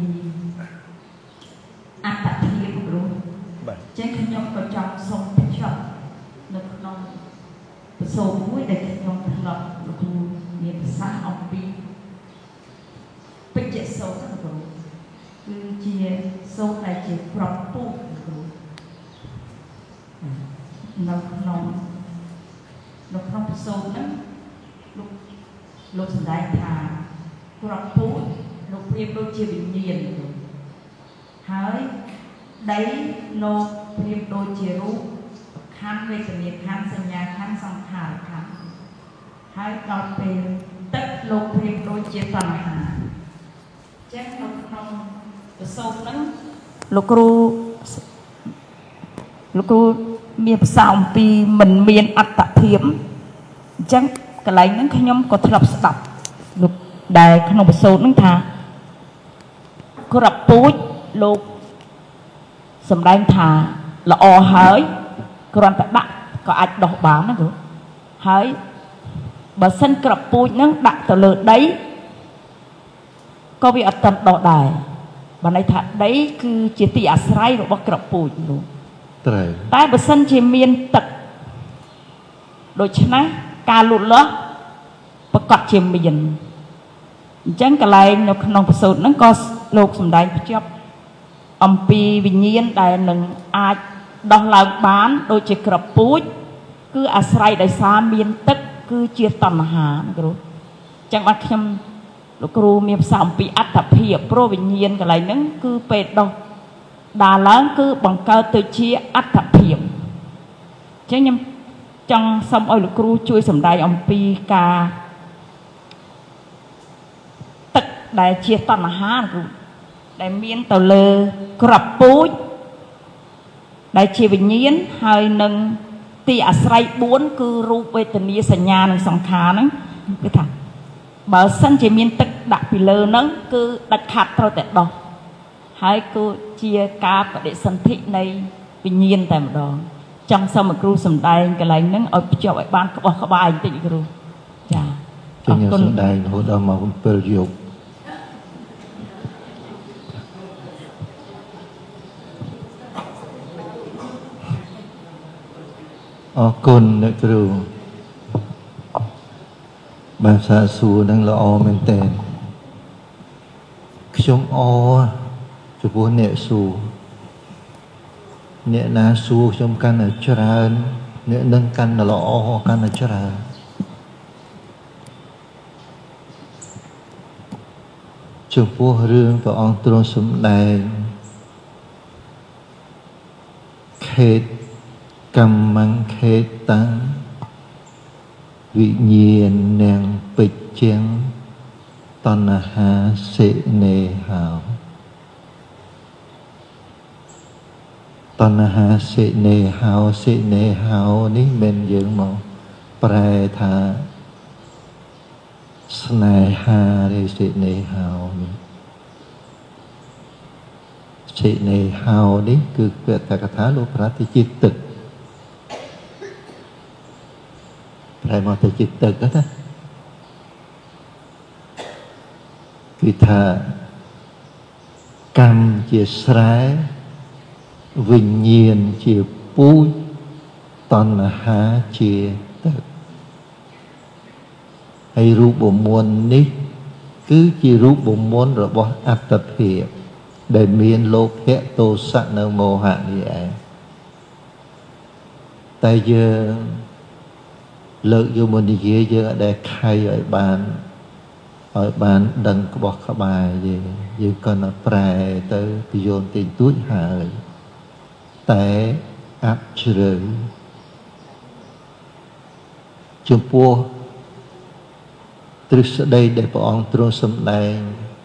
Speaker 2: ăn tại thiên luôn trên khi nhau có trong sông thích chậm nó non số mũi để khi nhau thật lợn nó cũng viên bị sao ông ti bây giờ sâu các bạn cứ chia sâu này chia prop tu nó không sâu lắm lúc đại thà prop tu lúc priêm đôi chia bình nhiên hỡi đấy nó priêm đôi chia rú khăn về tình nhiệt khăn sinh nhà khăn song thảo khăn hỡi đọt về tất lúc priêm đôi chia toàn hà chắc nó không sâu lắm lúc miền sòng pi mình miền ắt tập hiểm chẳng cái lấy những cái nhóm có thập đập lúc đại không sâu những thà có đập túi lúc sầm đai thà là o hỡi còn tại bạn có ai đọc bán nó rồi hỡi bà sân cặp túi nó đặt từ lượt đấy có bị tận đỏ đài bà này thật đấy cứ chỉ tỉ sải rồi bắt cặp túi luôn tại bà sân chỉ miên tật đôi chân á ca lụt lỡ bà cọt chỉ miên chẳng cái này nó không phải nó có lục sầm đai chấp ông pi vì nhiên đại nâng ai đo là bán đôi chỉ cặp túi cứ sải đại xa miên tất cứ chia tầm hà rồi chẳng bắt xem lúc cừu miền sòng bị ắt tập hiệp pro bình nhiên cái này nó cứ pet đâu đà lớn cứ bằng cơ từ chia ắt tập hiệp chứ nhầm trong xong ơi lúc cừu chui sầm đai ông pi ca tất đại chia tầm hà rồi đại miền tàu lơ cặp búi đại chia bình nhiên hơi nâng tì sải bốn cứ ru về tình yêu sanh nhà nâng sòng khá nâng cái thằng bà sân chỉ miên tức đặt bị lơ nâng cứ đặt khát thôi tại đó hai cô chia cá và để sân thị này bị nhiên tại một đó trong sau một cừu sầm đai cái này nâng ở chỗ ấy ban có bài tị cừu dạ
Speaker 1: trên nhà sầm đai hồi đó mà cũng bơi dục con nữa cừu bà xã xu đang là o men tên trong o cho bố nệ xu nệ na xu trong căn ở tràn nệ nâng căn là o căn ở tràn trong phố rương và on trôn sum đài khết cầm mang khết tăng vị nhiên nàng bịch chén tần hà sệ nề hảo tần hà sệ nề hảo ní bên dưỡng mẫu prai thà snai hà để sệ nề hảo ní cứ việc ta cả thá lô prati chiết tực lại mà tôi chỉ tự đóគឺថាកម្មជាស្រែវិញ្ញាណជាពូជតណ្ហាជាទឹកហើយរូបមន្តនេះគឺជារូបមន្តរបស់អត្តភាពដែលមានលោភៈទោសៈនិងមោហៈនេះឯងតែយើងលើកយកមកនិយាយយើងអត់ដែលខៃឲ្យបានដឹងក្បោះក្បាយយើងក៏នៅប្រែទៅពយល់តិចតួចហើយតែអត់ជ្រៅចំពោះទ្រឹស្ដីដែលព្រះអង្គទ្រង់សម្ដែង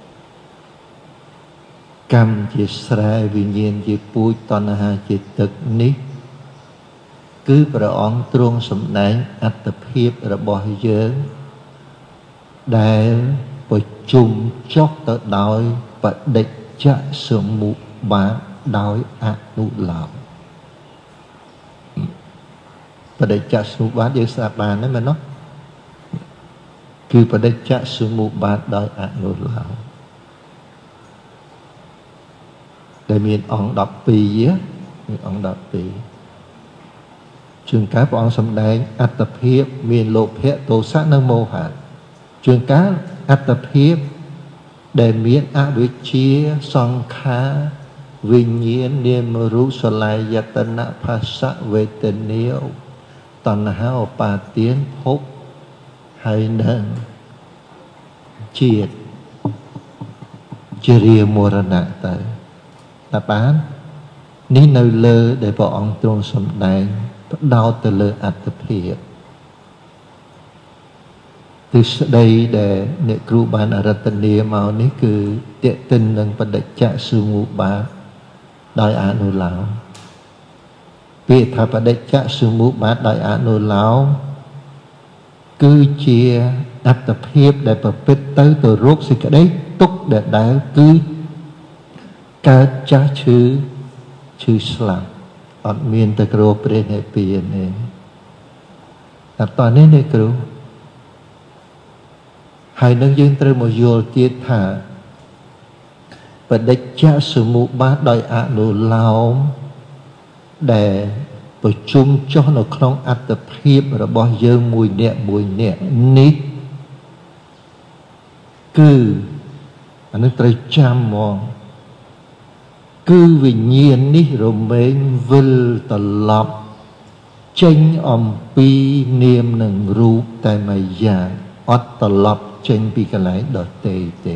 Speaker 1: កម្មជាស្រែវិញ្ញាណជាពូជតណ្ហាជាទឹកនេះគឺព្រះអង្គទ្រង់សម្ដែងអត្តភាពរបស់យើងដែលប្រជុំចុះទៅដោយបដិច្ចសមុបាទដោយអនុលោមបដិច្ចសមុបាទយើងស្ដាប់បានទេមែនទេគឺបដិច្ចសមុបាទដោយអនុលោមដែលមានអង្គ12មានអង្គ12ជួនកាលព្រះអង្គសម្ដែងអត្តភាពមានលោភៈទោសៈនិងមោហៈជួនកាលអត្តភាពដែលមានអវិជ្ជាសង្ខារវិញ្ញាណនាមរូបសល័យយតនៈផស្សៈវេទនាតណ្ហាឧបាទានភពហើយនឹងជាតិជារាមរណៈទៅតែបាននេះនៅលើដែលព្រះអង្គទ្រង់សម្ដែងផ្ដោតទៅលើអត្តភាពទិស្ដីដែលអ្នកគ្រូបានអរតនាមកនេះគឺតេតិននឹងបដិច្ចសមុបាទដោយអនុលោមពាក្យថាបដិច្ចសមុបាទដោយអនុលោមគឺជាអត្តភាពដែលប្រព្រឹត្តទៅរកសេចក្តីទុក្ខដែលគឺកើតចាស់ឈឺស្លាប់អត់មានទៅក្រព្រះនិព្វានទេតែតើនេះអ្នកគ្រូហើយនឹងយើងត្រូវមកយល់ទៀតថាបដិច្ចសមុបាទដោយអនុលោមដែលប្រជុំចុះនៅក្នុងអត្តភាពរបស់យើងមួយអ្នកនេះគឺអានឹងត្រូវចាំហ្មងគឺវិញ្ញាណនេះរមែងវិលត្រឡប់ចេញអំពីនាមនិងរូបតែមួយយ៉ាងអត់ត្រឡប់ចេញពីកន្លែងដទៃទេ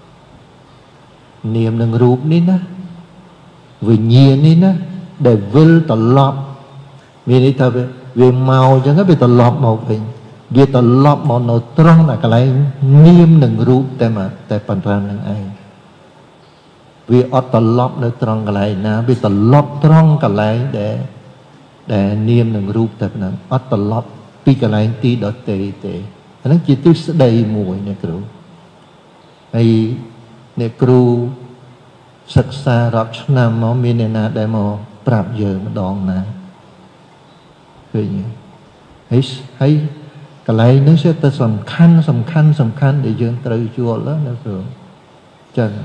Speaker 1: នាមនិងរូបនេះណាវិញ្ញាណនេះណាដែលវិលត្រឡប់មានន័យថាវាមកអញ្ចឹងវាត្រឡប់មកវិញវាត្រឡប់មកនៅត្រង់កន្លែងនាមនិងរូបតែប៉ុណ្ណឹងនឹងឯងវាអត់ត្រឡប់នៅត្រង់កន្លែងណាវាត្រឡប់ត្រង់កន្លែងដែលនាមនិងរូបតែប៉ុណ្ណឹងអត់ត្រឡប់ពីកន្លែងទីដទៃទេអាហ្នឹងជាទិស្ដីមួយអ្នកគ្រូហើយអ្នកគ្រូសិក្សារាប់ឆ្នាំមកមានអ្នកណាដែលមកប្រាប់យើងម្ដងណាឃើញហើយកន្លែងនេះគឺទៅសំខាន់ដែលយើងត្រូវយល់ណាគ្រូចឹង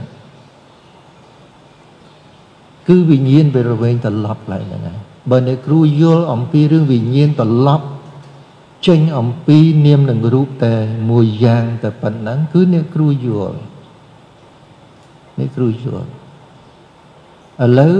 Speaker 1: គឺវិញ្ញាណវារវែងត្រឡប់ឡើងហ្នឹងហើយបើអ្នកគ្រូយល់អំពីរឿងវិញ្ញាណត្រឡប់ចេញអំពីនាមនិងរូបតែមួយយ៉ាងតែប៉ុណ្ណឹងគឺអ្នកគ្រូយល់ឥឡូវ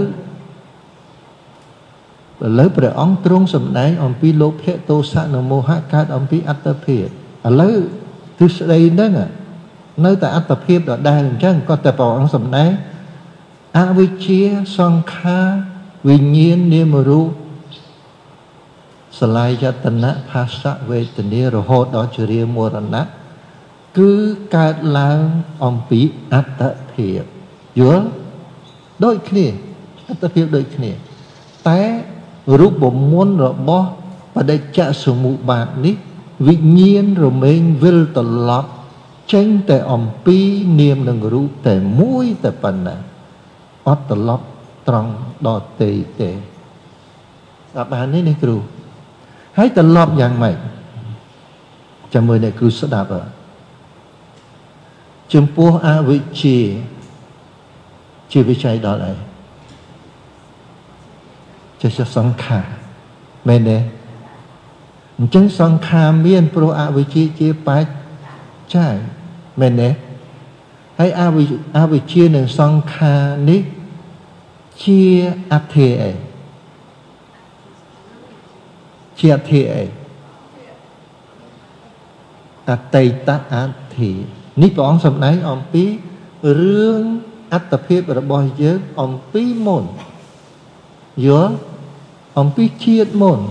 Speaker 1: ព្រះអង្គទ្រង់សម្ដែងអំពីលោភៈទោសៈនិងមោហៈកើតអំពីអត្តភាពឥឡូវទិស្ដីហ្នឹងនៅតែអត្តភាពដដែលអញ្ចឹងក៏តែព្រះអង្គសម្ដែងអវិជ្ជាសង្ខារវិញ្ញាណនាមរូបសល័យយតនៈផស្សៈវេទនារហូតដល់ជារាមរណៈគឺកើតឡើងអំពីអត្តភាពយល់ដូចគ្នាអត្តភាពដូចគ្នាតែរូបមន្តរបស់បដិច្ចសមុបាទនេះវិញ្ញាណរមែងវិលត្រឡប់ចេញតែអំពីនាមនិងរូបតែមួយតែប៉ុណ្ណាអត់ត្រឡប់ត្រង់ដល់ទេស្ដាប់បានទេនេះគ្រូហើយត្រឡប់យ៉ាងម៉េចចាំមើលអ្នកគ្រូស្ដាប់ចំពោះអវិជ្ជាវិច័យដល់អីចេះសង្ខារមែនទេអញ្ចឹងសង្ខារមានព្រោះអវិជ្ជាជាបច្ច័យមែនទេហើយអវិជ្ជានិងសង្ខារនេះជាអធិអីជាអធិអីអតីតអធិនេះព្រះអង្គសម្ដែងអំពីរឿងអត្តភាពរបស់យើងអំពីមុនយល់អំពីជាតិមុន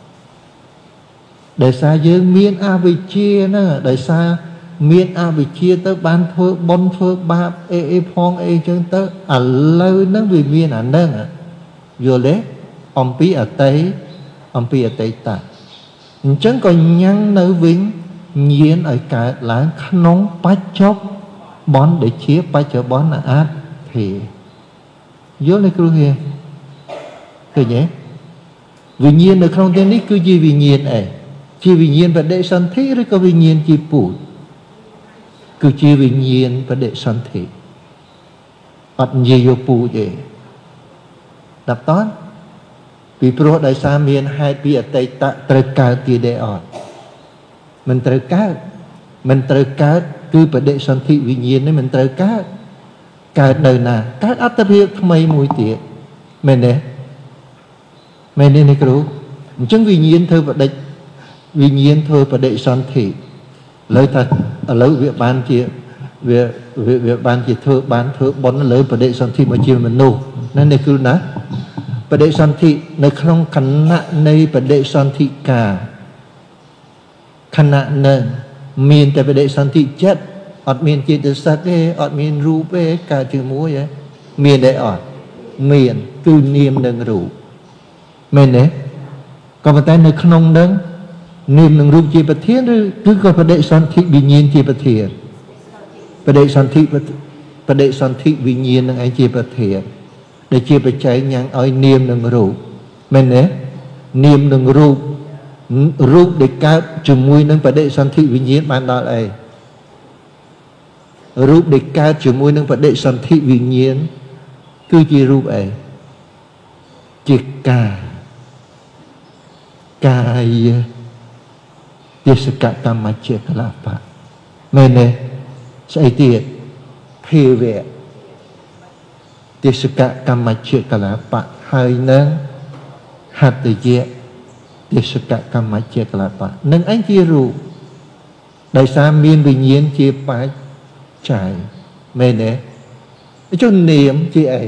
Speaker 1: ដោយសារយើងមានអវិជ្ជាហ្នឹងដោយសារមានអវិជ្ជាទៅបានធ្វើបុណ្យធ្វើបាបអីផងអីចឹងទៅឥឡូវហ្នឹងវាមានអាហ្នឹងយល់ទេអំពីអតីតអញ្ចឹងក៏ញ៉ាំងនៅវិញញៀនឲ្យកើតឡើងក្នុងបច្ចុប្បន្នដែលជាបច្ចុប្បន្នអធិយល់ទេគ្រូហៀឃើញទេវិញ្ញាណនៅក្នុងទីនេះគឺជាវិញ្ញាណអីជាវិញ្ញាណបដិសន្ធិឬក៏វិញ្ញាណជាពូជគឺជាវិញ្ញាណបដិសន្ធិអត់និយាយយកពូជទេដល់តើពីព្រោះដោយសារមានហេតុពីអតីតត្រូវកើតទៀតទេអត់មិនត្រូវកើតគឺបដិសន្ធិវិញ្ញាណនេះមិនត្រូវកើតនៅណាកើតអត្តភាពថ្មីមួយទៀតមែនទេនេះគ្រូអញ្ចឹងវិញ្ញាណធ្វើបដិសន្ធិឥឡូវវាបានជាវាបានជាធ្វើបុណ្យលើបដិសន្ធិមកជាមនុស្សណានេះគ្រូណាបដិសន្ធិនៅក្នុងខណៈនៃបដិសន្ធិការខណៈនឹងមានតែបដិសន្ធិចិត្តអត់មានចេតសិកទេអត់មានរូបទេកើតជាមួយទេមានទេអត់មានគឺនាមនិងរូបមែនទេក៏ប៉ុន្តែនៅក្នុងនឹងនាមនិងរូបជាប្រធានឬគឺក៏បដិសន្ធិវិញ្ញាណជាប្រធានបដិសន្ធិវិញ្ញាណនឹងឯងជាប្រធានដែលជាបច្ច័យញ៉ាំងឲ្យនាមនិងរូបមែនទេនាមនិងរូបដែលកើតជាមួយនឹងបដិសន្ធិវិញ្ញាណបានដល់អីរូបដែលកើតជាមួយនឹងបដិសន្ធិវិញ្ញាណគឺជារូបអីជាកាយទេសកកម្មជាកលបៈមែនទេស្អីទៀតភាវៈទេសកកម្មជាកលបៈហើយនឹងហត្តយៈទេសកកម្មជាកលបៈនឹងឯងជារូបដោយសារមានវិញ្ញាណជាបច្ច័យមែនទេចុះនាមជាអី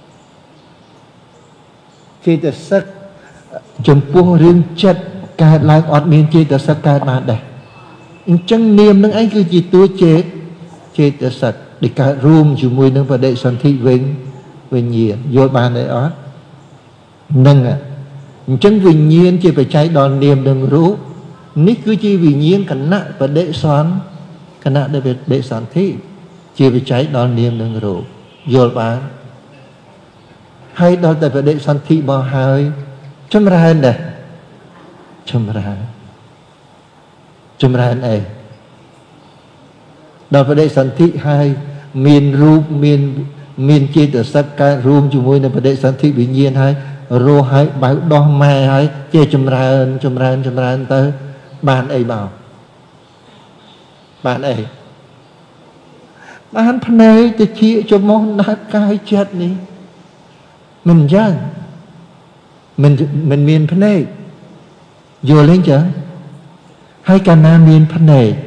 Speaker 1: ចេតសិកចំពោះរឿងចិត្តកើតឡើងអត់មានចេតសិកកើតបានដែរអញ្ចឹងនាមនឹងឯងគឺជាតួចេតសិកដែលកើតរួមជាមួយនឹងបដិសន្ធិវិញ្ញាណយល់បានទេអត់នឹងអញ្ចឹងវិញ្ញាណជាបច្ច័យដល់នាមនិងរូបនេះគឺជាវិញ្ញាណគណៈបដិសន្ធិជាបច្ច័យដល់នាមនិងរូបយល់បានហើយដល់តែបដិសន្ធិមកហើយចម្រើនដែរចម្រើនអីដល់បដិសន្ធិហើយមានរូបមានចេតសិកកើតរួមជាមួយនឹងបដិសន្ធិវិញ្ញាណហើយរស់ហើយបៅដោះម៉ែហើយជាចម្រើនទៅបានអីមកបានអីបានភ្នែកតិចចំមុះណាត់កាយចិត្តនេះមិនអញ្ចឹងមិនមានភ្នែកយល់ទេចឹងហើយកាលណាមានភ្នែក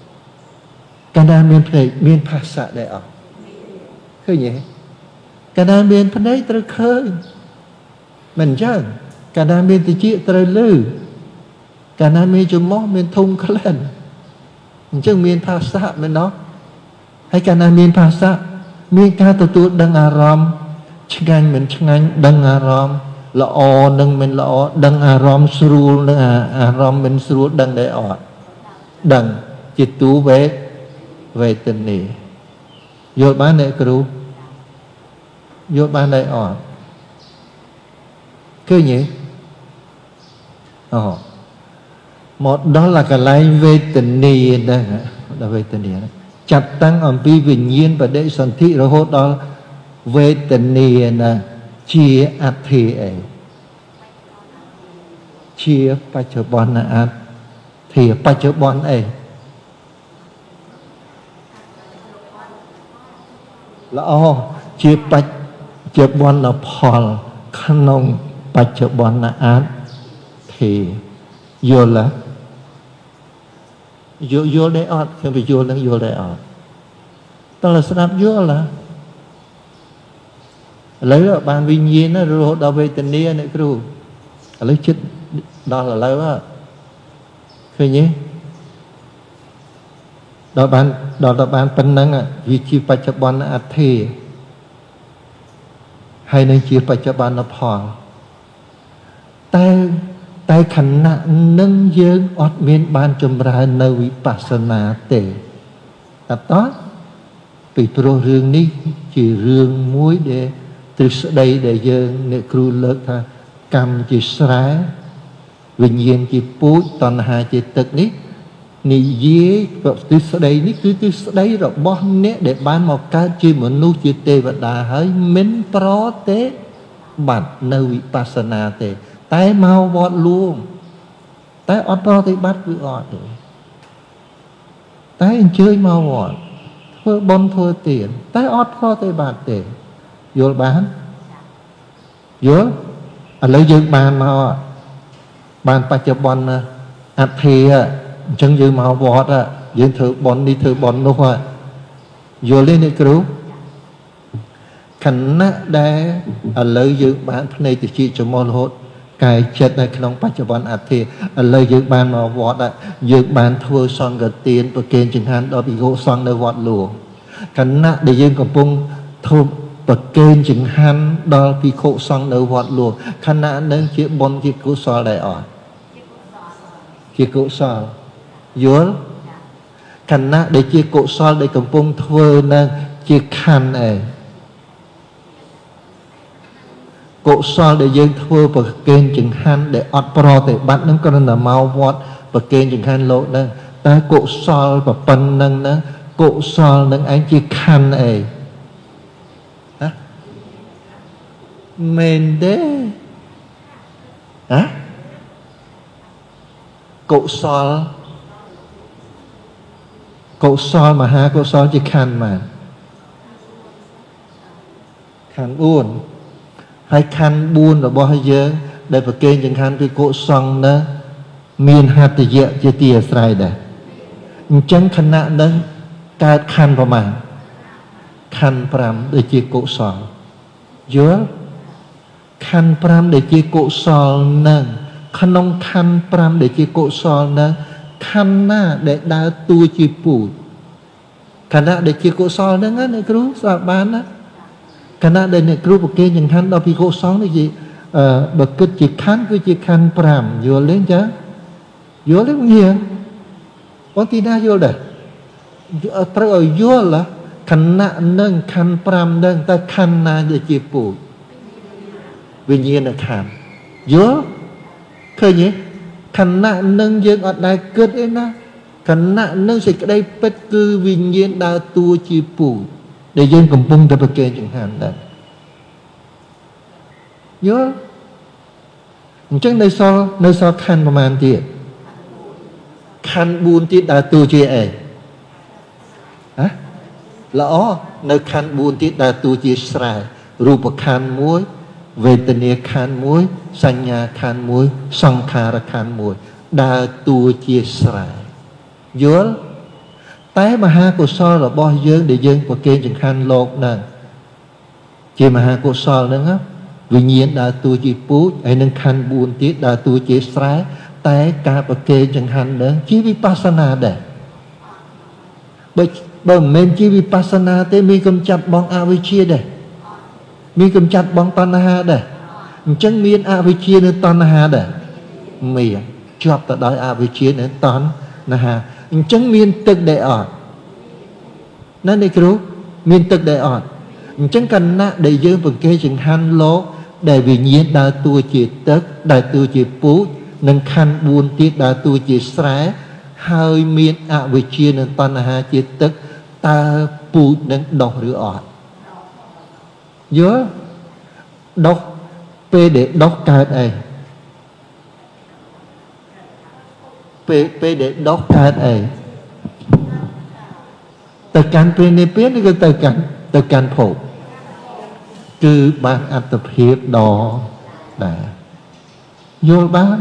Speaker 1: មានភាសៈដែរអត់ឃើញទេកាលណាមានភ្នែកត្រូវឃើញមិនអញ្ចឹងកាលណាមានតិចត្រូវឮកាលណាមានចំមុះមានធុំក្លិនអញ្ចឹងមានភាសៈមែនទេហើយកាលណាមានភាសៈមានការទទួលដឹងអារម្មណ៍ឆ្ងាញ់មិនឆ្ងាញ់ដឹងអារម្មណ៍ល្អនឹងមិនល្អដឹងអារម្មណ៍ស្រួលនឹងអារម្មណ៍មិនស្រួលដឹងដែរអត់ដឹងជាទូវេទនាយល់បានទេគ្រូយល់បានដែរអត់ឃើញទេ một đó là cái lai về tình niệm đây là về tình niệm chặt tăng ở pi vinh nhiên và để sản thị rồi hốt đó về tình niệm là chia ắt thì ấy chia ba chợ bon là ắt thì ba chợ bon ấy là chia ba chợ bon là Paul khăn nông ba chợ bon là ắt thì vô là vô để ọt không phải vô đang vô để ọt đó là sắp vô là lấy là bàn vinh nhiên nó rồi đào về tình yêu này kêu lấy chết đó là lấy á khơi nhé đó là bàn phân năng à vì chi phải chấp ban là thi hay nên chi phải chấp ban là phò tay khẩn nạn nâng dương ọt miên ban chùm ra nơi vipassana tệ tập đó vì pro rương ní chỉ rương muối để từ đây để dương nệ kru lớp tha cầm chỉ sái vinh nhiên chỉ bút toàn hà chỉ tật ní ní dế từ đây ní cứ từ đây rồi bon nè để ban một cái chỉ một nụ chỉ tê và đà hơi mến pro tế bản nơi vipassana tệ tay mau vọt luôn tay ọt pro thì bắt cứ ọt rồi tay chơi mau vọt thưa bon thưa tiền tay ọt pro thì bạt tiền vô bán vô lấy dương bàn mà bàn bạch cho bon ắt thì chân dương mau vọt dương thử bon đi thử bon đâu à vô lên đi cứu khẩn nát đá lấy dương bàn này thì chỉ cho mòn hốt cái chết này không bắt cho bọn ắt thì lời dương bàn mà vọt dương bàn thua son gật tiền và kênh chừng hắn đó bị gỗ son nơi vọt lùa khẩn nát để dương còn bung thua và kênh chừng hắn đó bị khổ son nơi vọt lùa khẩn nát nâng chiếc bon chiếc cú so lại ở chiếc cú so dối khẩn nát để chiếc cú so để còn bung thua nâng chiếc khăn này cỗ so để dân thua và kênh chừng hắn để ọt pro để bắt nâng con là mau vọt và kênh chừng hắn lộ nâng ta cỗ so và phân nâng nâng cỗ so nâng anh chỉ khăn ấy hả mền đế hả cỗ so mà ha cỗ so chỉ khăn mà khăn uốn hay khăn buôn ở bao giờ để phải kê những khăn cái cỗ xong đó miền hạt tự dễ chưa tìa sai đây chẳng khăn nạn đó cái khăn vào màn khăn pram để chia cỗ xong dứa khăn pram để chia cỗ xong nâng khăn nông khăn pram để chia cỗ xong nâng khăn na để đá tu chia phụ khăn na để chia cỗ xong nâng á này cứ sao bán á khả năng đây này kêu một cái những hắn đó bị gỗ sóng này gì bậc kết chỉ khăn cứ chỉ khăn pram vô lên chứ vô lên nhiều con tin ai vô đây ở vô là khả năng nâng khăn pram nâng ta khăn na để chỉ phụ vì nhiên là khăn vô khơi nhỉ khả năng nâng dương ở đây kết ấy na khả năng nâng sẽ cái đây bất cứ vì nhiên đã tu chỉ phụ để dân cầm bung tập kê chẳng hạn đấy nhớ chắc nơi so khăn mà màn tiệt khăn buôn tiết đã tu chia ấy hả là nơi khăn buôn tiết đã tu chia sài rùa khăn muối về tình yêu khăn muối sanh nhà khăn muối song khá ra khăn muối đã tu chia sài nhớ tay mà ha cô so là bao dương để dương và kênh chẳng khăn lột nè chỉ mà ha cô so nữa á vì nhiên đã tu chỉ bút ấy nên khăn buồn tiết đã tu chỉ sái tay cả và kênh chẳng khăn nữa chỉ vipassana để bởi mình chỉ vipassana thế mình cầm chặt bóng avicii để mình cầm chặt bóng tanaha để chẳng miên avicii nữa tanaha để mình chọc tại đó avicii nữa tanaha chẳng miên tức để ọt nên đây cứu miên tức để ọt chẳng cần nạ để dương vật kê chừng han lố để vì nhiên đã tu chỉ tức đã tu chỉ bút នឹងខណ្ឌ4ទៀតដែលទួជាស្រែហើយមានអវិជ្ជានិងតណ្ហាជាទឹកតើពូជនឹងដុះឬអត់យល់ដុះពេលដែលដុះកើតអីពេលដែលដុះកើតអីទៅកាន់ព្រះនិព្វានឬក៏ទៅកាន់ភពគឺបានអត្តភាពដ៏ដែរយល់បាន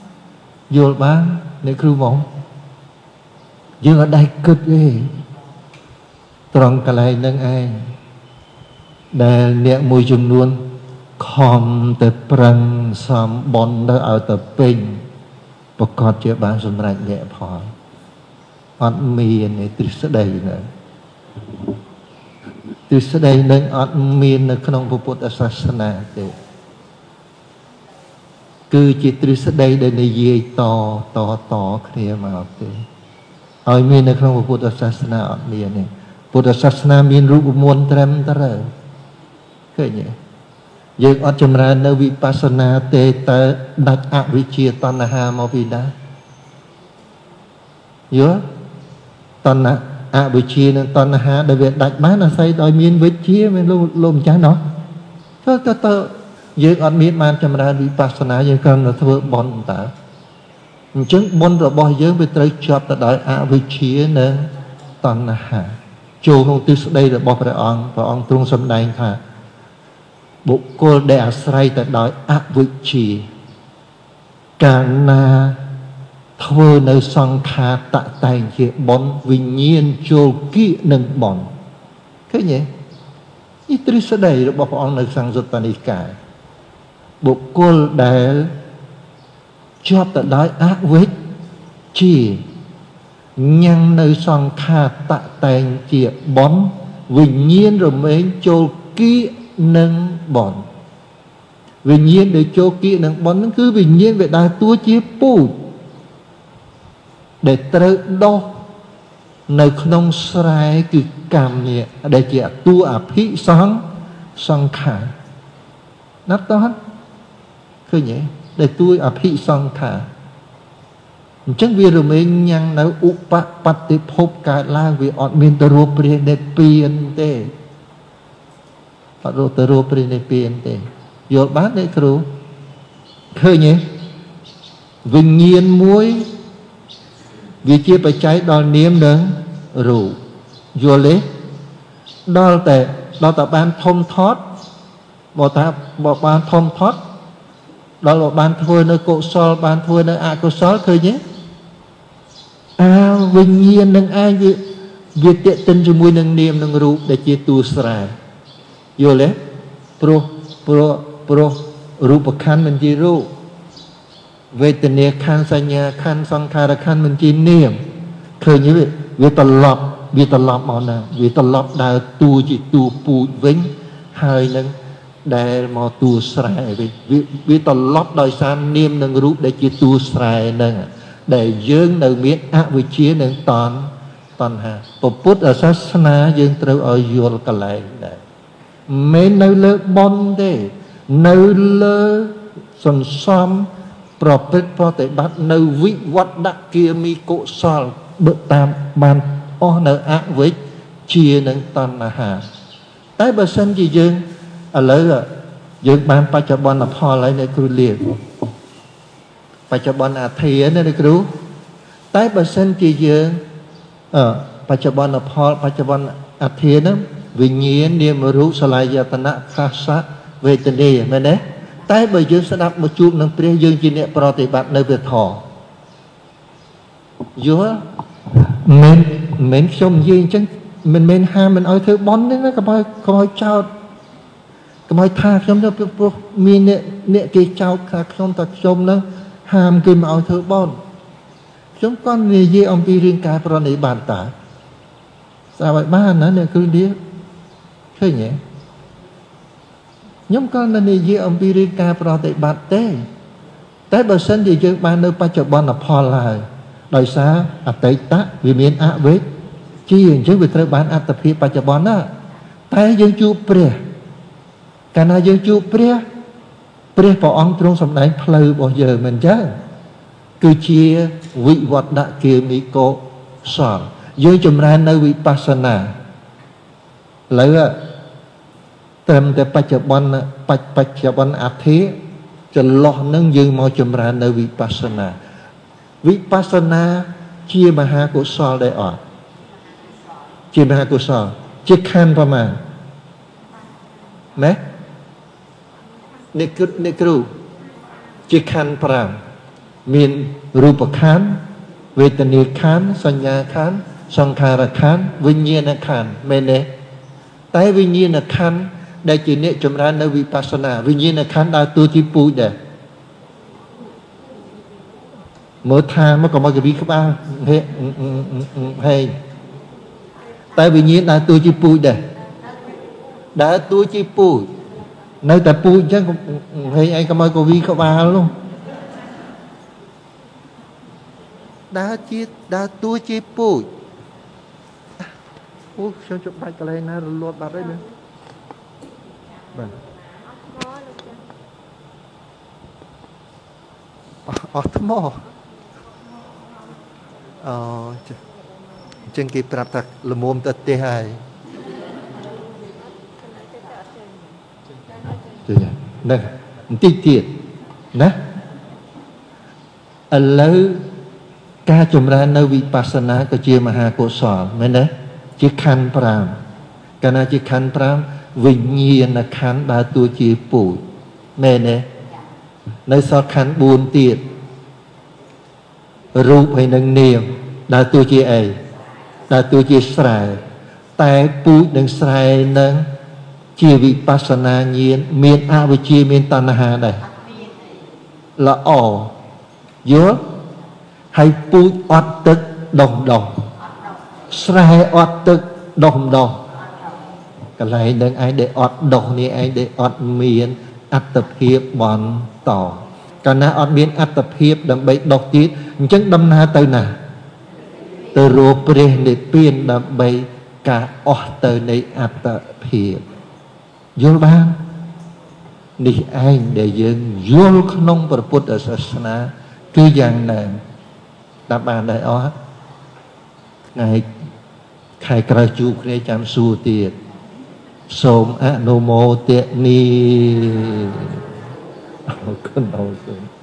Speaker 1: អ្នកគ្រូមកយើងអត់ដែរគិតទេត្រង់កន្លែងហ្នឹងឯងដែលអ្នកមួយចំនួនខំតែប្រឹងសំបន់ទៅឲ្យទៅពេញប្រកាសជាបានសម្រេចមគ្គផលអត់មានទ្រឹស្ដីណាទ្រឹស្ដីនឹងអត់មាននៅក្នុងពុទ្ធសាសនាទេគឺជាទ្រឹស្ដីដែលនិយាយតគ្នាមកទេឲ្យមាននៅក្នុងពុទ្ធសាសនាអត់មានទេពុទ្ធសាសនាមានរូបមន្តត្រឹមត្រូវឃើញទេយើងអត់ចម្រើននៅវិបស្សនាទេតើដាច់អវិជ្ជាតណ្ហាមកពីណាយល់តណ្ហាអវិជ្ជានិងតណ្ហាដែលវាដាច់បានអាស្រ័យដោយមានវិជ្ជាមានលោកម្ចាស់ណោះតើយើងអត់មានបានចម្រើនវិបស្សនាយើងគ្រាន់តែធ្វើបុណ្យតើអញ្ចឹងបុណ្យរបស់យើងវាត្រូវជាប់ទៅដោយអវិជ្ជានិងតណ្ហាចូលក្នុងទិសដីរបស់ព្រះអង្គទ្រង់សម្ដែងថាបុគ្គលដែលអាស្រ័យទៅដោយអវិជ្ជាកាលណាធ្វើនៅសង្ខារតតែងជាបុណ្យវិញ្ញាណចូលគៀកនឹងបុណ្យឃើញទេនេះទ្រឹស្ដីរបស់ព្រះអង្គនៅសង្យុត្តនិកាយបុគ្គលដែលជាប់ទៅដោយអវិជ្ជាញ៉ាំងនៅសង្ខារតតែងជាបុណ្យវិញ្ញាណរមែងចូលគៀកនឹងបុណ្យវិញ្ញាណដែលចូលគៀកនឹងបុណ្យហ្នឹងគឺវិញ្ញាណវាដើរតួជាពូជដែលត្រូវដោះនៅក្នុងស្រែគឺកម្មនេះដែលជាតួអភិសង្ខារណាត់តោះឃើញទេដែលតួអភិសង្ខារអញ្ចឹងវារមែងញ៉ាំងនៅឧបបត្តិភពកើតឡើងវាអត់មានទៅរੂព្រះនិព្វានទេអត់ទៅរੂព្រះនិព្វានទេយល់បានទេគ្រូឃើញទេវិញ្ញាណមួយវាជាបច្ច័យដល់នាមនិងរូបយល់ទេដល់តែបានធំធាត់បើបានធំធាត់ដល់បានធ្វើនៅកុសលបានធ្វើនៅអកុសលឃើញទេវិញ្ញាណនឹងឯងវាតេតិនជាមួយនឹងនាមនឹងរូបដែលជាតួស្រែយល់ទេព្រោះរូបខណ្ឌមិនជារូបវេទនាខណ្ឌសញ្ញាខណ្ឌសង្ខារខណ្ឌមិនជានាមឃើញទេវាត្រឡប់មកណាវាត្រឡប់ដើរតួជាតួពូជវិញហើយនឹងដែលមកតួស្រែវិញវាត្រឡប់ដោយសារនាមនឹងរូបដែលជាតួស្រែហ្នឹងដែលយើងនៅមានអវិជ្ជានិងតណ្ហាពុទ្ធសាសនាយើងត្រូវឲ្យយល់កន្លែងដែរមិននៅលើបុណ្យទេនៅលើសន្សំប្រព្រឹត្តប្រតិបត្តិនៅវិវត្តគិមីកុសលបើតាមបានអស់នៅអវិជ្ជានិងតណ្ហាតែបើសិនជាយើងឥឡូវយើងបានបច្ចុប្បន្នផលហើយនៅគ្រូលាបច្ចុប្បន្នអធិណាអ្នកគ្រូតែបើសិនជាយើងបច្ចុប្បន្នផលបច្ចុប្បន្នអធិហ្នឹងវិញ្ញាណនាមរូបសលយតនៈខាសៈវេទនាមែនទេតែបើយើងស្ដាប់មកជួបនឹងព្រះយើងជាអ្នកប្រតិបត្តិនៅព្រះធម៌យល់មិនខ្ញុំនិយាយអញ្ចឹងមិនមែនហាមមិនឲ្យធ្វើបន់ទេណាកុំឲ្យចោតកុំឲ្យថាខ្ញុំទៅព្រោះមានអ្នកគេចោតថាខ្ញុំថាខ្ញុំនឹងហាមគេមិនឲ្យធ្វើបន់ខ្ញុំក៏និយាយអំពីរឿងការប្រណិប័តតាស្ដាប់ឲ្យបានណាអ្នកគ្រូនេះឃើញទេខ្ញុំក៏និយាយអំពីរឿងការប្រតិបត្តិទេតែបើសិនជាយើងបាននៅបច្ចុប្បន្នផលហើយដោយសារអតីតវាមានអវិជ្ជាអញ្ចឹងវាត្រូវបានអត្តភាពបច្ចុប្បន្នណាតែយើងជួបព្រះកាលណាយើងជួបព្រះព្រះអង្គទ្រង់សម្ដែងផ្លូវរបស់យើងមិនអញ្ចឹងគឺជាវិវត្តៈគាមីកុសលយើងចម្រើននៅវិបស្សនាឥឡូវត្រឹមតែបច្ចុប្បន្នអធិចន្លោះនឹងយើងមកចម្រើននៅវិបស្សនាជាមហាកុសលដែរអត់ជាមហាកុសលជាខណ្ឌប្រមាណណាអ្នកគ្រូជាខណ្ឌ5មានរូបខណ្ឌវេទនាខណ្ឌសញ្ញាខណ្ឌសង្ខារខណ្ឌវិញ្ញាណខណ្ឌមែនទេតែវិញ្ញាណខណ្ឌដែលជាអ្នកចម្រើននៅវិបស្សនាវិញ្ញាណខណ្ឌដើរតួជាពូជដែរមើលថាមកក៏មកកវីក្បាលហេតែវិញ្ញាណដើរតួជាពូជដែរដើរតួជាពូជនៅតែពូជអញ្ចឹងហេឯងក៏មកកវីក្បាលនោះដើរតួជាពូជអូខ្ញុំជប់បាច់កន្លែងណារលត់បាត់ហើយណាបាទអស់ថ្មចឹងគេប្រាប់ថាល្មមទៅទេហើយចឹងហ្នឹងបន្តិចទៀតណាឥឡូវការចម្រើននៅវិបស្សនាក៏ជាមហាកុសលមែនទេជាខណ្ឌ5កាលណាជាខណ្ឌ5វិញ្ញាណខណ្ឌដើរតួជាពូជមែនទេនៅសល់ខណ្ឌ4ទៀតរូបហើយនឹងនាមដើរតួជាអីដើរតួជាស្រែតែពូជនឹងស្រែនឹងជាវិបស្សនាញាណមានអវិជ្ជាមានតណ្ហាដែរល្អយល់ហើយពូជអត់ទឹកដុះស្រែអត់ទឹកដុះកន្លែងនឹងឯងដែលអត់ដុះនេះឯងដែលអត់មានអត្តភាពបន្តកាលណាអត់មានអត្តភាពដើម្បីដុះទៀតអញ្ចឹងដំណើរទៅណាទៅរកព្រះនិព្វានដើម្បីការអស់ទៅនៃអត្តភាពយល់បាននេះឯងដែលយើងយល់ក្នុងព្រះពុទ្ធសាសនាគឺយ៉ាងណាតាមបានដែរអត់ថ្ងៃខែក្រោយជួបគ្នាចាំសួរទៀតសូមអនុមោទនាអរគុណ